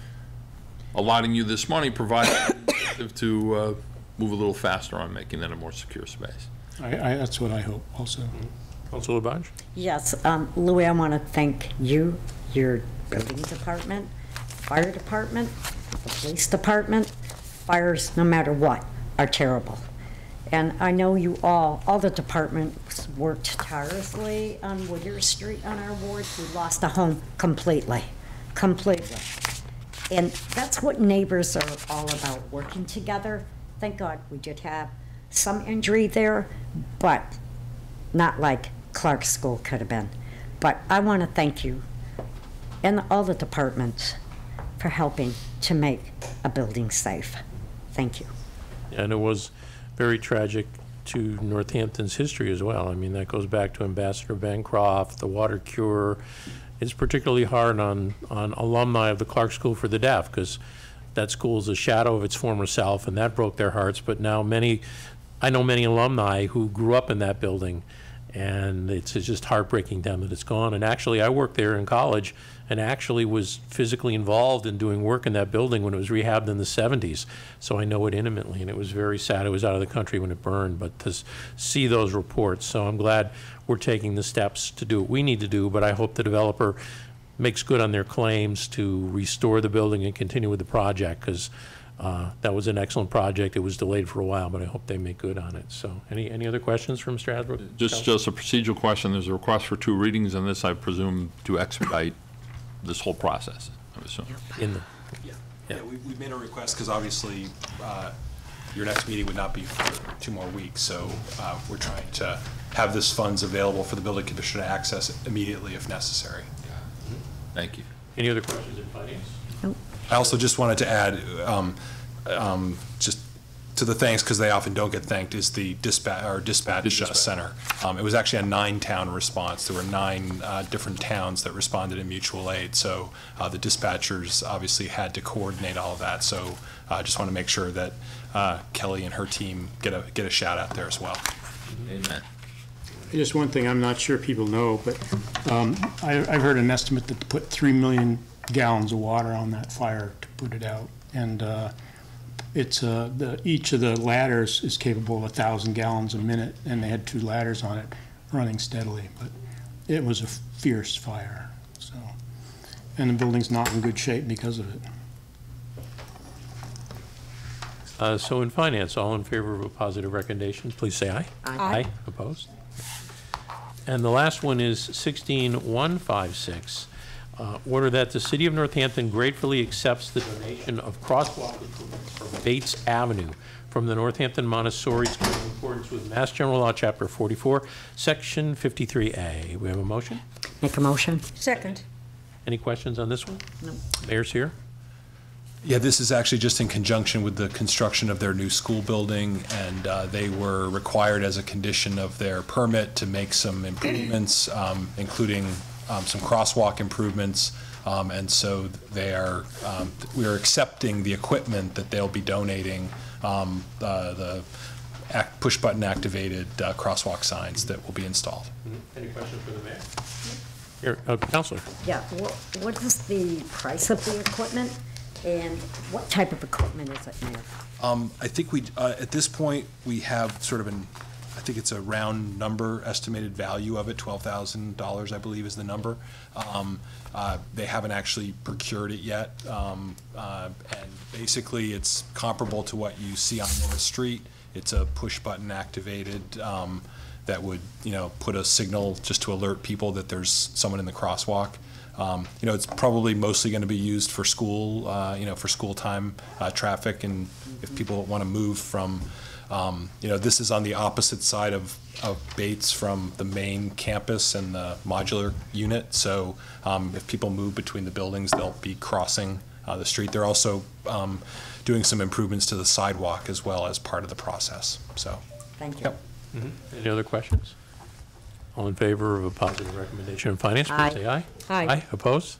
allotting you this money provides an incentive to uh, move a little faster on making that a more secure space. I, I, that's what I hope also. Councilor Labange? Yes, um, Louis, I want to thank you, your building department, fire department, the police department. Fires, no matter what, are terrible. And I know you all, all the departments worked tirelessly on Whittier Street on our ward. We lost a home completely, completely. And that's what neighbors are all about, working together. Thank God we did have some injury there, but not like Clark School could have been. But I want to thank you and all the departments for helping to make a building safe. Thank you. And it was very tragic to Northampton's history as well. I mean, that goes back to Ambassador Bancroft, the water cure. It's particularly hard on, on alumni of the Clark School for the Deaf, because that school is a shadow of its former self, and that broke their hearts. But now many, I know many alumni who grew up in that building, and it's, it's just heartbreaking to them that it's gone. And actually, I worked there in college and actually was physically involved in doing work in that building when it was rehabbed in the seventies. So I know it intimately, and it was very sad. It was out of the country when it burned, but to see those reports. So I'm glad we're taking the steps to do what we need to do, but I hope the developer makes good on their claims to restore the building and continue with the project, because uh, that was an excellent project. It was delayed for a while, but I hope they make good on it. So any, any other questions from Strasburg? Just, just a procedural question. There's a request for two readings on this, I presume, to expedite this whole process, I assume. In the, yeah, yeah. yeah we, we've made a request because obviously uh, your next meeting would not be for two more weeks, so uh, we're trying to have this funds available for the building commissioner to access immediately if necessary. Thank you. Any other questions in finance? Nope. I also just wanted to add, um, um, just to the thanks, because they often don't get thanked, is the dispatch or dispatch, dispatch. Uh, center. Um, it was actually a nine-town response. There were nine uh, different towns that responded in mutual aid. So uh, the dispatchers obviously had to coordinate all of that. So I uh, just want to make sure that uh, Kelly and her team get a get a shout out there as well. Amen. Just one thing I'm not sure people know, but um, I, I've heard an estimate that to put three million gallons of water on that fire to put it out, and uh, it's uh, the each of the ladders is capable of a thousand gallons a minute, and they had two ladders on it running steadily. But it was a fierce fire, so and the building's not in good shape because of it. Uh, so in finance, all in favor of a positive recommendation, please say aye. Aye. Aye. Opposed? And the last one is sixteen one fifty-six. Uh, Order that the City of Northampton gratefully accepts the donation of crosswalk improvements from Bates Avenue from the Northampton Montessori School in accordance with Mass General Law, Chapter forty-four, Section fifty-three A. We have a motion? Make a motion. Second. Any questions on this one? No. Mayor's here. Yeah, this is actually just in conjunction with the construction of their new school building, and uh, they were required as a condition of their permit to make some improvements, um, including um, some crosswalk improvements, um, and so they are, um, we are accepting the equipment that they'll be donating, um, uh, the act, push button activated uh, crosswalk signs that will be installed. Mm-hmm. Any questions for the mayor? Here, uh, Councilor. Yeah, what, what is the price of the equipment, and what type of equipment is it, Mayor? Um, I think we, uh, at this point, we have sort of an, I think it's a round number, estimated value of it, twelve thousand dollars, I believe is the number. Um, uh, they haven't actually procured it yet. Um, uh, and basically, it's comparable to what you see on North Street. It's a push-button activated um, that would, you know, put a signal just to alert people that there's someone in the crosswalk. Um, you know, it's probably mostly going to be used for school, uh, you know, for school time uh, traffic, and if people want to move from, um, you know, this is on the opposite side of, of Bates from the main campus and the modular unit. So um, if people move between the buildings, they'll be crossing uh, the street. They're also um, doing some improvements to the sidewalk as well as part of the process. So, thank you. Yep. Mm-hmm. Any other questions? All in favor of a positive recommendation in finance, please Aye. say aye. Aye. Aye, opposed?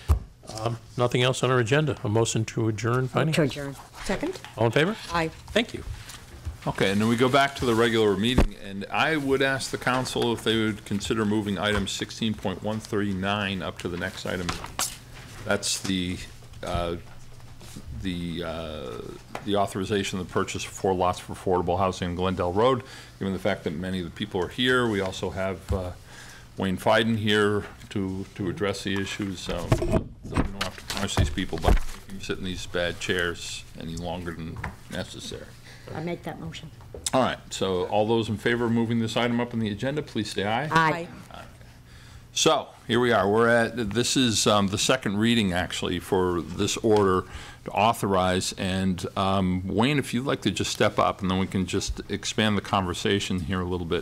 Um, Nothing else on our agenda. A motion to adjourn finance? To adjourn. Second? All in favor? Aye. Thank you. Okay, and then we go back to the regular meeting, and I would ask the council if they would consider moving item sixteen point one thirty-nine up to the next item. That's the, uh, the, uh, the authorization of the purchase of four lots for affordable housing on Glendale Road. Given the fact that many of the people are here, we also have uh, Wayne Fiden here to, to address the issues, so we don't have to punish these people by making them sit in these bad chairs any longer than necessary. I make that motion. All right, so all those in favor of moving this item up on the agenda, please say aye. Aye. So, here we are. We're at, this is um, the second reading, actually, for this order to authorize. And um, Wayne, if you'd like to just step up, and then we can just expand the conversation here a little bit.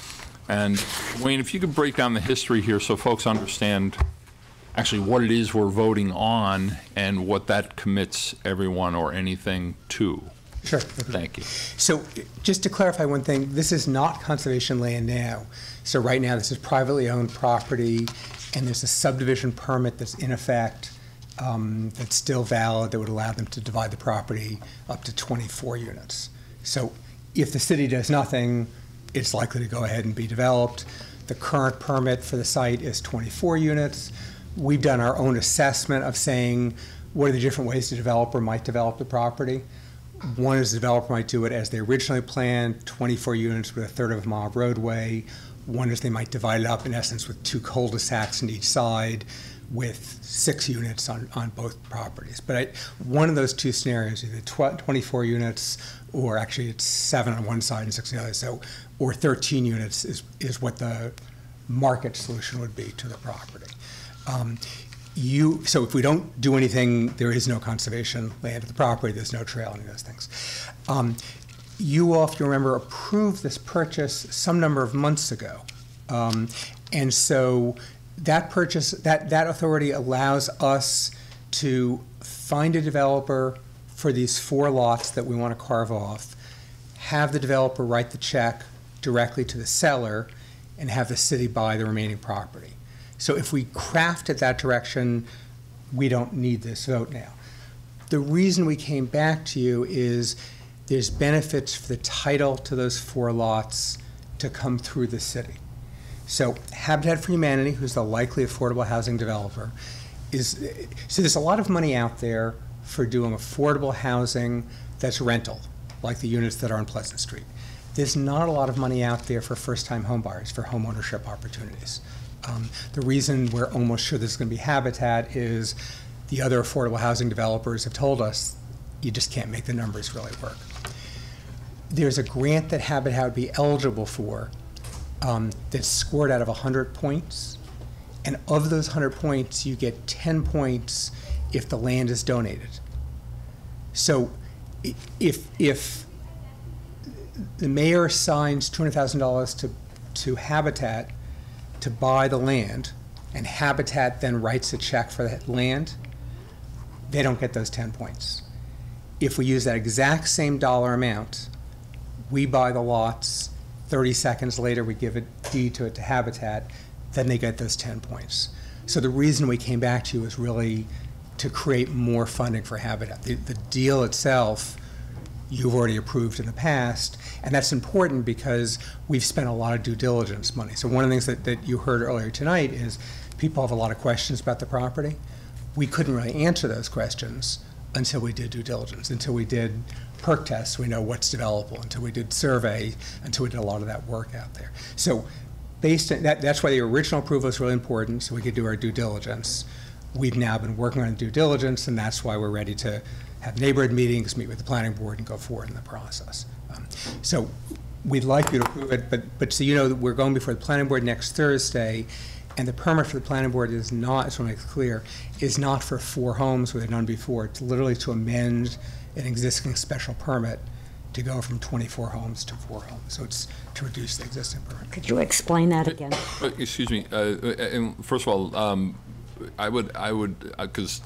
And Wayne, if you could break down the history here so folks understand actually what it is we're voting on and what that commits everyone or anything to. Sure. Thank you. So just to clarify one thing, this is not conservation land now. So right now, this is privately owned property, and there's a subdivision permit that's in effect um, that's still valid that would allow them to divide the property up to twenty-four units. So if the city does nothing, it's likely to go ahead and be developed. The current permit for the site is twenty-four units. We've done our own assessment of saying what are the different ways the developer might develop the property. One is the developer might do it as they originally planned, twenty-four units with a third of a mile roadway. One is they might divide it up, in essence, with two cul-de-sacs on each side with six units on, on both properties. But I, one of those two scenarios, either tw twenty-four units, or actually it's seven on one side and six on the other, so, or thirteen units is, is what the market solution would be to the property. Um, You, so if we don't do anything, there is no conservation land at the property, there's no trail, any of those things. Um, you all, if you remember, approved this purchase some number of months ago. Um, and so that purchase, that, that authority allows us to find a developer for these four lots that we want to carve off, have the developer write the check directly to the seller, and have the city buy the remaining property. So if we craft it that direction, we don't need this vote now. The reason we came back to you is there's benefits for the title to those four lots to come through the city. So Habitat for Humanity, who's the likely affordable housing developer, is, so there's a lot of money out there for doing affordable housing that's rental, like the units that are on Pleasant Street. There's not a lot of money out there for first-time home buyers, for home ownership opportunities. Um, the reason we're almost sure this is going to be Habitat is the other affordable housing developers have told us you just can't make the numbers really work. There's a grant that Habitat would be eligible for um, that's scored out of one hundred points, And of those one hundred points, you get ten points if the land is donated. So i- if, if the mayor assigns two hundred thousand dollars to, to Habitat to buy the land, and Habitat then writes a check for that land, they don't get those ten points. If we use that exact same dollar amount, we buy the lots, thirty seconds later we give a deed to it to Habitat, then they get those ten points. So the reason we came back to you is really to create more funding for Habitat. The, the deal itself, you've already approved in the past, and that's important because we've spent a lot of due diligence money. So one of the things that, that you heard earlier tonight is people have a lot of questions about the property. We couldn't really answer those questions until we did due diligence, until we did perk tests, we know what's developable, until we did survey, until we did a lot of that work out there. So based on that, that's why the original approval is really important, so we could do our due diligence. We've now been working on due diligence, and that's why we're ready to have neighborhood meetings, meet with the planning board, and go forward in the process. Um, so we'd like you to approve it, but, but so you know that we're going before the planning board next Thursday, and the permit for the planning board is not, I just want to make it clear, is not for four homes where they've done before. It's literally to amend an existing special permit to go from twenty-four homes to four homes. So it's to reduce the existing permit. Could you explain that again? Uh, Excuse me, uh, and first of all, um, I would, I would, because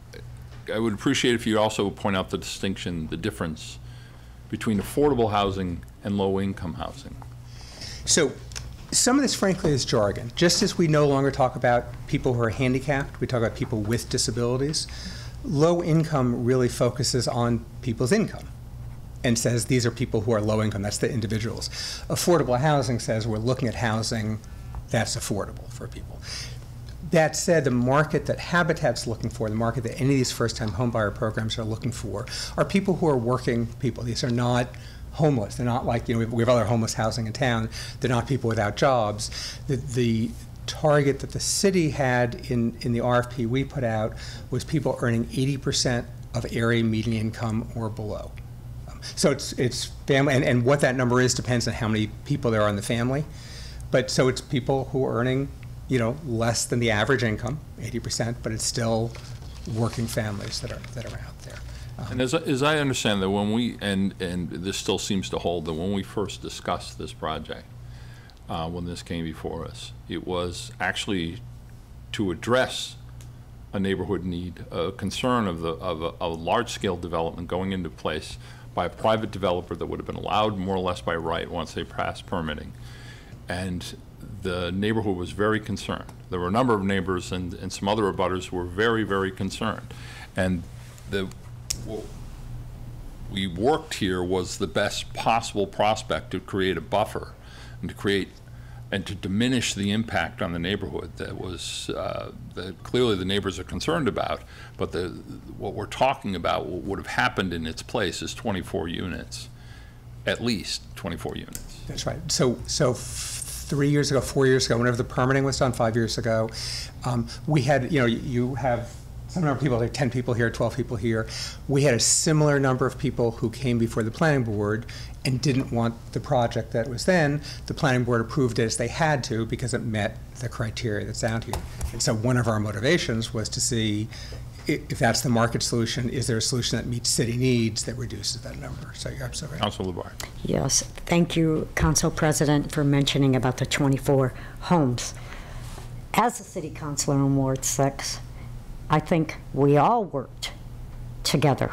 I would appreciate if you also point out the distinction, the difference between affordable housing and low-income housing. So some of this, frankly, is jargon. Just as we no longer talk about people who are handicapped, we talk about people with disabilities. Low income really focuses on people's income and says these are people who are low income, that's the individuals. Affordable housing says we're looking at housing that's affordable for people. That said, the market that Habitat's looking for, the market that any of these first-time homebuyer programs are looking for, are people who are working people. These are not homeless. They're not like, you know, we have, we have other homeless housing in town. They're not people without jobs. The, the target that the city had in, in the R F P we put out was people earning eighty percent of area median income or below. Um, so it's, it's family, and, and what that number is depends on how many people there are in the family. But so it's people who are earning, you know, less than the average income, eighty percent, but it's still working families that are, that are out there. Um, And as, I- as I understand that when we, and, and this still seems to hold, that when we first discussed this project, uh, when this came before us, it was actually to address a neighborhood need, a concern of the, of a, a large-scale development going into place by a private developer that would have been allowed more or less by right once they passed permitting. And the neighborhood was very concerned. There were a number of neighbors and, and some other abutters who were very, very concerned. And the, what we worked here was the best possible prospect to create a buffer and to create and to diminish the impact on the neighborhood that was uh, that clearly the neighbors are concerned about. But the what we're talking about, what would have happened in its place, is twenty-four units, at least twenty-four units. That's right. So, so f- three years ago, four years ago, whenever the permitting was done, five years ago, um, we had, you know, you, you have some number of people, like ten people here, twelve people here. We had a similar number of people who came before the planning board and didn't want the project that was then. The planning board approved it as they had to because it met the criteria that's out here. And so one of our motivations was to see i- if that's the market solution, is there a solution that meets city needs that reduces that number? So you're absolutely right. Councilor LeBar. Yes, thank you, Council President, for mentioning about the twenty-four homes. As a city councilor in Ward six, I think we all worked together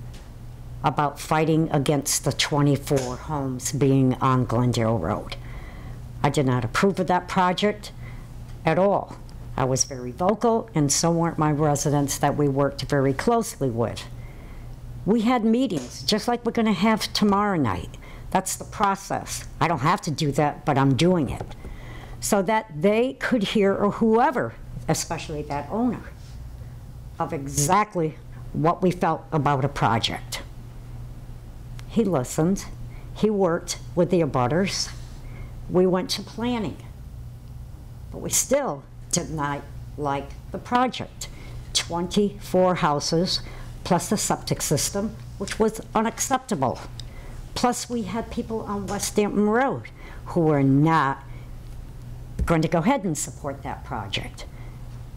about fighting against the twenty-four homes being on Glendale Road. I did not approve of that project at all. I was very vocal, and so weren't my residents that we worked very closely with. We had meetings, just like we're going to have tomorrow night. That's the process. I don't have to do that, but I'm doing it. So that they could hear, or whoever, especially that owner, of exactly what we felt about a project. He listened. He worked with the abutters. We went to planning. But we still did not like the project. twenty-four houses, plus the septic system, which was unacceptable. Plus we had people on West Hampton Road who were not going to go ahead and support that project.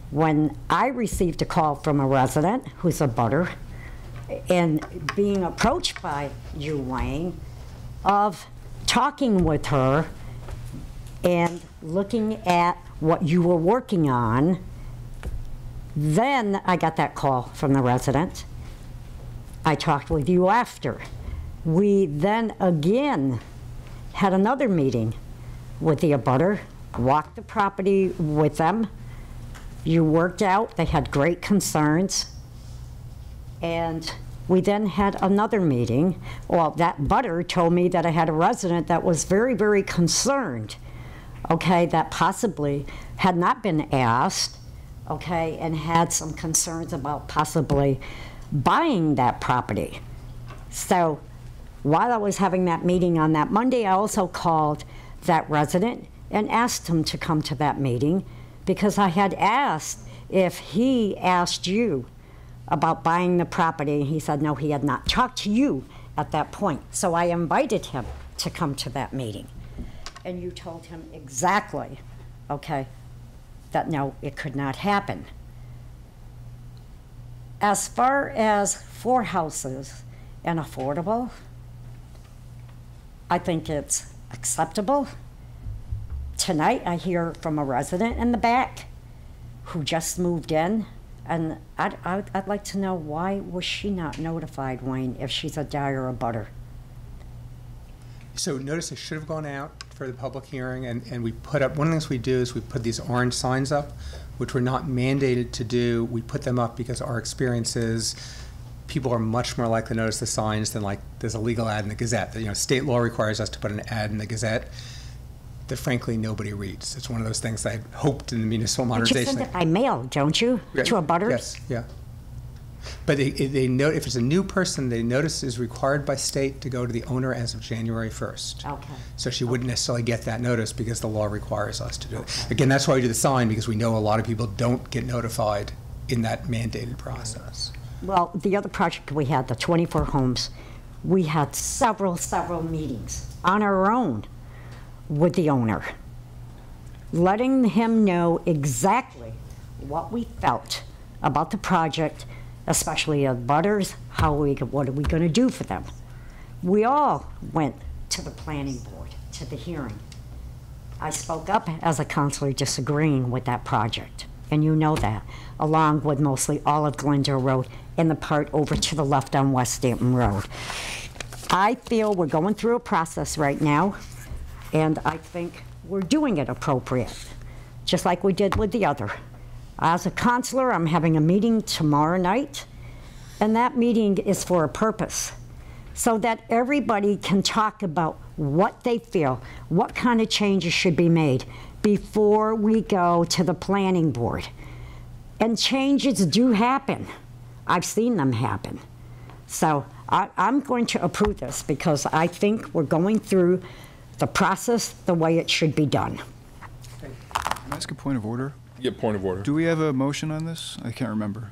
when I received a call from a resident who's a butter and being approached by you, Wayne, of talking with her and looking at what you were working on, then I got that call from the resident. I talked with you after. We then again had another meeting with the abutter, walked the property with them. You worked out, they had great concerns. And we then had another meeting. Well, that butter told me that I had a resident that was very, very concerned, okay, that possibly had not been asked, okay, and had some concerns about possibly buying that property. So while I was having that meeting on that Monday, I also called that resident and asked him to come to that meeting because I had asked if he asked you about buying the property. He said no, he had not talked to you at that point. So I invited him to come to that meeting. And you told him exactly, okay, that no, it could not happen. As far as four houses and affordable, I think it's acceptable. Tonight I hear from a resident in the back who just moved in, and I'd, I'd, I'd like to know, why was she not notified, Wayne, if she's a dire abutter? So notice it should have gone out for the public hearing, and, and we put up, one of the things we do is we put these orange signs up, which we're not mandated to do. We put them up because our experience is people are much more likely to notice the signs than like there's a legal ad in the Gazette. You know, state law requires us to put an ad in the Gazette that frankly nobody reads. It's one of those things I hoped in the municipal modernization. But you send it by mail, don't you, Yeah, to a butter? Yes, yeah. But they, they know, if it's a new person, the notice is required by state to go to the owner as of January first. Okay. So she wouldn't necessarily get that notice because the law requires us to do it. Again, that's why we do the sign, because we know a lot of people don't get notified in that mandated process. Well, the other project we had, the twenty-four homes, we had several, several meetings on our own with the owner, letting him know exactly what we felt about the project, especially of butters, how we, what are we going to do for them. We all went to the planning board, to the hearing. I spoke up as a counselor disagreeing with that project, and you know that, along with mostly all of Glendale Road and the part over to the left on West Stanton Road. I feel we're going through a process right now, and I think we're doing it appropriate, just like we did with the other. As a counselor, I'm having a meeting tomorrow night, and that meeting is for a purpose, so that everybody can talk about what they feel, what kind of changes should be made before we go to the planning board. And changes do happen. I've seen them happen. So I, I'm going to approve this because I think we're going through the process the way it should be done. Can I ask a point of order? Yeah, point of order. Do we have a motion on this? I can't remember.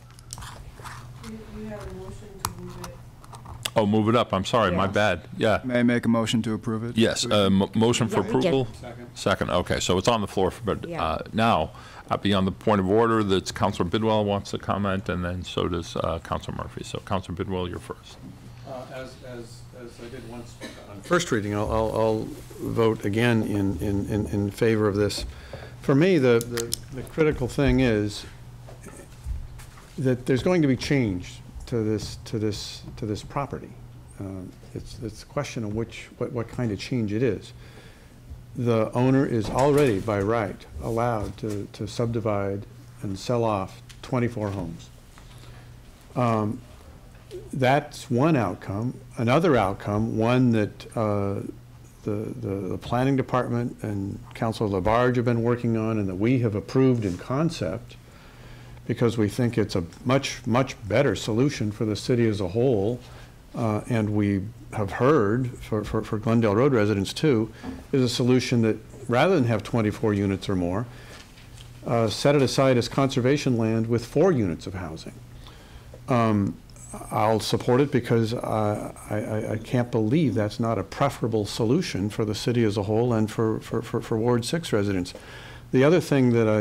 You have a motion to move it. Oh, move it up. I'm sorry, my bad. Yeah. May I make a motion to approve it? Yes, uh, mo- motion for Yeah, you did. approval? Second. Second, okay, so it's on the floor, for- but Yeah. uh, now, I'll be on the point of order that Councilor Bidwell wants to comment, and then so does uh, Councilor Murphy. So Councilor Bidwell, you're first. Uh, As, as, as I did once on first reading, I'll, I'll, I'll vote again in, in, in in favor of this. For me, the, the, the critical thing is that there's going to be change to this, to this, to this property. Uh, It's, it's a question of which, what, what kind of change it is. The owner is already, by right, allowed to, to subdivide and sell off twenty-four homes. Um, That's one outcome. Another outcome, one that uh, the, the, the planning department and Councilor Labarge have been working on and that we have approved in concept because we think it's a much, much better solution for the city as a whole, uh, and we have heard for, for, for Glendale Road residents too, is a solution that rather than have twenty-four units or more, uh, set it aside as conservation land with four units of housing. Um, I'll support it because uh, I, I, I can't believe that's not a preferable solution for the city as a whole and for, for, for, for Ward six residents. The other thing that I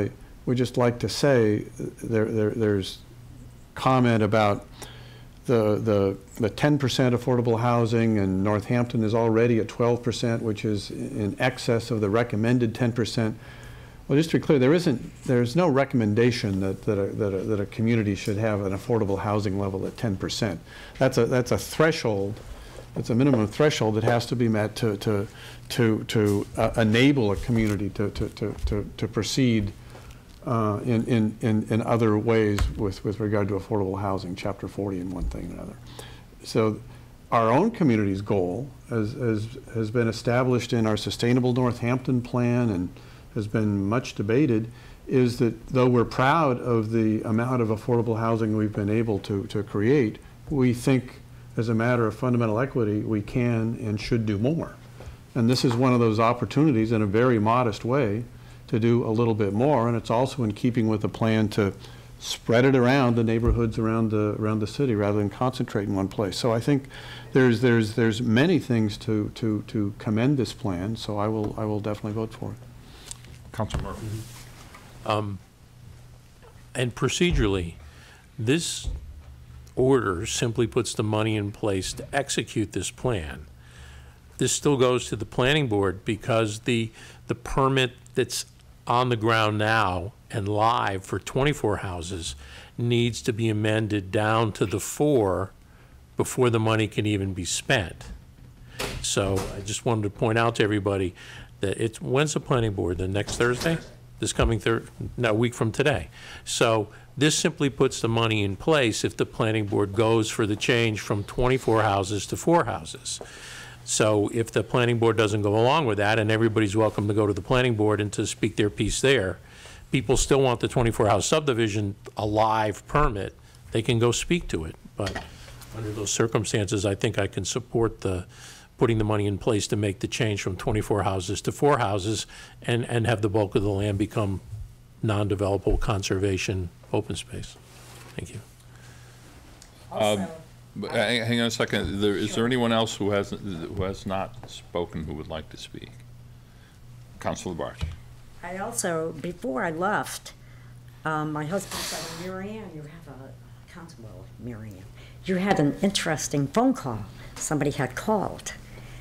would just like to say, there, there there's comment about the the the ten percent affordable housing, and Northampton is already at twelve percent, which is in excess of the recommended ten percent. Well, just to be clear, there isn't, there's no recommendation that, that, a, that, a, that a community should have an affordable housing level at ten percent. That's a, that's a threshold, that's a minimum threshold that has to be met to, to, to, to uh, enable a community to, to, to, to, to proceed uh, in, in, in, in other ways with, with regard to affordable housing, Chapter forty and one thing and another. So our own community's goal has, has, has been established in our Sustainable Northampton Plan and has been much debated, is that though we're proud of the amount of affordable housing we've been able to, to create, we think as a matter of fundamental equity we can and should do more. And this is one of those opportunities in a very modest way to do a little bit more, and it's also in keeping with the plan to spread it around the neighborhoods around the around the city rather than concentrate in one place. So I think there's there's there's many things to to to commend this plan, so I will I will definitely vote for it. Councilor Murphy. Um, and procedurally, this order simply puts the money in place to execute this plan. This still goes to the planning board because the the permit that's on the ground now and live for twenty-four houses needs to be amended down to the four before the money can even be spent. So I just wanted to point out to everybody that it's, when's the planning board? The next Thursday? This coming thir, no, a week from today. So this simply puts the money in place if the planning board goes for the change from twenty-four houses to four houses. So if the planning board doesn't go along with that, and everybody's welcome to go to the planning board and to speak their piece there, people still want the twenty-four house subdivision, a live permit, they can go speak to it. But under those circumstances, I think I can support the putting the money in place to make the change from twenty-four houses to four houses and, and have the bulk of the land become non-developable conservation open space. Thank you. Um, but hang, hang on a second. There, is there anyone else who has who has not spoken who would like to speak? Councilor Barch. I also, before I left, um, my husband said, Mary Ann, you have a, Councilwoman Mary Ann, you had an interesting phone call. Somebody had called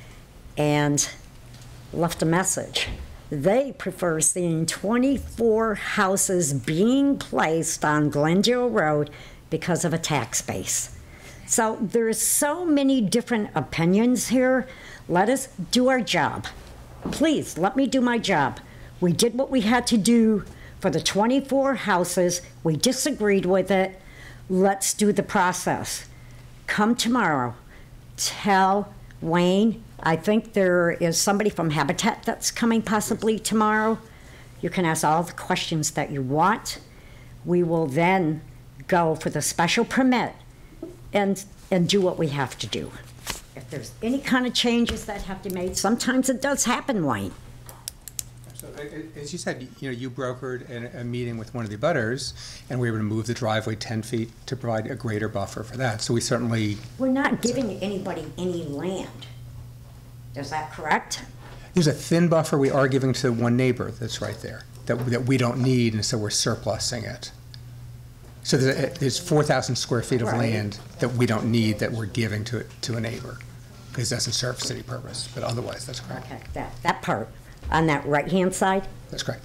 and left a message. They prefer seeing twenty-four houses being placed on Glendale Road because of a tax base. So there's so many different opinions here. Let us do our job. Please, let me do my job. We did what we had to do for the twenty-four houses. We disagreed with it. Let's do the process. Come tomorrow. Tell Wayne, I think there is somebody from Habitat that's coming possibly tomorrow. You can ask all the questions that you want. We will then go for the special permit and, and do what we have to do. If there's any kind of changes that have to be made, sometimes it does happen, Wayne. So, as you said, you know, you brokered a, a meeting with one of the abutters, and we were to move the driveway ten feet to provide a greater buffer for that. So we certainly... We're not giving anybody any land. Is that correct? There's a thin buffer we are giving to one neighbor that's right there, that, that we don't need, and so we're surplusing it. So there's, a, there's four thousand square feet of Right. land that we don't need that we're giving to, to a neighbor, because it doesn't serve city purpose, but otherwise that's correct. Okay, that, that part. On that right-hand side? That's correct.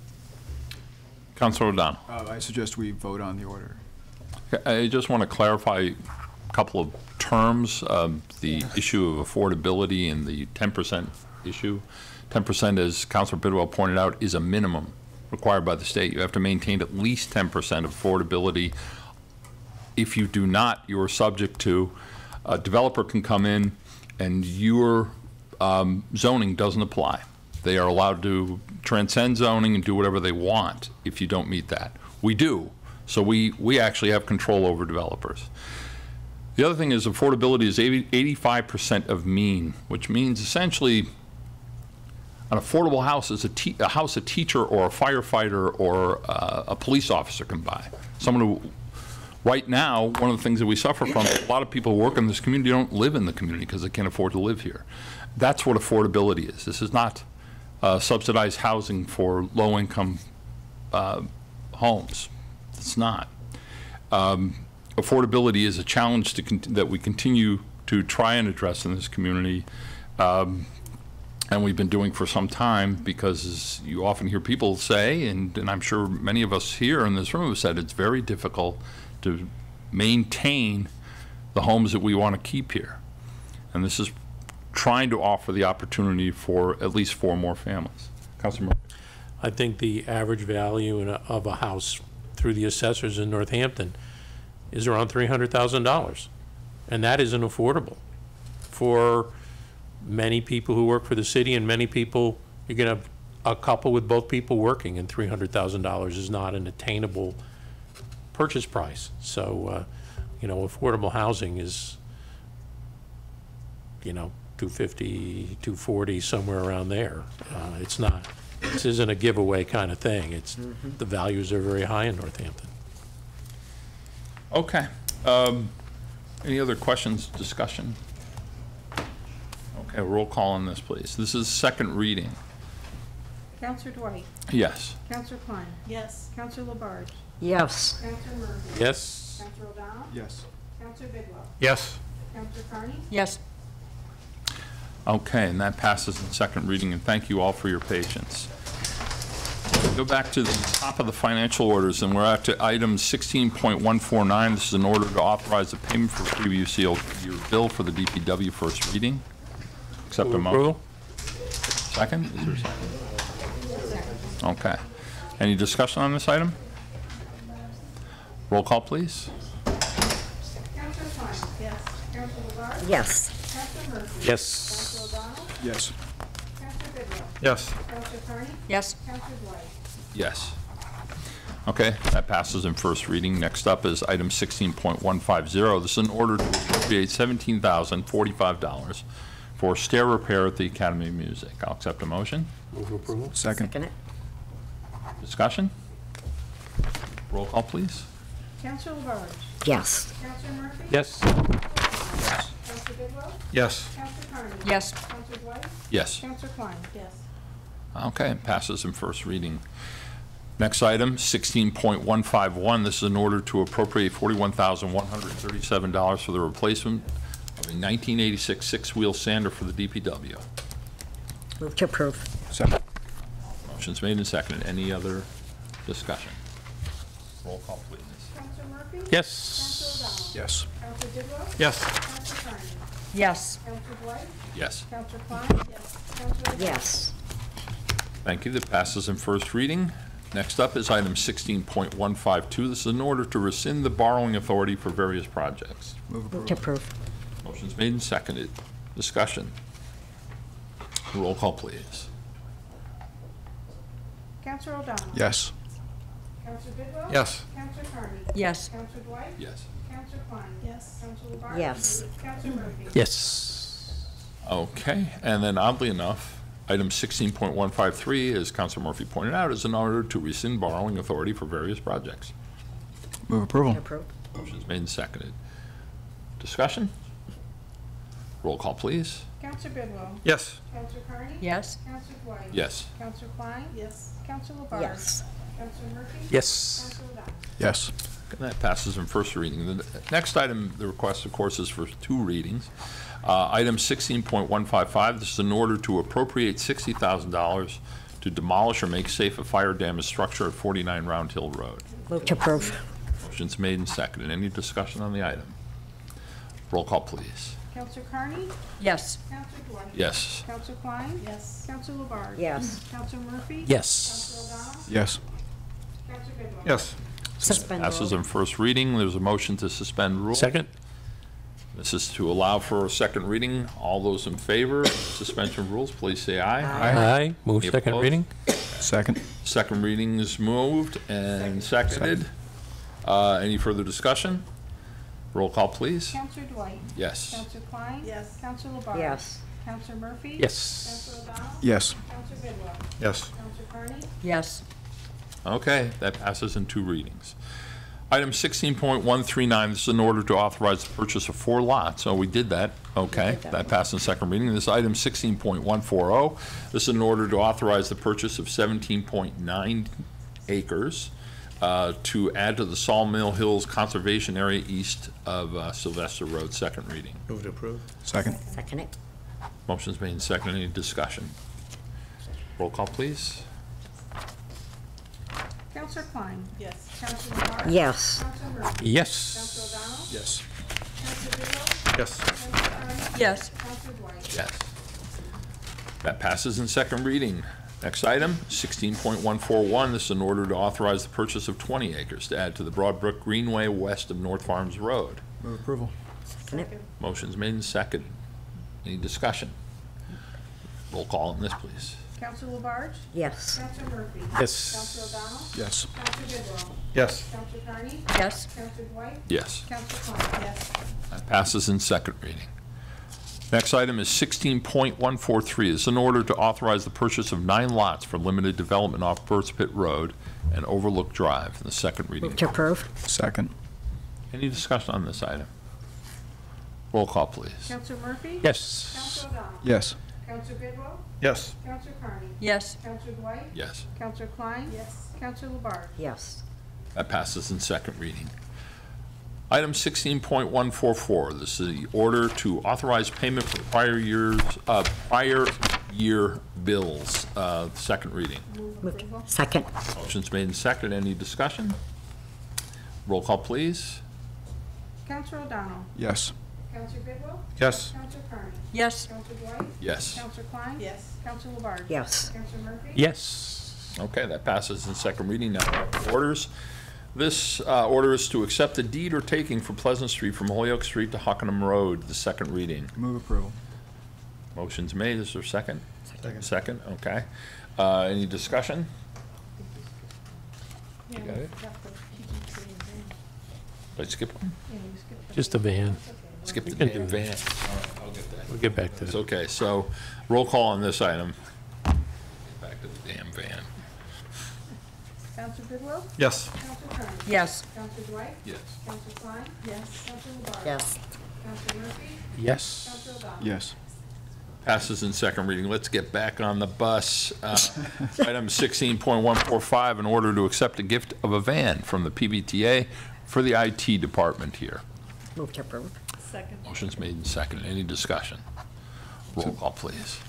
Councilor O'Donnell. Uh, I suggest we vote on the order. I just want to clarify a couple of terms. Um, the issue of affordability and the ten percent issue. ten percent, as Councilor Bidwell pointed out, is a minimum required by the state. You have to maintain at least ten percent of affordability. If you do not, you are subject to, a developer can come in and your um, zoning doesn't apply. They are allowed to transcend zoning and do whatever they want if you don't meet that. We do. So we, we actually have control over developers. The other thing is affordability is eighty-five percent of mean, which means essentially an affordable house is a, te a house a teacher or a firefighter or uh, a police officer can buy. Someone who, right now, one of the things that we suffer from, a lot of people who work in this community don't live in the community because they can't afford to live here. That's what affordability is. This is not uh, subsidized housing for low-income uh, homes. It's not. Um, affordability is a challenge to con that we continue to try and address in this community, um, and we've been doing for some time, because as you often hear people say, and, and I'm sure many of us here in this room have said, it's very difficult to maintain the homes that we want to keep here. And this is trying to offer the opportunity for at least four more families. Councilor Murphy. I think the average value in a, of a house through the assessors in Northampton is around three hundred thousand dollars. And that isn't affordable for many people who work for the city, and many people, you're going to have a couple with both people working, and three hundred thousand dollars is not an attainable purchase price. So, uh, you know, affordable housing is, you know, two fifty, two forty, somewhere around there. Uh, it's not, this isn't a giveaway kind of thing. It's, mm-hmm. the values are very high in Northampton. Okay. Um, any other questions, discussion? Okay, roll call on this, please. This is second reading. Counselor Dwight? Yes. Counselor Klein? Yes. Counselor Labarge? Yes. Counselor Murphy? Yes. Counselor O'Donnell? Yes. Counselor Bidwell? Yes. Counselor Carney? Yes. Okay, and that passes in second reading, and thank you all for your patience. Go back to the top of the financial orders, and we're at to item sixteen point one four nine. This is an order to authorize the payment for previous year bill for the D P W first reading. Accept a motion. Second? Is there a second? Okay. Any discussion on this item? Roll call, please. Counselor Klein? Yes. Counselor Labarge? Yes. Counselor Murphy? Yes. Counselor O'Donnell? Yes. Counselor Bidwell? Yes. Counselor Carney? Yes. Counselor Dwight? Yes. Okay, that passes in first reading. Next up is item sixteen point one five zero. This is an order to appropriate seventeen thousand forty-five dollars for stair repair at the Academy of Music. I'll accept a motion. Move approval. Second. Second it. Discussion? Roll call, please. Counselor Labarge? Yes. Counselor Murphy? Yes. Counselor Bidwell? Yes. Counselor Carney? Yes. Counselor Dwight? Yes. Counselor Klein? Yes. Okay, passes in first reading. Next item, sixteen point one five one. This is an order to appropriate forty-one thousand one hundred thirty-seven dollars for the replacement of a nineteen eighty-six six-wheel sander for the D P W. Move to approve. Second. Motion's made and seconded. Any other discussion? Roll call, please. Counselor Murphy? Yes. Counselor O'Donnell? Yes. Counselor Bidwell? Yes. Counselor Carney? Yes. Counselor Dwight? Yes. Counselor Klein? Yes. Counselor Labarge? Yes. Thank you. That passes in first reading. Next up is item sixteen point one five two. This is an order to rescind the borrowing authority for various projects. Move Move to approval. approve. Motion's made and seconded. Discussion. Roll call, please. Counselor O'Donnell? Yes. Counselor Bidwell? Yes. Counselor Carney? Yes. Counselor Dwight? Yes. Counselor Klein? Yes. Counselor Labarge? Yes. Counselor Murphy? Yes. Okay, and then oddly enough, item sixteen point one five three, as Councilor Murphy pointed out, is an order to rescind borrowing authority for various projects. Move approval. Approve. Motion's made and seconded. Discussion? Roll call, please. Counselor Bidwell? Yes. Counselor Carney? Yes. Counselor Dwight? Yes. Counselor Klein? Yes. Counselor Labarge? Yes. Counselor Murphy? Yes. Counselor O'Donnell? Yes. And that passes in first reading. The next item, the request, of course, is for two readings. Uh, Item sixteen point one five five, this is an order to appropriate sixty thousand dollars to demolish or make safe a fire-damaged structure at forty-nine Round Hill Road. Move to approve. Motion's made and seconded. Any discussion on the item? Roll call, please. Counselor Carney? Yes. Counselor Dwight? Yes. Counselor Klein? Yes. Counselor Labarge? Yes. Counselor Murphy? Yes. Counselor O'Donnell? Yes. Counselor Bidwell? Yes. Suspend Passes rule. in first reading. There's a motion to suspend rules. Second? This is to allow for a second reading. All those in favor of suspension of rules, please say aye. Aye. Move Any second opposed? reading? Second. Second reading is moved and seconded. Uh, Any further discussion? Roll call, please. Counselor Dwight? Yes. Counselor Klein? Yes. Counselor Labarge? Yes. Counselor Murphy? Yes. Counselor O'Donnell? Yes. Counselor Bidwell? Yes. Counselor Carney? Yes. Okay, that passes in two readings. Item sixteen point one three nine, this is an order to authorize the purchase of four lots. So we did that. Okay, did that. that passed in second reading. This item sixteen point one four zero, this is an order to authorize the purchase of seventeen point nine acres uh, to add to the Sawmill Hills Conservation Area east of uh, Sylvester Road, second reading. Move to approve. Second. Second it. Motion's made and seconded. Any discussion? Roll call, please. Counselor Klein? Yes. Counselor Labarge? Yes. Counselor Murphy? Yes. Counselor O'Donnell? Yes. Counselor Bidwell? Yes. Counselor Carney? Yes. Counselor Dwight? Yes. That passes in second reading. Next item, sixteen point one four one. This is an order to authorize the purchase of twenty acres to add to the Broadbrook Greenway west of North Farms Road. Move approval. Second it. Motion's made and seconded. Any discussion? Roll call on this, please. Counselor Labarge? Yes. Counselor Murphy? Yes. Counselor O'Donnell? Yes. Counselor Bidwell? Yes. Counselor Carney? Yes. Counselor Dwight? Yes. Counselor Klein? Yes. That passes in second reading. Next item is sixteen point one four three. It's an order to authorize the purchase of nine lots for limited development off Birds Pit Road and Overlook Drive in the second reading. Move to approve. Second. Any discussion on this item? Roll call, please. Counselor Murphy? Yes. Counselor O'Donnell? Yes. Counselor Bidwell? Yes. Counselor Carney? Yes. Counselor Dwight? Yes. Counselor Klein? Yes. Counselor Labarge? Yes. That passes in second reading. Item sixteen point one four four, this is the order to authorize payment for prior years, uh, prior year bills, uh, second reading. Move to- Second. Motion's made and seconded. Any discussion? Roll call, please. Counselor O'Donnell? Yes. Counselor Bidwell? Yes. Counselor Carney? Yes. Counselor Dwight? Yes. Counselor Klein? Yes. Counselor Labarge? Yes. Counselor Murphy? Yes. Okay, that passes in second reading. Now, orders. This uh, order is to accept the deed or taking for Pleasant Street from Holyoke Street to Hockenham Road, the second reading. Move approval. Motion's made. Is there a second? Second. Second, okay. Uh, Any discussion? You got it? Did I skip one? Just a van. Skip the We can damn do van. that. All right, I'll get that. We'll get back to It's that. okay, so roll call on this item. Back to the damn van. Counselor Bidwell? Yes. Counselor Carney? Yes. Counselor Dwight? Yes. Counselor Klein? Yes. Counselor Labarge? Yes. Counselor Murphy? Yes. Counselor O'Donnell? Yes. Passes in second reading. Let's get back on the bus. Uh, Item sixteen point one four five, in order to accept a gift of a van from the P B T A for the I T department here. Move to approve. Second. Motion's made and seconded. Any discussion? Roll call, please.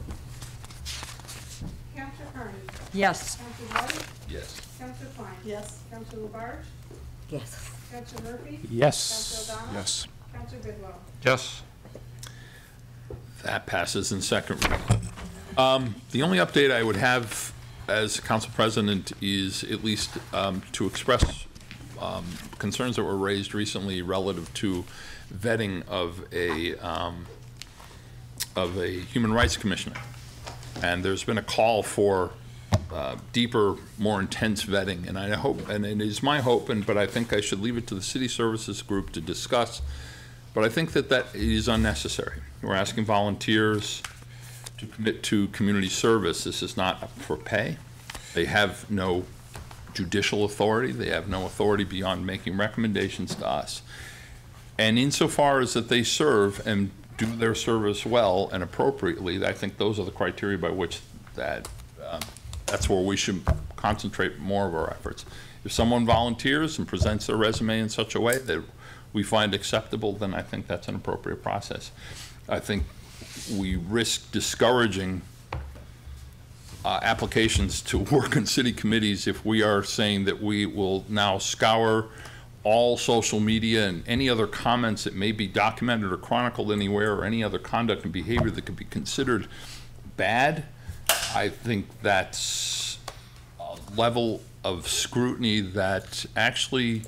Counselor Carney? Yes. Counselor Dwight? Yes. Counselor Klein? Yes. Counselor Labarge? Yes. Counselor Murphy? Yes. Counselor O'Donnell? Yes. Counselor Bidwell? Yes. That passes in second reading. Um, The only update I would have as council president is at least um, to express um, concerns that were raised recently relative to vetting of a um, of a human rights commissioner. And there's been a call for uh, deeper, more intense vetting, and I hope, and it is my hope, and but I think I should leave it to the city services group to discuss. But I think that that is unnecessary. We're asking volunteers to commit to community service. This is not for pay. They have no judicial authority. They have no authority beyond making recommendations to us. And insofar as that they serve and do their service well and appropriately, I think those are the criteria by which that um, that's where we should concentrate more of our efforts. If someone volunteers and presents their resume in such a way that we find acceptable, then I think that's an appropriate process. I think we risk discouraging uh, applications to work in city committees if we are saying that we will now scour all social media and any other comments that may be documented or chronicled anywhere, or any other conduct and behavior that could be considered bad. I think that's a level of scrutiny that actually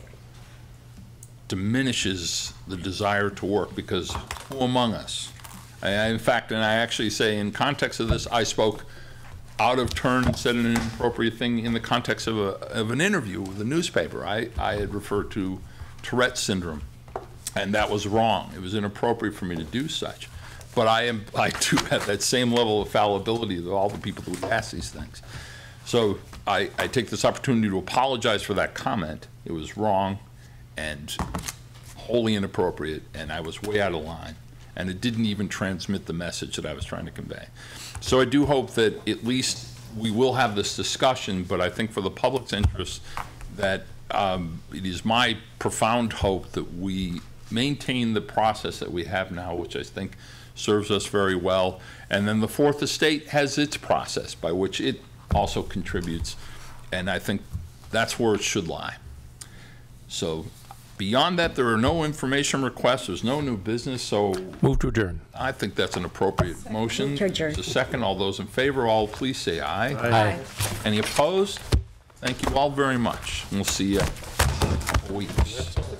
diminishes the desire to work, because who among us? I, in fact, and I actually say in context of this, I spoke out of turn and said an inappropriate thing in the context of, a, of an interview with a newspaper. I, I had referred to Tourette's syndrome, and that was wrong. It was inappropriate for me to do such. But I am, I do have that same level of fallibility of all the people that would ask these things. So I, I take this opportunity to apologize for that comment. It was wrong and wholly inappropriate, and I was way out of line, and it didn't even transmit the message that I was trying to convey. So I do hope that at least we will have this discussion, but I think for the public's interest, that um, it is my profound hope that we maintain the process that we have now, which I think serves us very well. And then the Fourth Estate has its process by which it also contributes. And I think that's where it should lie. So beyond that, there are no information requests. There's no new business. So Move to adjourn. I think that's an appropriate motion. Move to adjourn. There's a second. All those in favor, all please say aye. Aye. Any opposed? Thank you all very much. We'll see you in a couple weeks.